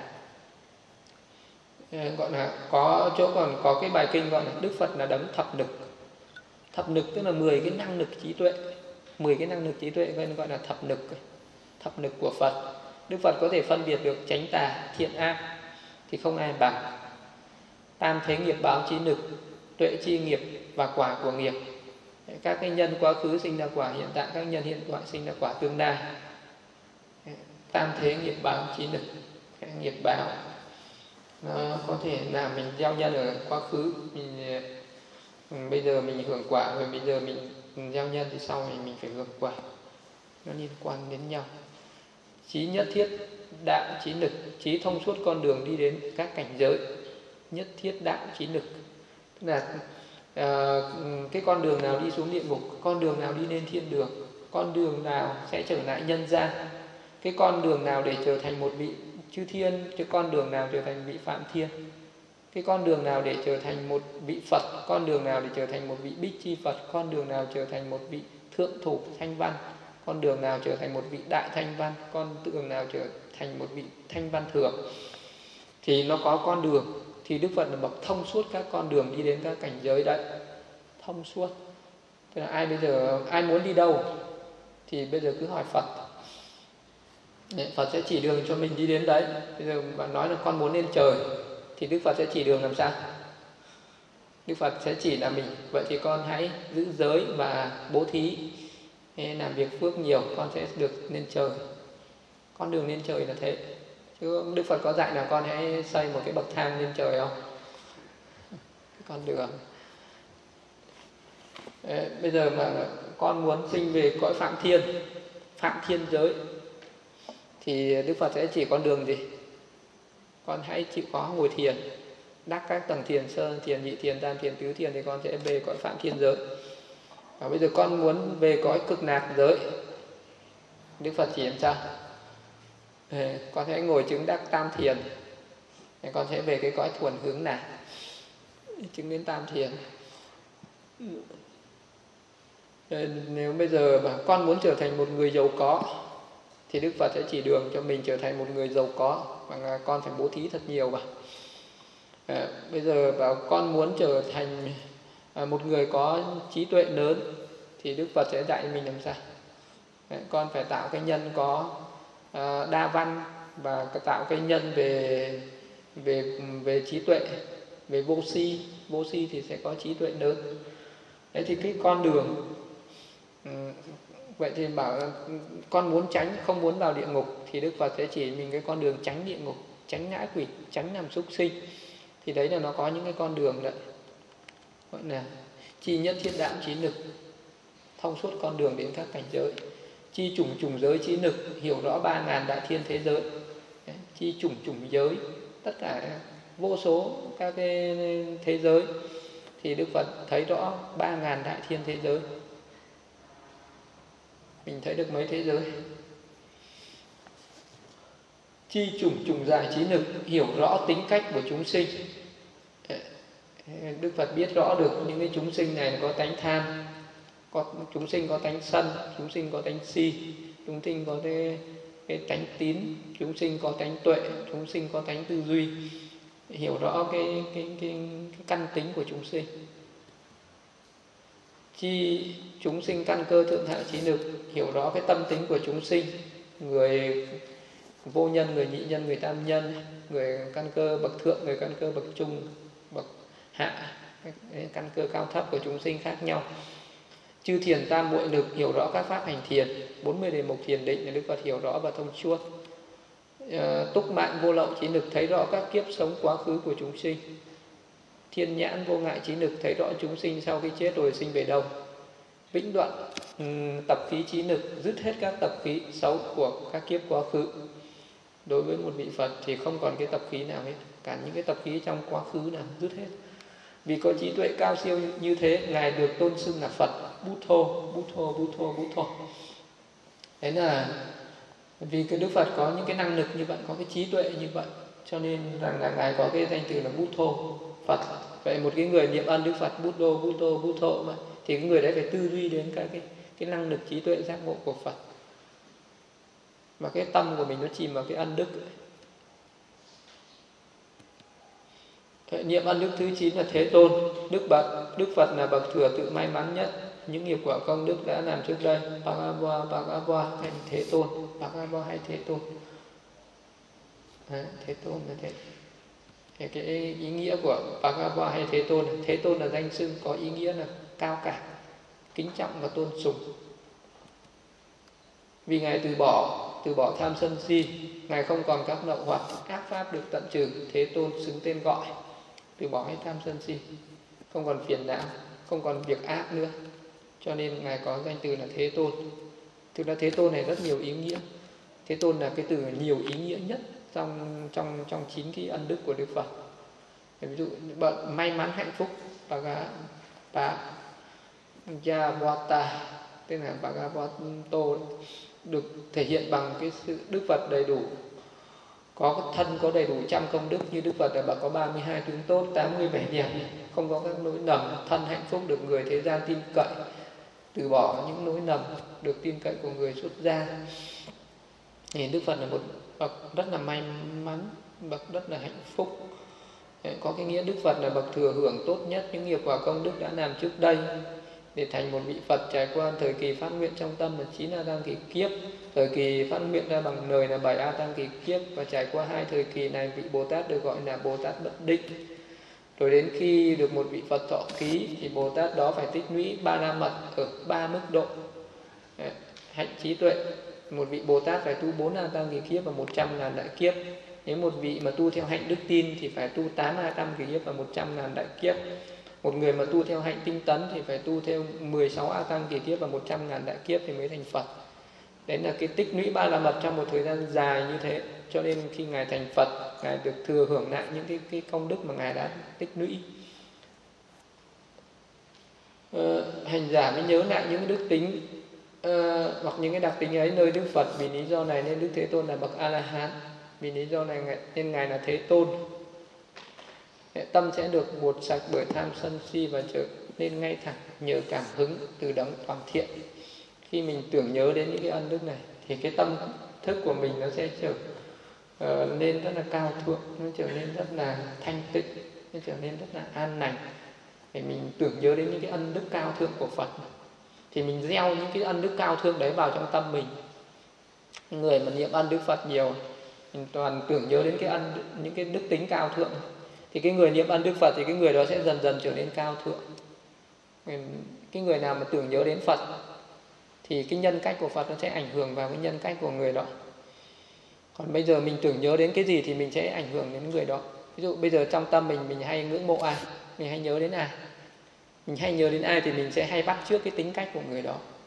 Gọi là có chỗ còn có cái bài kinh gọi là Đức Phật là đấng thập lực. Thập lực tức là 10 cái năng lực trí tuệ, 10 cái năng lực trí tuệ gọi là thập lực. Thập lực của Phật. Đức Phật có thể phân biệt được chánh tà, thiện ác thì không ai bằng. Tam thế nghiệp báo trí lực, tuệ chi nghiệp và quả của nghiệp. Các cái nhân quá khứ sinh ra quả hiện tại, các nhân hiện tại sinh ra quả tương lai. Tam thế nghiệp báo trí lực, cái nghiệp báo nó có thể làm mình gieo nhân ở quá khứ, bây giờ mình hưởng quả, rồi bây giờ mình gieo nhân thì sau này mình phải hưởng quả. Nó liên quan đến nhau. Trí nhất thiết đạo trí lực, trí thông suốt con đường đi đến các cảnh giới. Nhất thiết đạo trí lực, tức là cái con đường nào đi xuống địa ngục, con đường nào đi lên thiên đường, con đường nào sẽ trở lại nhân gian, cái con đường nào để trở thành một vị chư thiên, cái con đường nào trở thành vị phạm thiên, cái con đường nào để trở thành một vị Phật, con đường nào để trở thành một vị Bích Chi Phật, con đường nào trở thành một vị thượng thủ thanh văn, con đường nào trở thành một vị đại thanh văn, con đường nào trở thành một vị thanh văn thượng. Thì nó có con đường, thì Đức Phật là bậc thông suốt các con đường đi đến các cảnh giới đấy. Thông suốt, tức là ai muốn đi đâu thì bây giờ cứ hỏi Phật. Phật sẽ chỉ đường cho mình đi đến đấy. Bây giờ bạn nói là con muốn lên trời thì Đức Phật sẽ chỉ đường làm sao? Đức Phật sẽ chỉ là mình, vậy thì con hãy giữ giới và bố thí, làm việc phước nhiều, con sẽ được lên trời. Con đường lên trời là thế. Chứ Đức Phật có dạy là con hãy xây một cái bậc thang lên trời không? Cái con đường. Bây giờ mà con muốn sinh về cõi Phạm Thiên giới, thì Đức Phật sẽ chỉ con đường gì? Con hãy chịu khó ngồi thiền, đắc các tầng thiền, sơ thiền, nhị thiền, tam thiền, tứ thiền thì con sẽ về cõi Phạm Thiên giới. Và bây giờ con muốn về cõi Cực Lạc giới, Đức Phật chỉ làm sao? Con sẽ ngồi chứng đắc tam thiền, thì con sẽ về cái cõi thuần hướng Lạc, chứng đến tam thiền. Nếu bây giờ mà con muốn trở thành một người giàu có thì Đức Phật sẽ chỉ đường cho mình trở thành một người giàu có, bằng con phải bố thí thật nhiều vào. Bây giờ bảo con muốn trở thành một người có trí tuệ lớn thì Đức Phật sẽ dạy mình làm sao? Con phải tạo cái nhân có đa văn, và tạo cái nhân về trí tuệ, về vô si thì sẽ có trí tuệ lớn. Đấy thì cái con đường. Vậy thì bảo con muốn tránh, không muốn vào địa ngục thì Đức Phật sẽ chỉ mình cái con đường tránh địa ngục, tránh ngã quỷ, tránh làm súc sinh. Thì đấy là nó có những cái con đường đấy, gọi là chi nhất thiết đạo trí lực. thông suốt con đường đến các cảnh giới. Chi chủng chủng giới trí nực, hiểu rõ 3.000 đại thiên thế giới. Chi chủng chủng giới, tất cả vô số các cái thế giới, thì Đức Phật thấy rõ 3.000 đại thiên thế giới. Mình thấy được mấy thế giới? Chi chủng chủng giải trí nực, hiểu rõ tính cách của chúng sinh. Đức Phật biết rõ được những cái chúng sinh này có tánh tham, chúng sinh có tánh sân, chúng sinh có tánh si, chúng sinh có cái tánh tín, chúng sinh có tánh tuệ, chúng sinh có tánh tư duy. Hiểu rõ cái căn tính của chúng sinh. Chi chúng sinh căn cơ thượng hạ trí nực, hiểu rõ cái tâm tính của chúng sinh, người vô nhân, người nhị nhân, người tam nhân, người căn cơ bậc thượng, người căn cơ bậc trung, bậc hạ, căn cơ cao thấp của chúng sinh khác nhau. Chư thiền tam muội lực, hiểu rõ các pháp hành thiền, 40 đề mục thiền định là Đức Phật hiểu rõ và thông suốt. Túc mạng vô lậu trí lực, thấy rõ các kiếp sống quá khứ của chúng sinh. Thiên nhãn vô ngại trí lực, thấy rõ chúng sinh sau khi chết rồi sinh về đâu. Vĩnh đoạn tập khí trí lực, dứt hết các tập khí xấu của các kiếp quá khứ. Đối với một vị Phật thì không còn cái tập khí nào hết, cả những cái tập khí trong quá khứ nào dứt hết. Vì có trí tuệ cao siêu như thế, Ngài được tôn xưng là Phật Buddho. Đấy là vì cái Đức Phật có những cái năng lực như vậy, có cái trí tuệ như vậy, cho nên rằng là Ngài có cái danh từ là Buddho, Phật. Vậy một cái người niệm ân Đức Phật Buddho mà, thì cái người đấy phải tư duy đến cái năng lực trí tuệ giác ngộ của Phật. Mà cái tâm của mình nó chìm vào cái ân đức. Niệm ân đức thứ 9 là Thế Tôn. Đức Phật là bậc thừa tự may mắn nhất. Những nghiệp quả công đức đã làm trước đây, Bhagava hay Thế Tôn, Bhagava hay Thế Tôn. Thế Tôn là thế. Cái ý nghĩa của Bhagava hay Thế Tôn là danh xưng có ý nghĩa là cao cả, kính trọng và tôn sùng. Vì Ngài từ bỏ tham sân si, Ngài không còn các lậu hoặc, ác pháp được tận trừ, Thế Tôn xứng tên gọi. Từ bỏ hết tham sân si, không còn phiền não, không còn việc ác nữa, cho nên Ngài có danh từ là Thế Tôn. Thực ra Thế Tôn này rất nhiều ý nghĩa. Thế Tôn là cái từ nhiều ý nghĩa nhất trong 9 cái ân đức của Đức Phật. Ví dụ may mắn hạnh phúc, Bhagavata, tên là Bhagavato, được thể hiện bằng cái sự Đức Phật đầy đủ, có thân có đầy đủ trăm công đức. Như Đức Phật là bậc có 32 tướng tốt, 80 vẻ đẹp, không có các lỗi lầm, thân hạnh phúc, được người thế gian tin cậy, từ bỏ những lỗi lầm, được tin cậy của người xuất gia. Thì Đức Phật là một bậc rất là may mắn, bậc rất là hạnh phúc. Có cái nghĩa Đức Phật là bậc thừa hưởng tốt nhất những nghiệp quả công đức đã làm trước đây, để thành một vị Phật trải qua thời kỳ phát nguyện trong tâm là 9 A Tăng kỳ kiếp, thời kỳ phát nguyện ra bằng lời là 7 A Tăng kỳ kiếp, và trải qua 2 thời kỳ này, vị Bồ Tát được gọi là Bồ Tát bất định. Rồi đến khi được một vị Phật thọ ký thì Bồ Tát đó phải tích lũy 3 la mật ở 3 mức độ hạnh trí tuệ. Một vị Bồ Tát phải tu 4 A Tăng kỳ kiếp và 100.000 đại kiếp. Nếu một vị mà tu theo hạnh đức tin thì phải tu 8 A Tăng kỳ kiếp và 100.000 đại kiếp. Một người mà tu theo hạnh tinh tấn thì phải tu theo 16 A Tăng kỳ kiếp và 100.000 đại kiếp thì mới thành Phật. Đấy là cái tích lũy 3 la mật trong một thời gian dài như thế. Cho nên khi Ngài thành Phật, Ngài được thừa hưởng lại những cái công đức mà Ngài đã tích lũy. Hành giả mới nhớ lại những đức tính hoặc những cái đặc tính ấy nơi Đức Phật. Vì lý do này nên Đức Thế Tôn là bậc A-la-hán. Vì lý do này nên Ngài là Thế Tôn. Tâm sẽ được bột sạch bởi tham sân si và trở nên ngay thẳng nhờ cảm hứng từ đấng toàn thiện. Khi mình tưởng nhớ đến những cái ân đức này thì cái tâm thức của mình nó sẽ trở nên rất là cao thượng, nó trở nên rất là thanh tịnh, nó trở nên rất là an lành. Để mình tưởng nhớ đến những cái ân đức cao thượng của Phật thì mình gieo những cái ân đức cao thượng đấy vào trong tâm mình. Người mà niệm ân đức Phật nhiều, mình toàn tưởng nhớ đến những cái đức tính cao thượng, thì cái người niệm ân đức Phật thì cái người đó sẽ dần dần trở nên cao thượng. Cái người nào mà tưởng nhớ đến Phật thì cái nhân cách của Phật nó sẽ ảnh hưởng vào cái nhân cách của người đó. Còn bây giờ mình tưởng nhớ đến cái gì thì mình sẽ ảnh hưởng đến người đó. Ví dụ bây giờ trong tâm mình hay ngưỡng mộ ai, mình hay nhớ đến ai, mình hay nhớ đến ai thì mình sẽ hay bắt chước cái tính cách của người đó.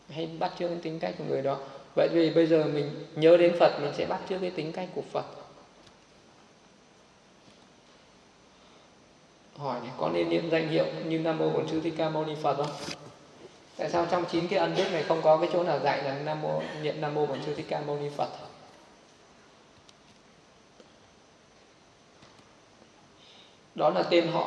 hay bắt chước cái tính cách của người đó. Vậy vì bây giờ mình nhớ đến Phật, mình sẽ bắt chước cái tính cách của Phật. Hỏi này, có nên niệm danh hiệu như Nam Mô Bổn Sư Thích Ca Mâu Ni Phật không? Tại sao trong 9 cái ân đức này không có cái chỗ nào dạy là niệm Nam Mô Bổn Sư Thích Ca Mâu Ni Phật? Đó là tên họ,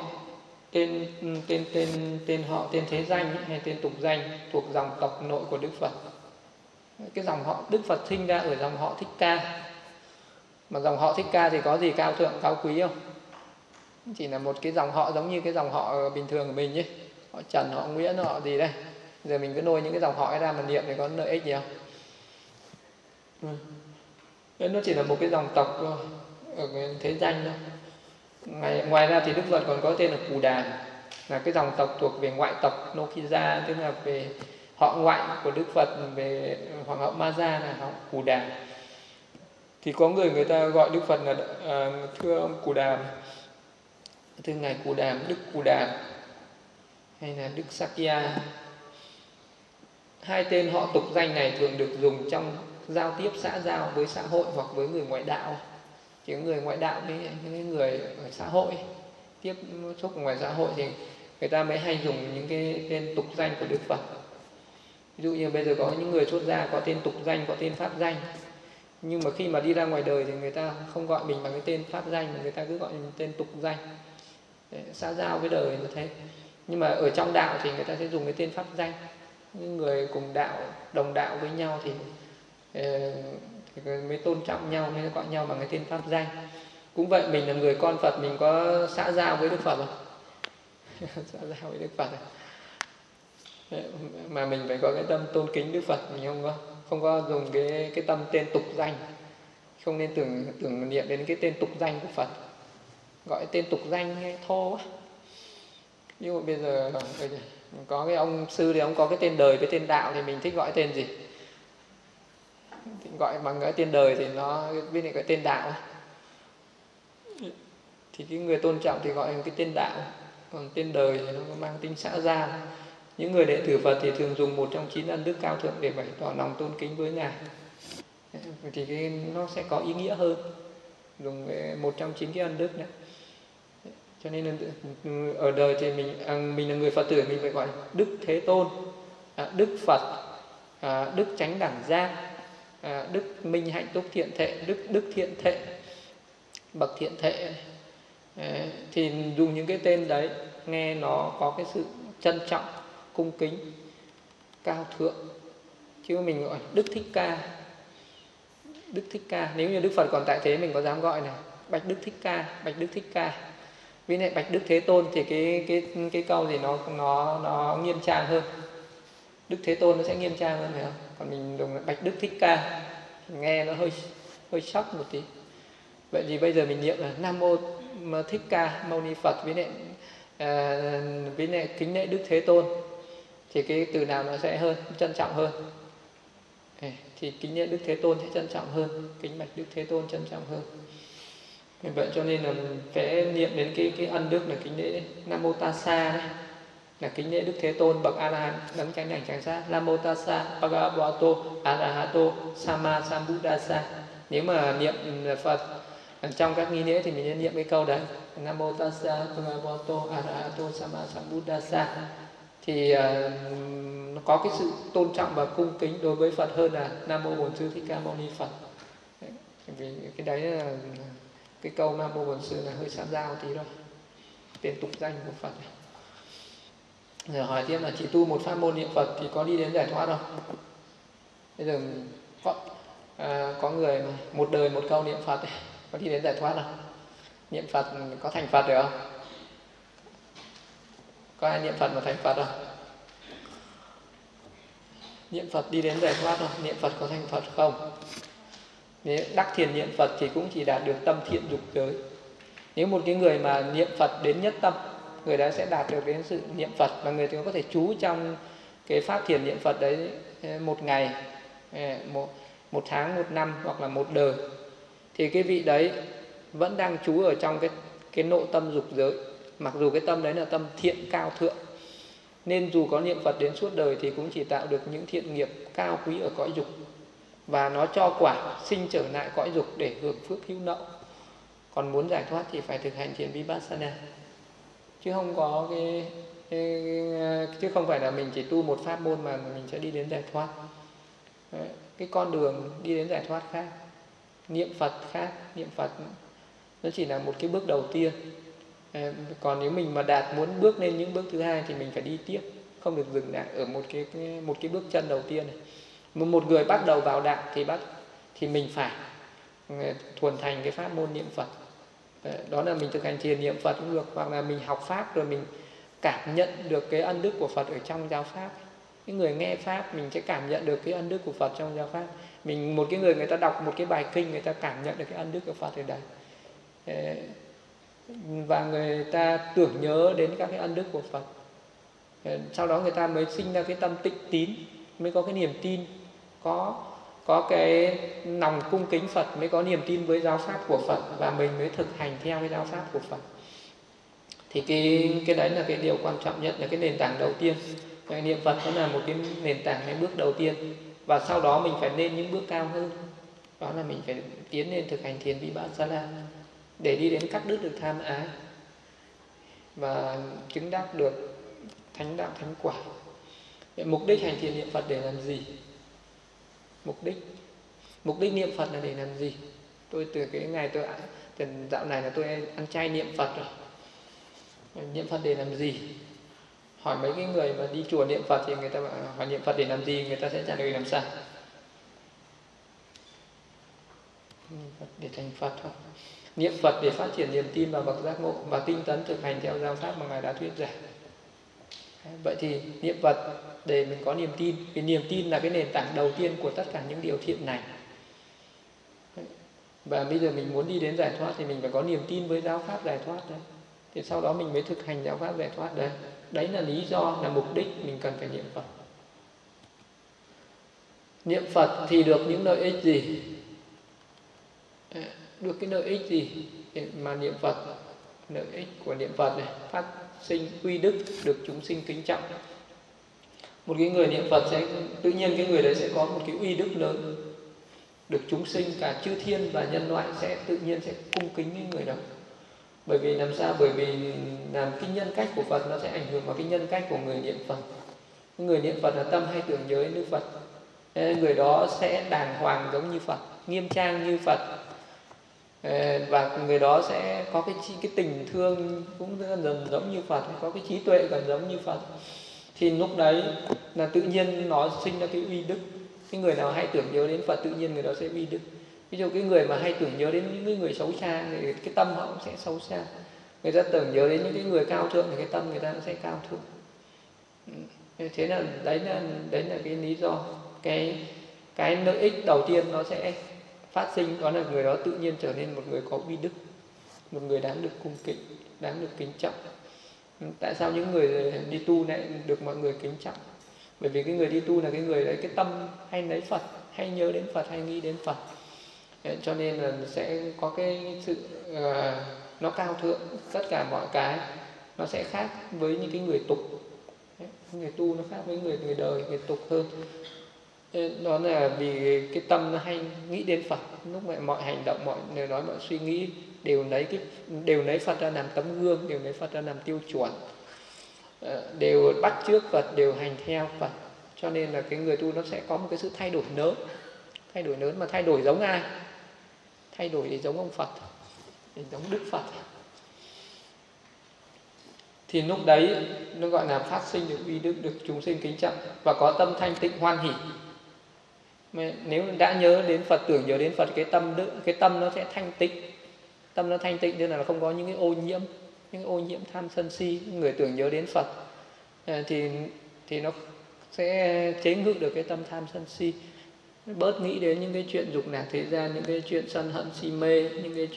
tên họ, tên thế danh hay tên tục danh thuộc dòng tộc nội của Đức Phật. Cái dòng họ Đức Phật sinh ra ở dòng họ Thích Ca. Mà dòng họ Thích Ca thì có gì cao thượng, cao quý không? Chỉ là một cái dòng họ giống như cái dòng họ bình thường của mình ấy. Họ Trần, họ Nguyễn, họ gì đây. Giờ mình cứ nôi những cái dòng họ ấy ra mà niệm thì có lợi ích gì không? Nó chỉ là một cái dòng tộc thôi, ở cái thế danh thôi. Ngoài ra thì Đức Phật còn có tên là Cù Đàm, là cái dòng tộc thuộc về ngoại tộc Nokija, tức là về họ ngoại của Đức Phật, về Hoàng hậu Ma Gia là họ Cù Đàm. Thì có người ta gọi Đức Phật là thưa ông Cù Đàm, thưa ngài Cù Đàm, Đức Cù Đàm hay là Đức Sakya. Hai tên họ tục danh này thường được dùng trong giao tiếp xã giao với xã hội hoặc với người ngoại đạo. Chỉ có người ngoại đạo với những người ở xã hội tiếp xúc ngoài xã hội thì người ta mới hay dùng những cái tên tục danh của Đức Phật. Ví dụ như bây giờ có những người xuất gia có tên tục danh, có tên pháp danh, nhưng mà khi mà đi ra ngoài đời thì người ta không gọi mình bằng cái tên pháp danh mà người ta cứ gọi mình tên tục danh để xã giao với đời như thế. Nhưng mà ở trong đạo thì người ta sẽ dùng cái tên pháp danh. Những người cùng đạo, đồng đạo với nhau thì mới tôn trọng nhau, mới gọi nhau bằng cái tên pháp danh. Cũng vậy, mình là người con Phật, mình có xã giao với Đức Phật không? Xã giao với Đức Phật mà mình phải có cái tâm tôn kính Đức Phật, mình không có dùng cái tâm tên tục danh. Không nên tưởng niệm đến cái tên tục danh của Phật. Gọi tên tục danh nghe thô quá. Ví dụ bây giờ có cái ông sư thì ông có cái tên đời với tên đạo thì mình thích gọi tên gì? Thì gọi bằng cái tên đời thì nó với lại cái tên đạo. Thì cái người tôn trọng thì gọi cái tên đạo, còn tên đời thì nó mang tính xã giao. Những người đệ tử Phật thì thường dùng một trong 9 ân đức cao thượng để bày tỏ lòng tôn kính với ngài. Thì nó sẽ có ý nghĩa hơn, dùng một trong 9 cái ân đức này. Cho nên là ở đời thì mình là người Phật tử, mình phải gọi Đức Thế Tôn, Đức Phật, Đức Chánh Đẳng Giác, Đức Minh Hạnh Túc Thiện Thệ, Đức Thiện Thệ, bậc thiện thệ. Thì dùng những cái tên đấy nghe nó có cái sự trân trọng, cung kính, cao thượng. Chứ mình gọi Đức Thích Ca, Đức Thích Ca. Nếu như Đức Phật còn tại thế mình có dám gọi này Bạch Đức Thích Ca, Bạch Đức Thích Ca. Với lại Bạch Đức Thế Tôn thì cái câu thì nó nghiêm trang hơn. Đức Thế Tôn nó sẽ nghiêm trang hơn, phải không? Còn mình dùng Bạch Đức Thích Ca nghe nó hơi sốc một tí. Vậy thì bây giờ mình niệm là Nam Mô Thích Ca Mâu Ni Phật với lại kính lễ Đức Thế Tôn, thì cái từ nào nó sẽ hơn trân trọng hơn? Thì kính lễ Đức Thế Tôn sẽ trân trọng hơn, kính bạch Đức Thế Tôn trân trọng hơn. Vậy cho nên là phải niệm đến cái ân đức là kính lễ Nam Mô Tassa đấy, là kính lễ Đức Thế Tôn bậc A La Hán đấng chánh đẳng chánh giác. Nam Mô Tassa Bhagavato Arahato Sama Sambuddhassa. Nếu mà niệm Phật trong các nghi lễ thì mình nên niệm cái câu đấy, Nam Mô Tassa Bhagavato Arahato Sama Sambuddhassa. Thì nó có cái sự tôn trọng và cung kính đối với Phật hơn là Nam Mô Bổn Sư Thích Ca Mâu Ni Phật. Vì cái đấy là cái câu Nam Mô Bổn Sư là hơi xã giao tí thôi, tên tục danh của Phật. Giờ hỏi tiếp là chỉ tu một pháp môn niệm Phật thì có đi đến giải thoát không? Bây giờ có người mà một đời một câu niệm Phật có đi đến giải thoát không? Niệm Phật có thành Phật được không? Có ai niệm Phật mà thành Phật không? Niệm Phật đi đến giải thoát không? Niệm Phật có thành Phật không? Nếu đắc thiền niệm Phật thì cũng chỉ đạt được tâm thiện dục giới. Nếu một cái người mà niệm Phật đến nhất tâm, người đó sẽ đạt được đến sự niệm Phật, và người đó có thể trú trong cái pháp thiền niệm Phật đấy một ngày, một tháng, một năm hoặc là một đời. Thì cái vị đấy vẫn đang trú ở trong cái nội tâm dục giới, mặc dù cái tâm đấy là tâm thiện cao thượng, Nên dù có niệm Phật đến suốt đời thì cũng chỉ tạo được những thiện nghiệp cao quý ở cõi dục, và nó cho quả sinh trở lại cõi dục để hưởng phước hữu nậu. Còn muốn giải thoát thì phải thực hành thiền Vipassana, chứ không có chứ không phải là mình chỉ tu một pháp môn mà mình sẽ đi đến giải thoát. Đấy, cái con đường đi đến giải thoát khác, niệm Phật khác. Niệm Phật nó chỉ là một cái bước đầu tiên. Còn nếu mình mà muốn bước lên những bước thứ hai thì mình phải đi tiếp, không được dừng lại ở một cái bước chân đầu tiên này. Một người bắt đầu vào đạo thì mình phải thuần thành cái pháp môn niệm Phật. Đó là mình thực hành thiền niệm Phật cũng được, hoặc là mình học pháp rồi mình cảm nhận được cái ân đức của Phật ở trong giáo pháp. Những người nghe pháp mình sẽ cảm nhận được cái ân đức của Phật trong giáo pháp. Một cái người ta đọc một cái bài kinh, người ta cảm nhận được cái ân đức của Phật ở đây, và người ta tưởng nhớ đến các cái ân đức của Phật. Sau đó người ta mới sinh ra cái tâm tịnh tín, mới có cái niềm tin, có cái lòng cung kính Phật, mới có niềm tin với giáo pháp của Phật, và mình mới thực hành theo cái giáo pháp của Phật. Thì cái đấy là cái điều quan trọng nhất, là cái nền tảng đầu tiên. Niệm Phật nó là một cái nền tảng, cái bước đầu tiên, và sau đó mình phải lên những bước cao hơn. Đó là mình phải tiến lên thực hành thiền Vipassana để đi đến cắt đứt được tham ái và chứng đắc được thánh đạo thánh quả. Mục đích hành thiền niệm Phật để làm gì? Mục đích niệm Phật là để làm gì? Tôi từ cái ngày dạo này là tôi ăn chay niệm Phật rồi. Niệm Phật để làm gì? Hỏi mấy cái người mà đi chùa niệm Phật thì người ta hỏi niệm Phật để làm gì, người ta sẽ trả lời làm sao? Niệm Phật để thành Phật thôi. Niệm Phật để phát triển niềm tin vào bậc giác ngộ và tinh tấn thực hành theo giáo pháp mà Ngài đã thuyết giảng. Vậy thì niệm Phật để mình có niềm tin, vì niềm tin là cái nền tảng đầu tiên của tất cả những điều thiện này. Và bây giờ mình muốn đi đến giải thoát thì mình phải có niềm tin với giáo pháp giải thoát đấy. Thì sau đó mình mới thực hành giáo pháp giải thoát đấy. Đấy là lý do, là mục đích mình cần phải niệm Phật. Niệm Phật thì được những lợi ích gì? Được cái lợi ích gì mà niệm Phật? Lợi ích của niệm Phật này: phát sinh uy đức, được chúng sinh kính trọng. Một cái người niệm Phật sẽ tự nhiên cái người đấy sẽ có một cái uy đức lớn, được chúng sinh cả chư thiên và nhân loại sẽ tự nhiên sẽ cung kính cái người đó. Bởi vì làm sao? Bởi vì làm cái nhân cách của Phật nó sẽ ảnh hưởng vào cái nhân cách của người niệm Phật. Người niệm Phật là tâm hay tưởng nhớ đến Đức Phật, người đó sẽ đàng hoàng giống như Phật, nghiêm trang như Phật, và người đó sẽ có cái tình thương cũng gần giống như Phật, có cái trí tuệ gần giống như Phật. Thì lúc đấy là tự nhiên nó sinh ra cái uy đức. Cái người nào hay tưởng nhớ đến Phật tự nhiên người đó sẽ uy đức. Ví dụ cái người mà hay tưởng nhớ đến những người xấu xa thì cái tâm họ cũng sẽ xấu xa. Người ta tưởng nhớ đến những cái người cao thượng thì cái tâm người ta cũng sẽ cao thượng. Thế là đấy là cái lý do, cái lợi ích đầu tiên nó sẽ phát sinh, đó là người đó tự nhiên trở nên một người có uy đức, một người đáng được cung kính, đáng được kính trọng. Tại sao những người đi tu lại được mọi người kính trọng? Bởi vì cái người đi tu là cái người đấy cái tâm hay lấy Phật, hay nhớ đến Phật, hay nghĩ đến Phật. Cho nên là sẽ có cái sự nó cao thượng, tất cả mọi cái nó sẽ khác với những cái người tục. Người tu nó khác với người đời, người tục hơn. Đó là vì cái tâm nó hay nghĩ đến Phật, lúc mọi hành động, mọi lời nói, mọi suy nghĩ đều lấy Phật ra làm tấm gương, đều lấy Phật ra làm tiêu chuẩn, đều bắt chước Phật, đều hành theo Phật. Cho nên là cái người tu nó sẽ có một cái sự thay đổi lớn, mà thay đổi giống ai? Thay đổi để giống ông Phật, để giống Đức Phật. Thì lúc đấy nó gọi là phát sinh được uy đức, được chúng sinh kính trọng và có tâm thanh tịnh hoan hỷ. Nếu đã nhớ đến Phật, tưởng nhớ đến Phật, cái tâm nó sẽ thanh tịnh. Tâm nó thanh tịnh nên là không có những cái ô nhiễm tham sân si. Người tưởng nhớ đến Phật thì nó sẽ chế ngự được cái tâm tham sân si, bớt nghĩ đến những cái chuyện dục lạc thế gian, những cái chuyện sân hận si mê, những cái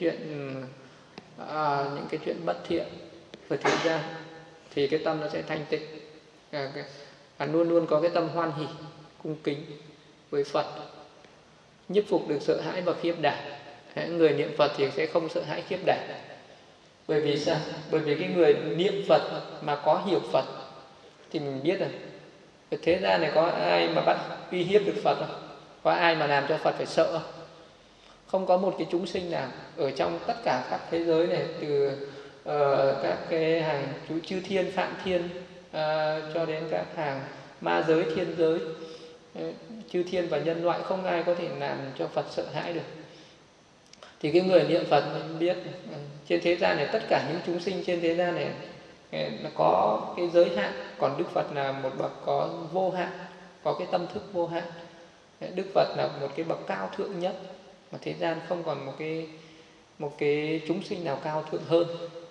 chuyện bất thiện của thế gian, thì cái tâm nó sẽ thanh tịnh, luôn luôn có cái tâm hoan hỷ, cung kính với Phật, nhiếp phục được sợ hãi và khiếp đảm. Người niệm Phật thì sẽ không sợ hãi khiếp đảm. Bởi vì sao? Bởi vì cái người niệm Phật mà có hiểu Phật thì mình biết rồi. Thế gian này có ai mà bắt uy hiếp được Phật không? Có ai mà làm cho Phật phải sợ không? Không có một cái chúng sinh nào ở trong tất cả các thế giới này, từ các cái hàng chư thiên, phạm thiên, cho đến các hàng ma giới, thiên giới, chư thiên và nhân loại, không ai có thể làm cho Phật sợ hãi được. Thì cái người niệm Phật mình biết trên thế gian này, tất cả những chúng sinh trên thế gian này nó có cái giới hạn, còn Đức Phật là một bậc có vô hạn, có cái tâm thức vô hạn. Đức Phật là một cái bậc cao thượng nhất, mà thế gian không còn một cái chúng sinh nào cao thượng hơn.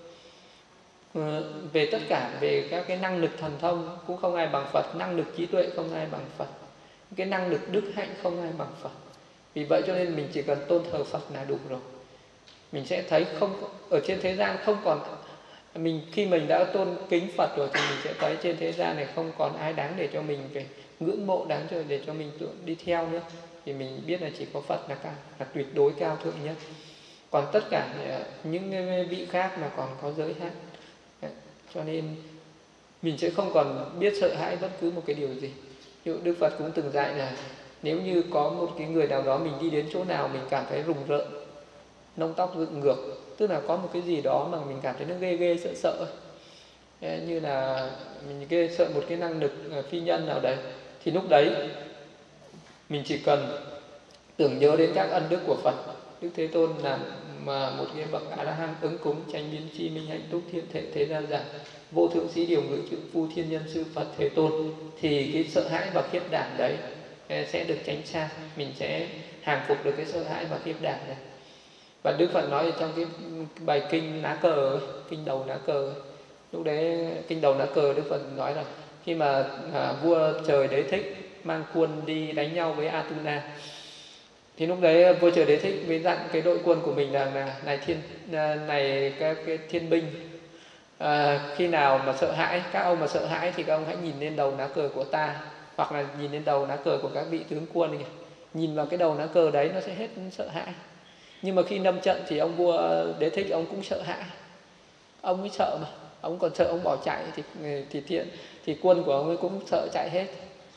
Về tất cả, về các cái năng lực thần thông cũng không ai bằng Phật, năng lực trí tuệ không ai bằng Phật, cái năng lực đức hạnh không ai bằng Phật. Vì vậy cho nên mình chỉ cần tôn thờ Phật là đủ rồi. Mình sẽ thấy không ở trên thế gian không còn khi mình đã tôn kính Phật rồi thì mình sẽ thấy trên thế gian này không còn ai đáng để cho mình phải ngưỡng mộ, đáng để cho mình đi theo nữa. Thì mình biết là chỉ có Phật là tuyệt đối cao thượng nhất. Còn tất cả những vị khác là còn có giới hạn. Cho nên mình sẽ không còn biết sợ hãi bất cứ một cái điều gì. Ví dụ Đức Phật cũng từng dạy là nếu như có một cái người nào đó mình đi đến chỗ nào mình cảm thấy rùng rợn, lông tóc dựng ngược, tức là có một cái gì đó mà mình cảm thấy nó ghê ghê sợ sợ, như là mình ghê sợ một cái năng lực phi nhân nào đấy, thì lúc đấy mình chỉ cần tưởng nhớ đến các ân đức của Phật. Đức Thế Tôn là mà một cái bậc A La Hán ứng cúng chánh biến chi minh hạnh túc thiện thể thế gian giả vô thượng sĩ điều ngự trượng phu thiên nhân sư Phật Thế Tôn, thì cái sợ hãi và khiếp đảm đấy sẽ được tránh xa, mình sẽ hàng phục được cái sợ hãi và khiếp đảm này. Và Đức Phật nói trong cái bài kinh lá cờ, kinh đầu lá cờ, lúc đấy kinh đầu lá cờ Đức Phật nói là khi mà vua trời Đế Thích mang quân đi đánh nhau với Atuna, thì lúc đấy vua trời Đế Thích mới dặn cái đội quân của mình là này các cái thiên binh, khi nào mà sợ hãi, các ông mà sợ hãi thì các ông hãy nhìn lên đầu lá cờ của ta, hoặc là nhìn lên đầu lá cờ của các vị tướng quân này. Nhìn vào cái đầu lá cờ đấy nó sẽ hết sợ hãi. Nhưng mà khi lâm trận thì ông vua Đế Thích ông cũng sợ hãi, ông ấy sợ mà, ông còn sợ ông bỏ chạy thì quân của ông ấy cũng sợ chạy hết.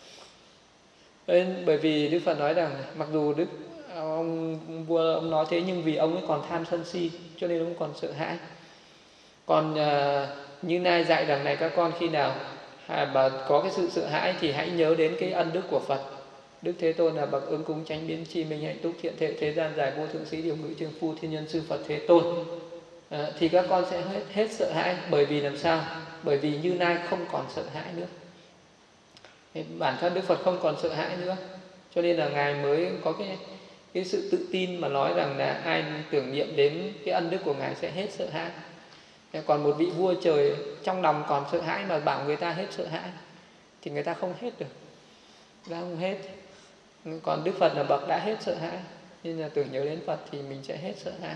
Bởi vì Đức Phật nói rằng mặc dù ông vua ông nói thế, nhưng vì ông ấy còn tham sân si cho nên ông còn sợ hãi. Còn như Nai dạy rằng này các con, khi nào mà có cái sự sợ hãi thì hãy nhớ đến cái ân đức của Phật. Đức Thế Tôn là bậc ứng cúng chánh biến chi minh hạnh túc thiện thể thế gian giải vô thượng sĩ điều ngự trượng phu thiên nhân sư Phật Thế Tôn, thì các con sẽ hết sợ hãi. Bởi vì làm sao? Bởi vì Như Lai không còn sợ hãi nữa, bản thân Đức Phật không còn sợ hãi nữa, cho nên là Ngài mới có cái sự tự tin mà nói rằng là ai tưởng niệm đến cái ân đức của Ngài sẽ hết sợ hãi. Còn một vị vua trời trong lòng còn sợ hãi mà bảo người ta hết sợ hãi thì người ta không hết được, người ta không hết. Còn Đức Phật là bậc đã hết sợ hãi, nên là tưởng nhớ đến Phật thì mình sẽ hết sợ hãi.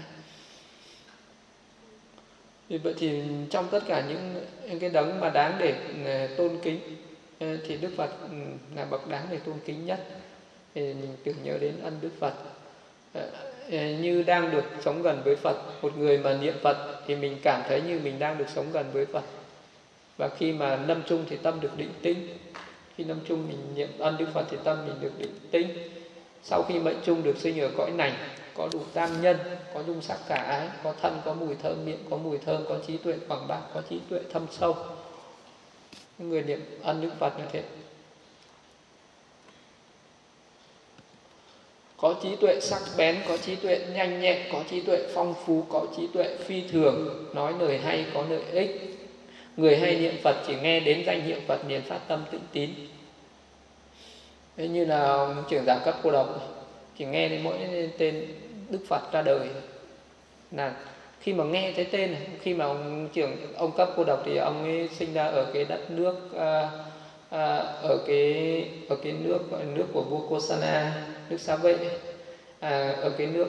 Vì vậy thì trong tất cả những cái đấng mà đáng để tôn kính thì Đức Phật là bậc đáng để tôn kính nhất. Thì mình tưởng nhớ đến ân Đức Phật, như đang được sống gần với Phật. Một người mà niệm Phật thì mình cảm thấy như mình đang được sống gần với Phật. Và khi mà lâm chung thì tâm được định tĩnh. Khi lâm chung mình niệm ân Đức Phật thì tâm mình được định tĩnh. Sau khi mệnh chung được sinh ở cõi này, có đủ tam nhân, có dung sắc khả ái, có thân, có mùi thơm, miệng có mùi thơm, có trí tuệ quảng bác, có trí tuệ thâm sâu. Người niệm ân Đức Phật là thế. Có trí tuệ sắc bén, có trí tuệ nhanh nhẹn, có trí tuệ phong phú, có trí tuệ phi thường, nói lời hay, có lợi ích. Người hay niệm Phật chỉ nghe đến danh hiệu Phật liền phát tâm tịnh tín. Thế như là trưởng giả cấp Cô Độc, chỉ nghe đến mỗi tên Đức Phật ra đời là khi mà nghe thấy tên này, khi mà ông cấp Cô Độc thì ông ấy sinh ra ở cái đất nước ở cái nước gọi là nước của vua Kosana, nước Xá Vệ, ở cái nước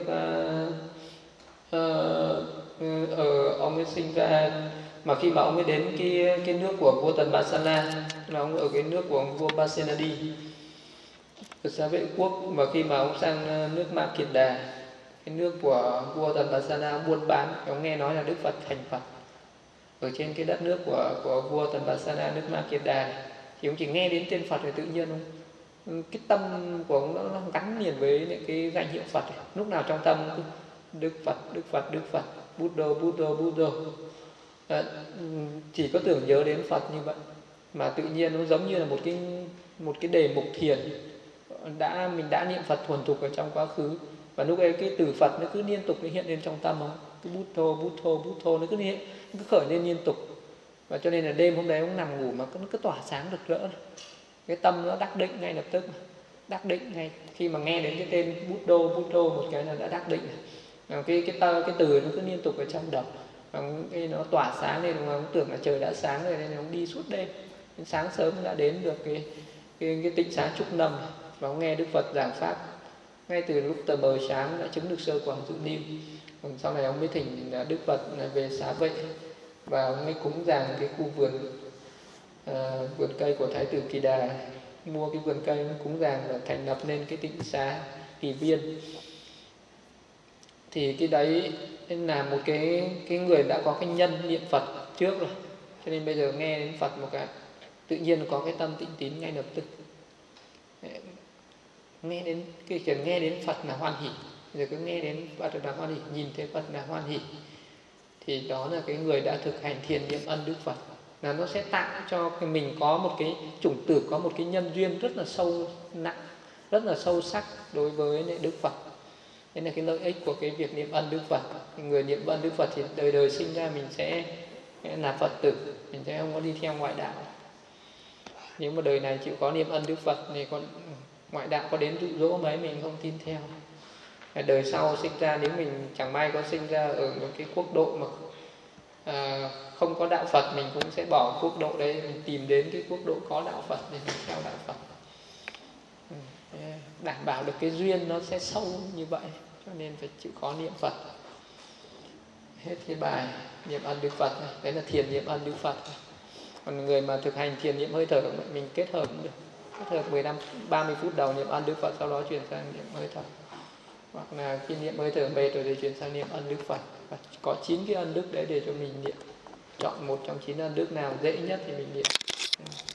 ông ấy sinh ra. Mà khi mà ông ấy đến cái nước của vua Tần Basana, là ông ở cái nước của vua Pasenadi ở Xá Vệ quốc. Mà khi mà ông sang nước Ma Kiệt Đà, cái nước của vua Tần Basana buôn bán, ông nghe nói là Đức Phật thành Phật, ở trên cái đất nước của vua Tanvasana, nước Makeda, thì ông chỉ nghe đến tên Phật thì tự nhiên cái tâm của ông nó gắn liền với những cái danh hiệu Phật ấy. Lúc nào trong tâm cứ Đức Phật, Đức Phật, Đức Phật, Buddha, Buddha, Buddha. Chỉ có tưởng nhớ đến Phật như vậy, mà tự nhiên nó giống như là một cái đề mục thiền. Mình đã niệm Phật thuần thục ở trong quá khứ, và lúc ấy cái từ Phật nó cứ liên tục nó hiện lên trong tâm không, cái Buddha, Buddha, Buddha nó cứ khởi lên liên tục. Và cho nên là đêm hôm đấy ông nằm ngủ mà nó cứ tỏa sáng rực rỡ, cái tâm nó đắc định ngay lập tức, đắc định ngay khi mà nghe đến cái tên Buddha, Buddha một cái là đã đắc định. Cái từ nó cứ liên tục ở trong đầu, cái nó tỏa sáng lên, mà ông tưởng là trời đã sáng rồi nên ông đi suốt đêm, đến sáng sớm đã đến được cái tịnh xá Trúc Lâm, và ông nghe Đức Phật giảng pháp ngay từ lúc tờ mờ sáng đã chứng được sơ quảng dự niu. Sau này ông mới thỉnh Đức Phật về xá vệ, và ông mới cúng dường cái khu vườn cây của Thái tử Kỳ Đà, mua cái vườn cây cúng dường và thành lập nên cái tịnh xá Kỳ Viên. Thì cái đấy là một cái người đã có cái nhân niệm Phật trước rồi, cho nên bây giờ nghe đến Phật một cái tự nhiên có cái tâm tịnh tín ngay lập tức. Nghe đến Phật là hoan hỷ, rồi cứ nghe đến Phật là hoan hỷ, nhìn thấy Phật là hoan hỷ, thì đó là cái người đã thực hành thiền niệm ân Đức Phật. Là nó sẽ tạo cho mình có một cái chủng tử, có một cái nhân duyên rất là sâu nặng, rất là sâu sắc đối với Đức Phật. Thế là cái lợi ích của cái việc niệm ân Đức Phật. Người niệm ân Đức Phật thì đời đời sinh ra mình sẽ là Phật tử, mình sẽ không có đi theo ngoại đạo. Nếu mà đời này chịu có niệm ân Đức Phật thì còn ngoại đạo có đến dụ dỗ mấy mình không tin theo. Đời sau sinh ra, nếu mình chẳng may có sinh ra ở một cái quốc độ mà không có đạo Phật, mình cũng sẽ bỏ quốc độ đấy, mình tìm đến cái quốc độ có đạo Phật để mình theo đạo Phật. Đảm bảo được cái duyên nó sẽ sâu như vậy, cho nên phải chịu khó niệm Phật. Hết cái bài niệm ân Đức Phật này, đấy là thiền niệm ân Đức Phật. Còn người mà thực hành thiền niệm hơi thở, mình kết hợp cũng được, kết hợp 15-30 phút đầu niệm ân Đức Phật, sau đó chuyển sang niệm hơi thở, hoặc là khi niệm hơi thở mệt rồi thì chuyển sang niệm ân Đức Phật. Và có 9 cái ân đức đấy để cho mình niệm, chọn một trong 9 ân đức nào dễ nhất thì mình niệm.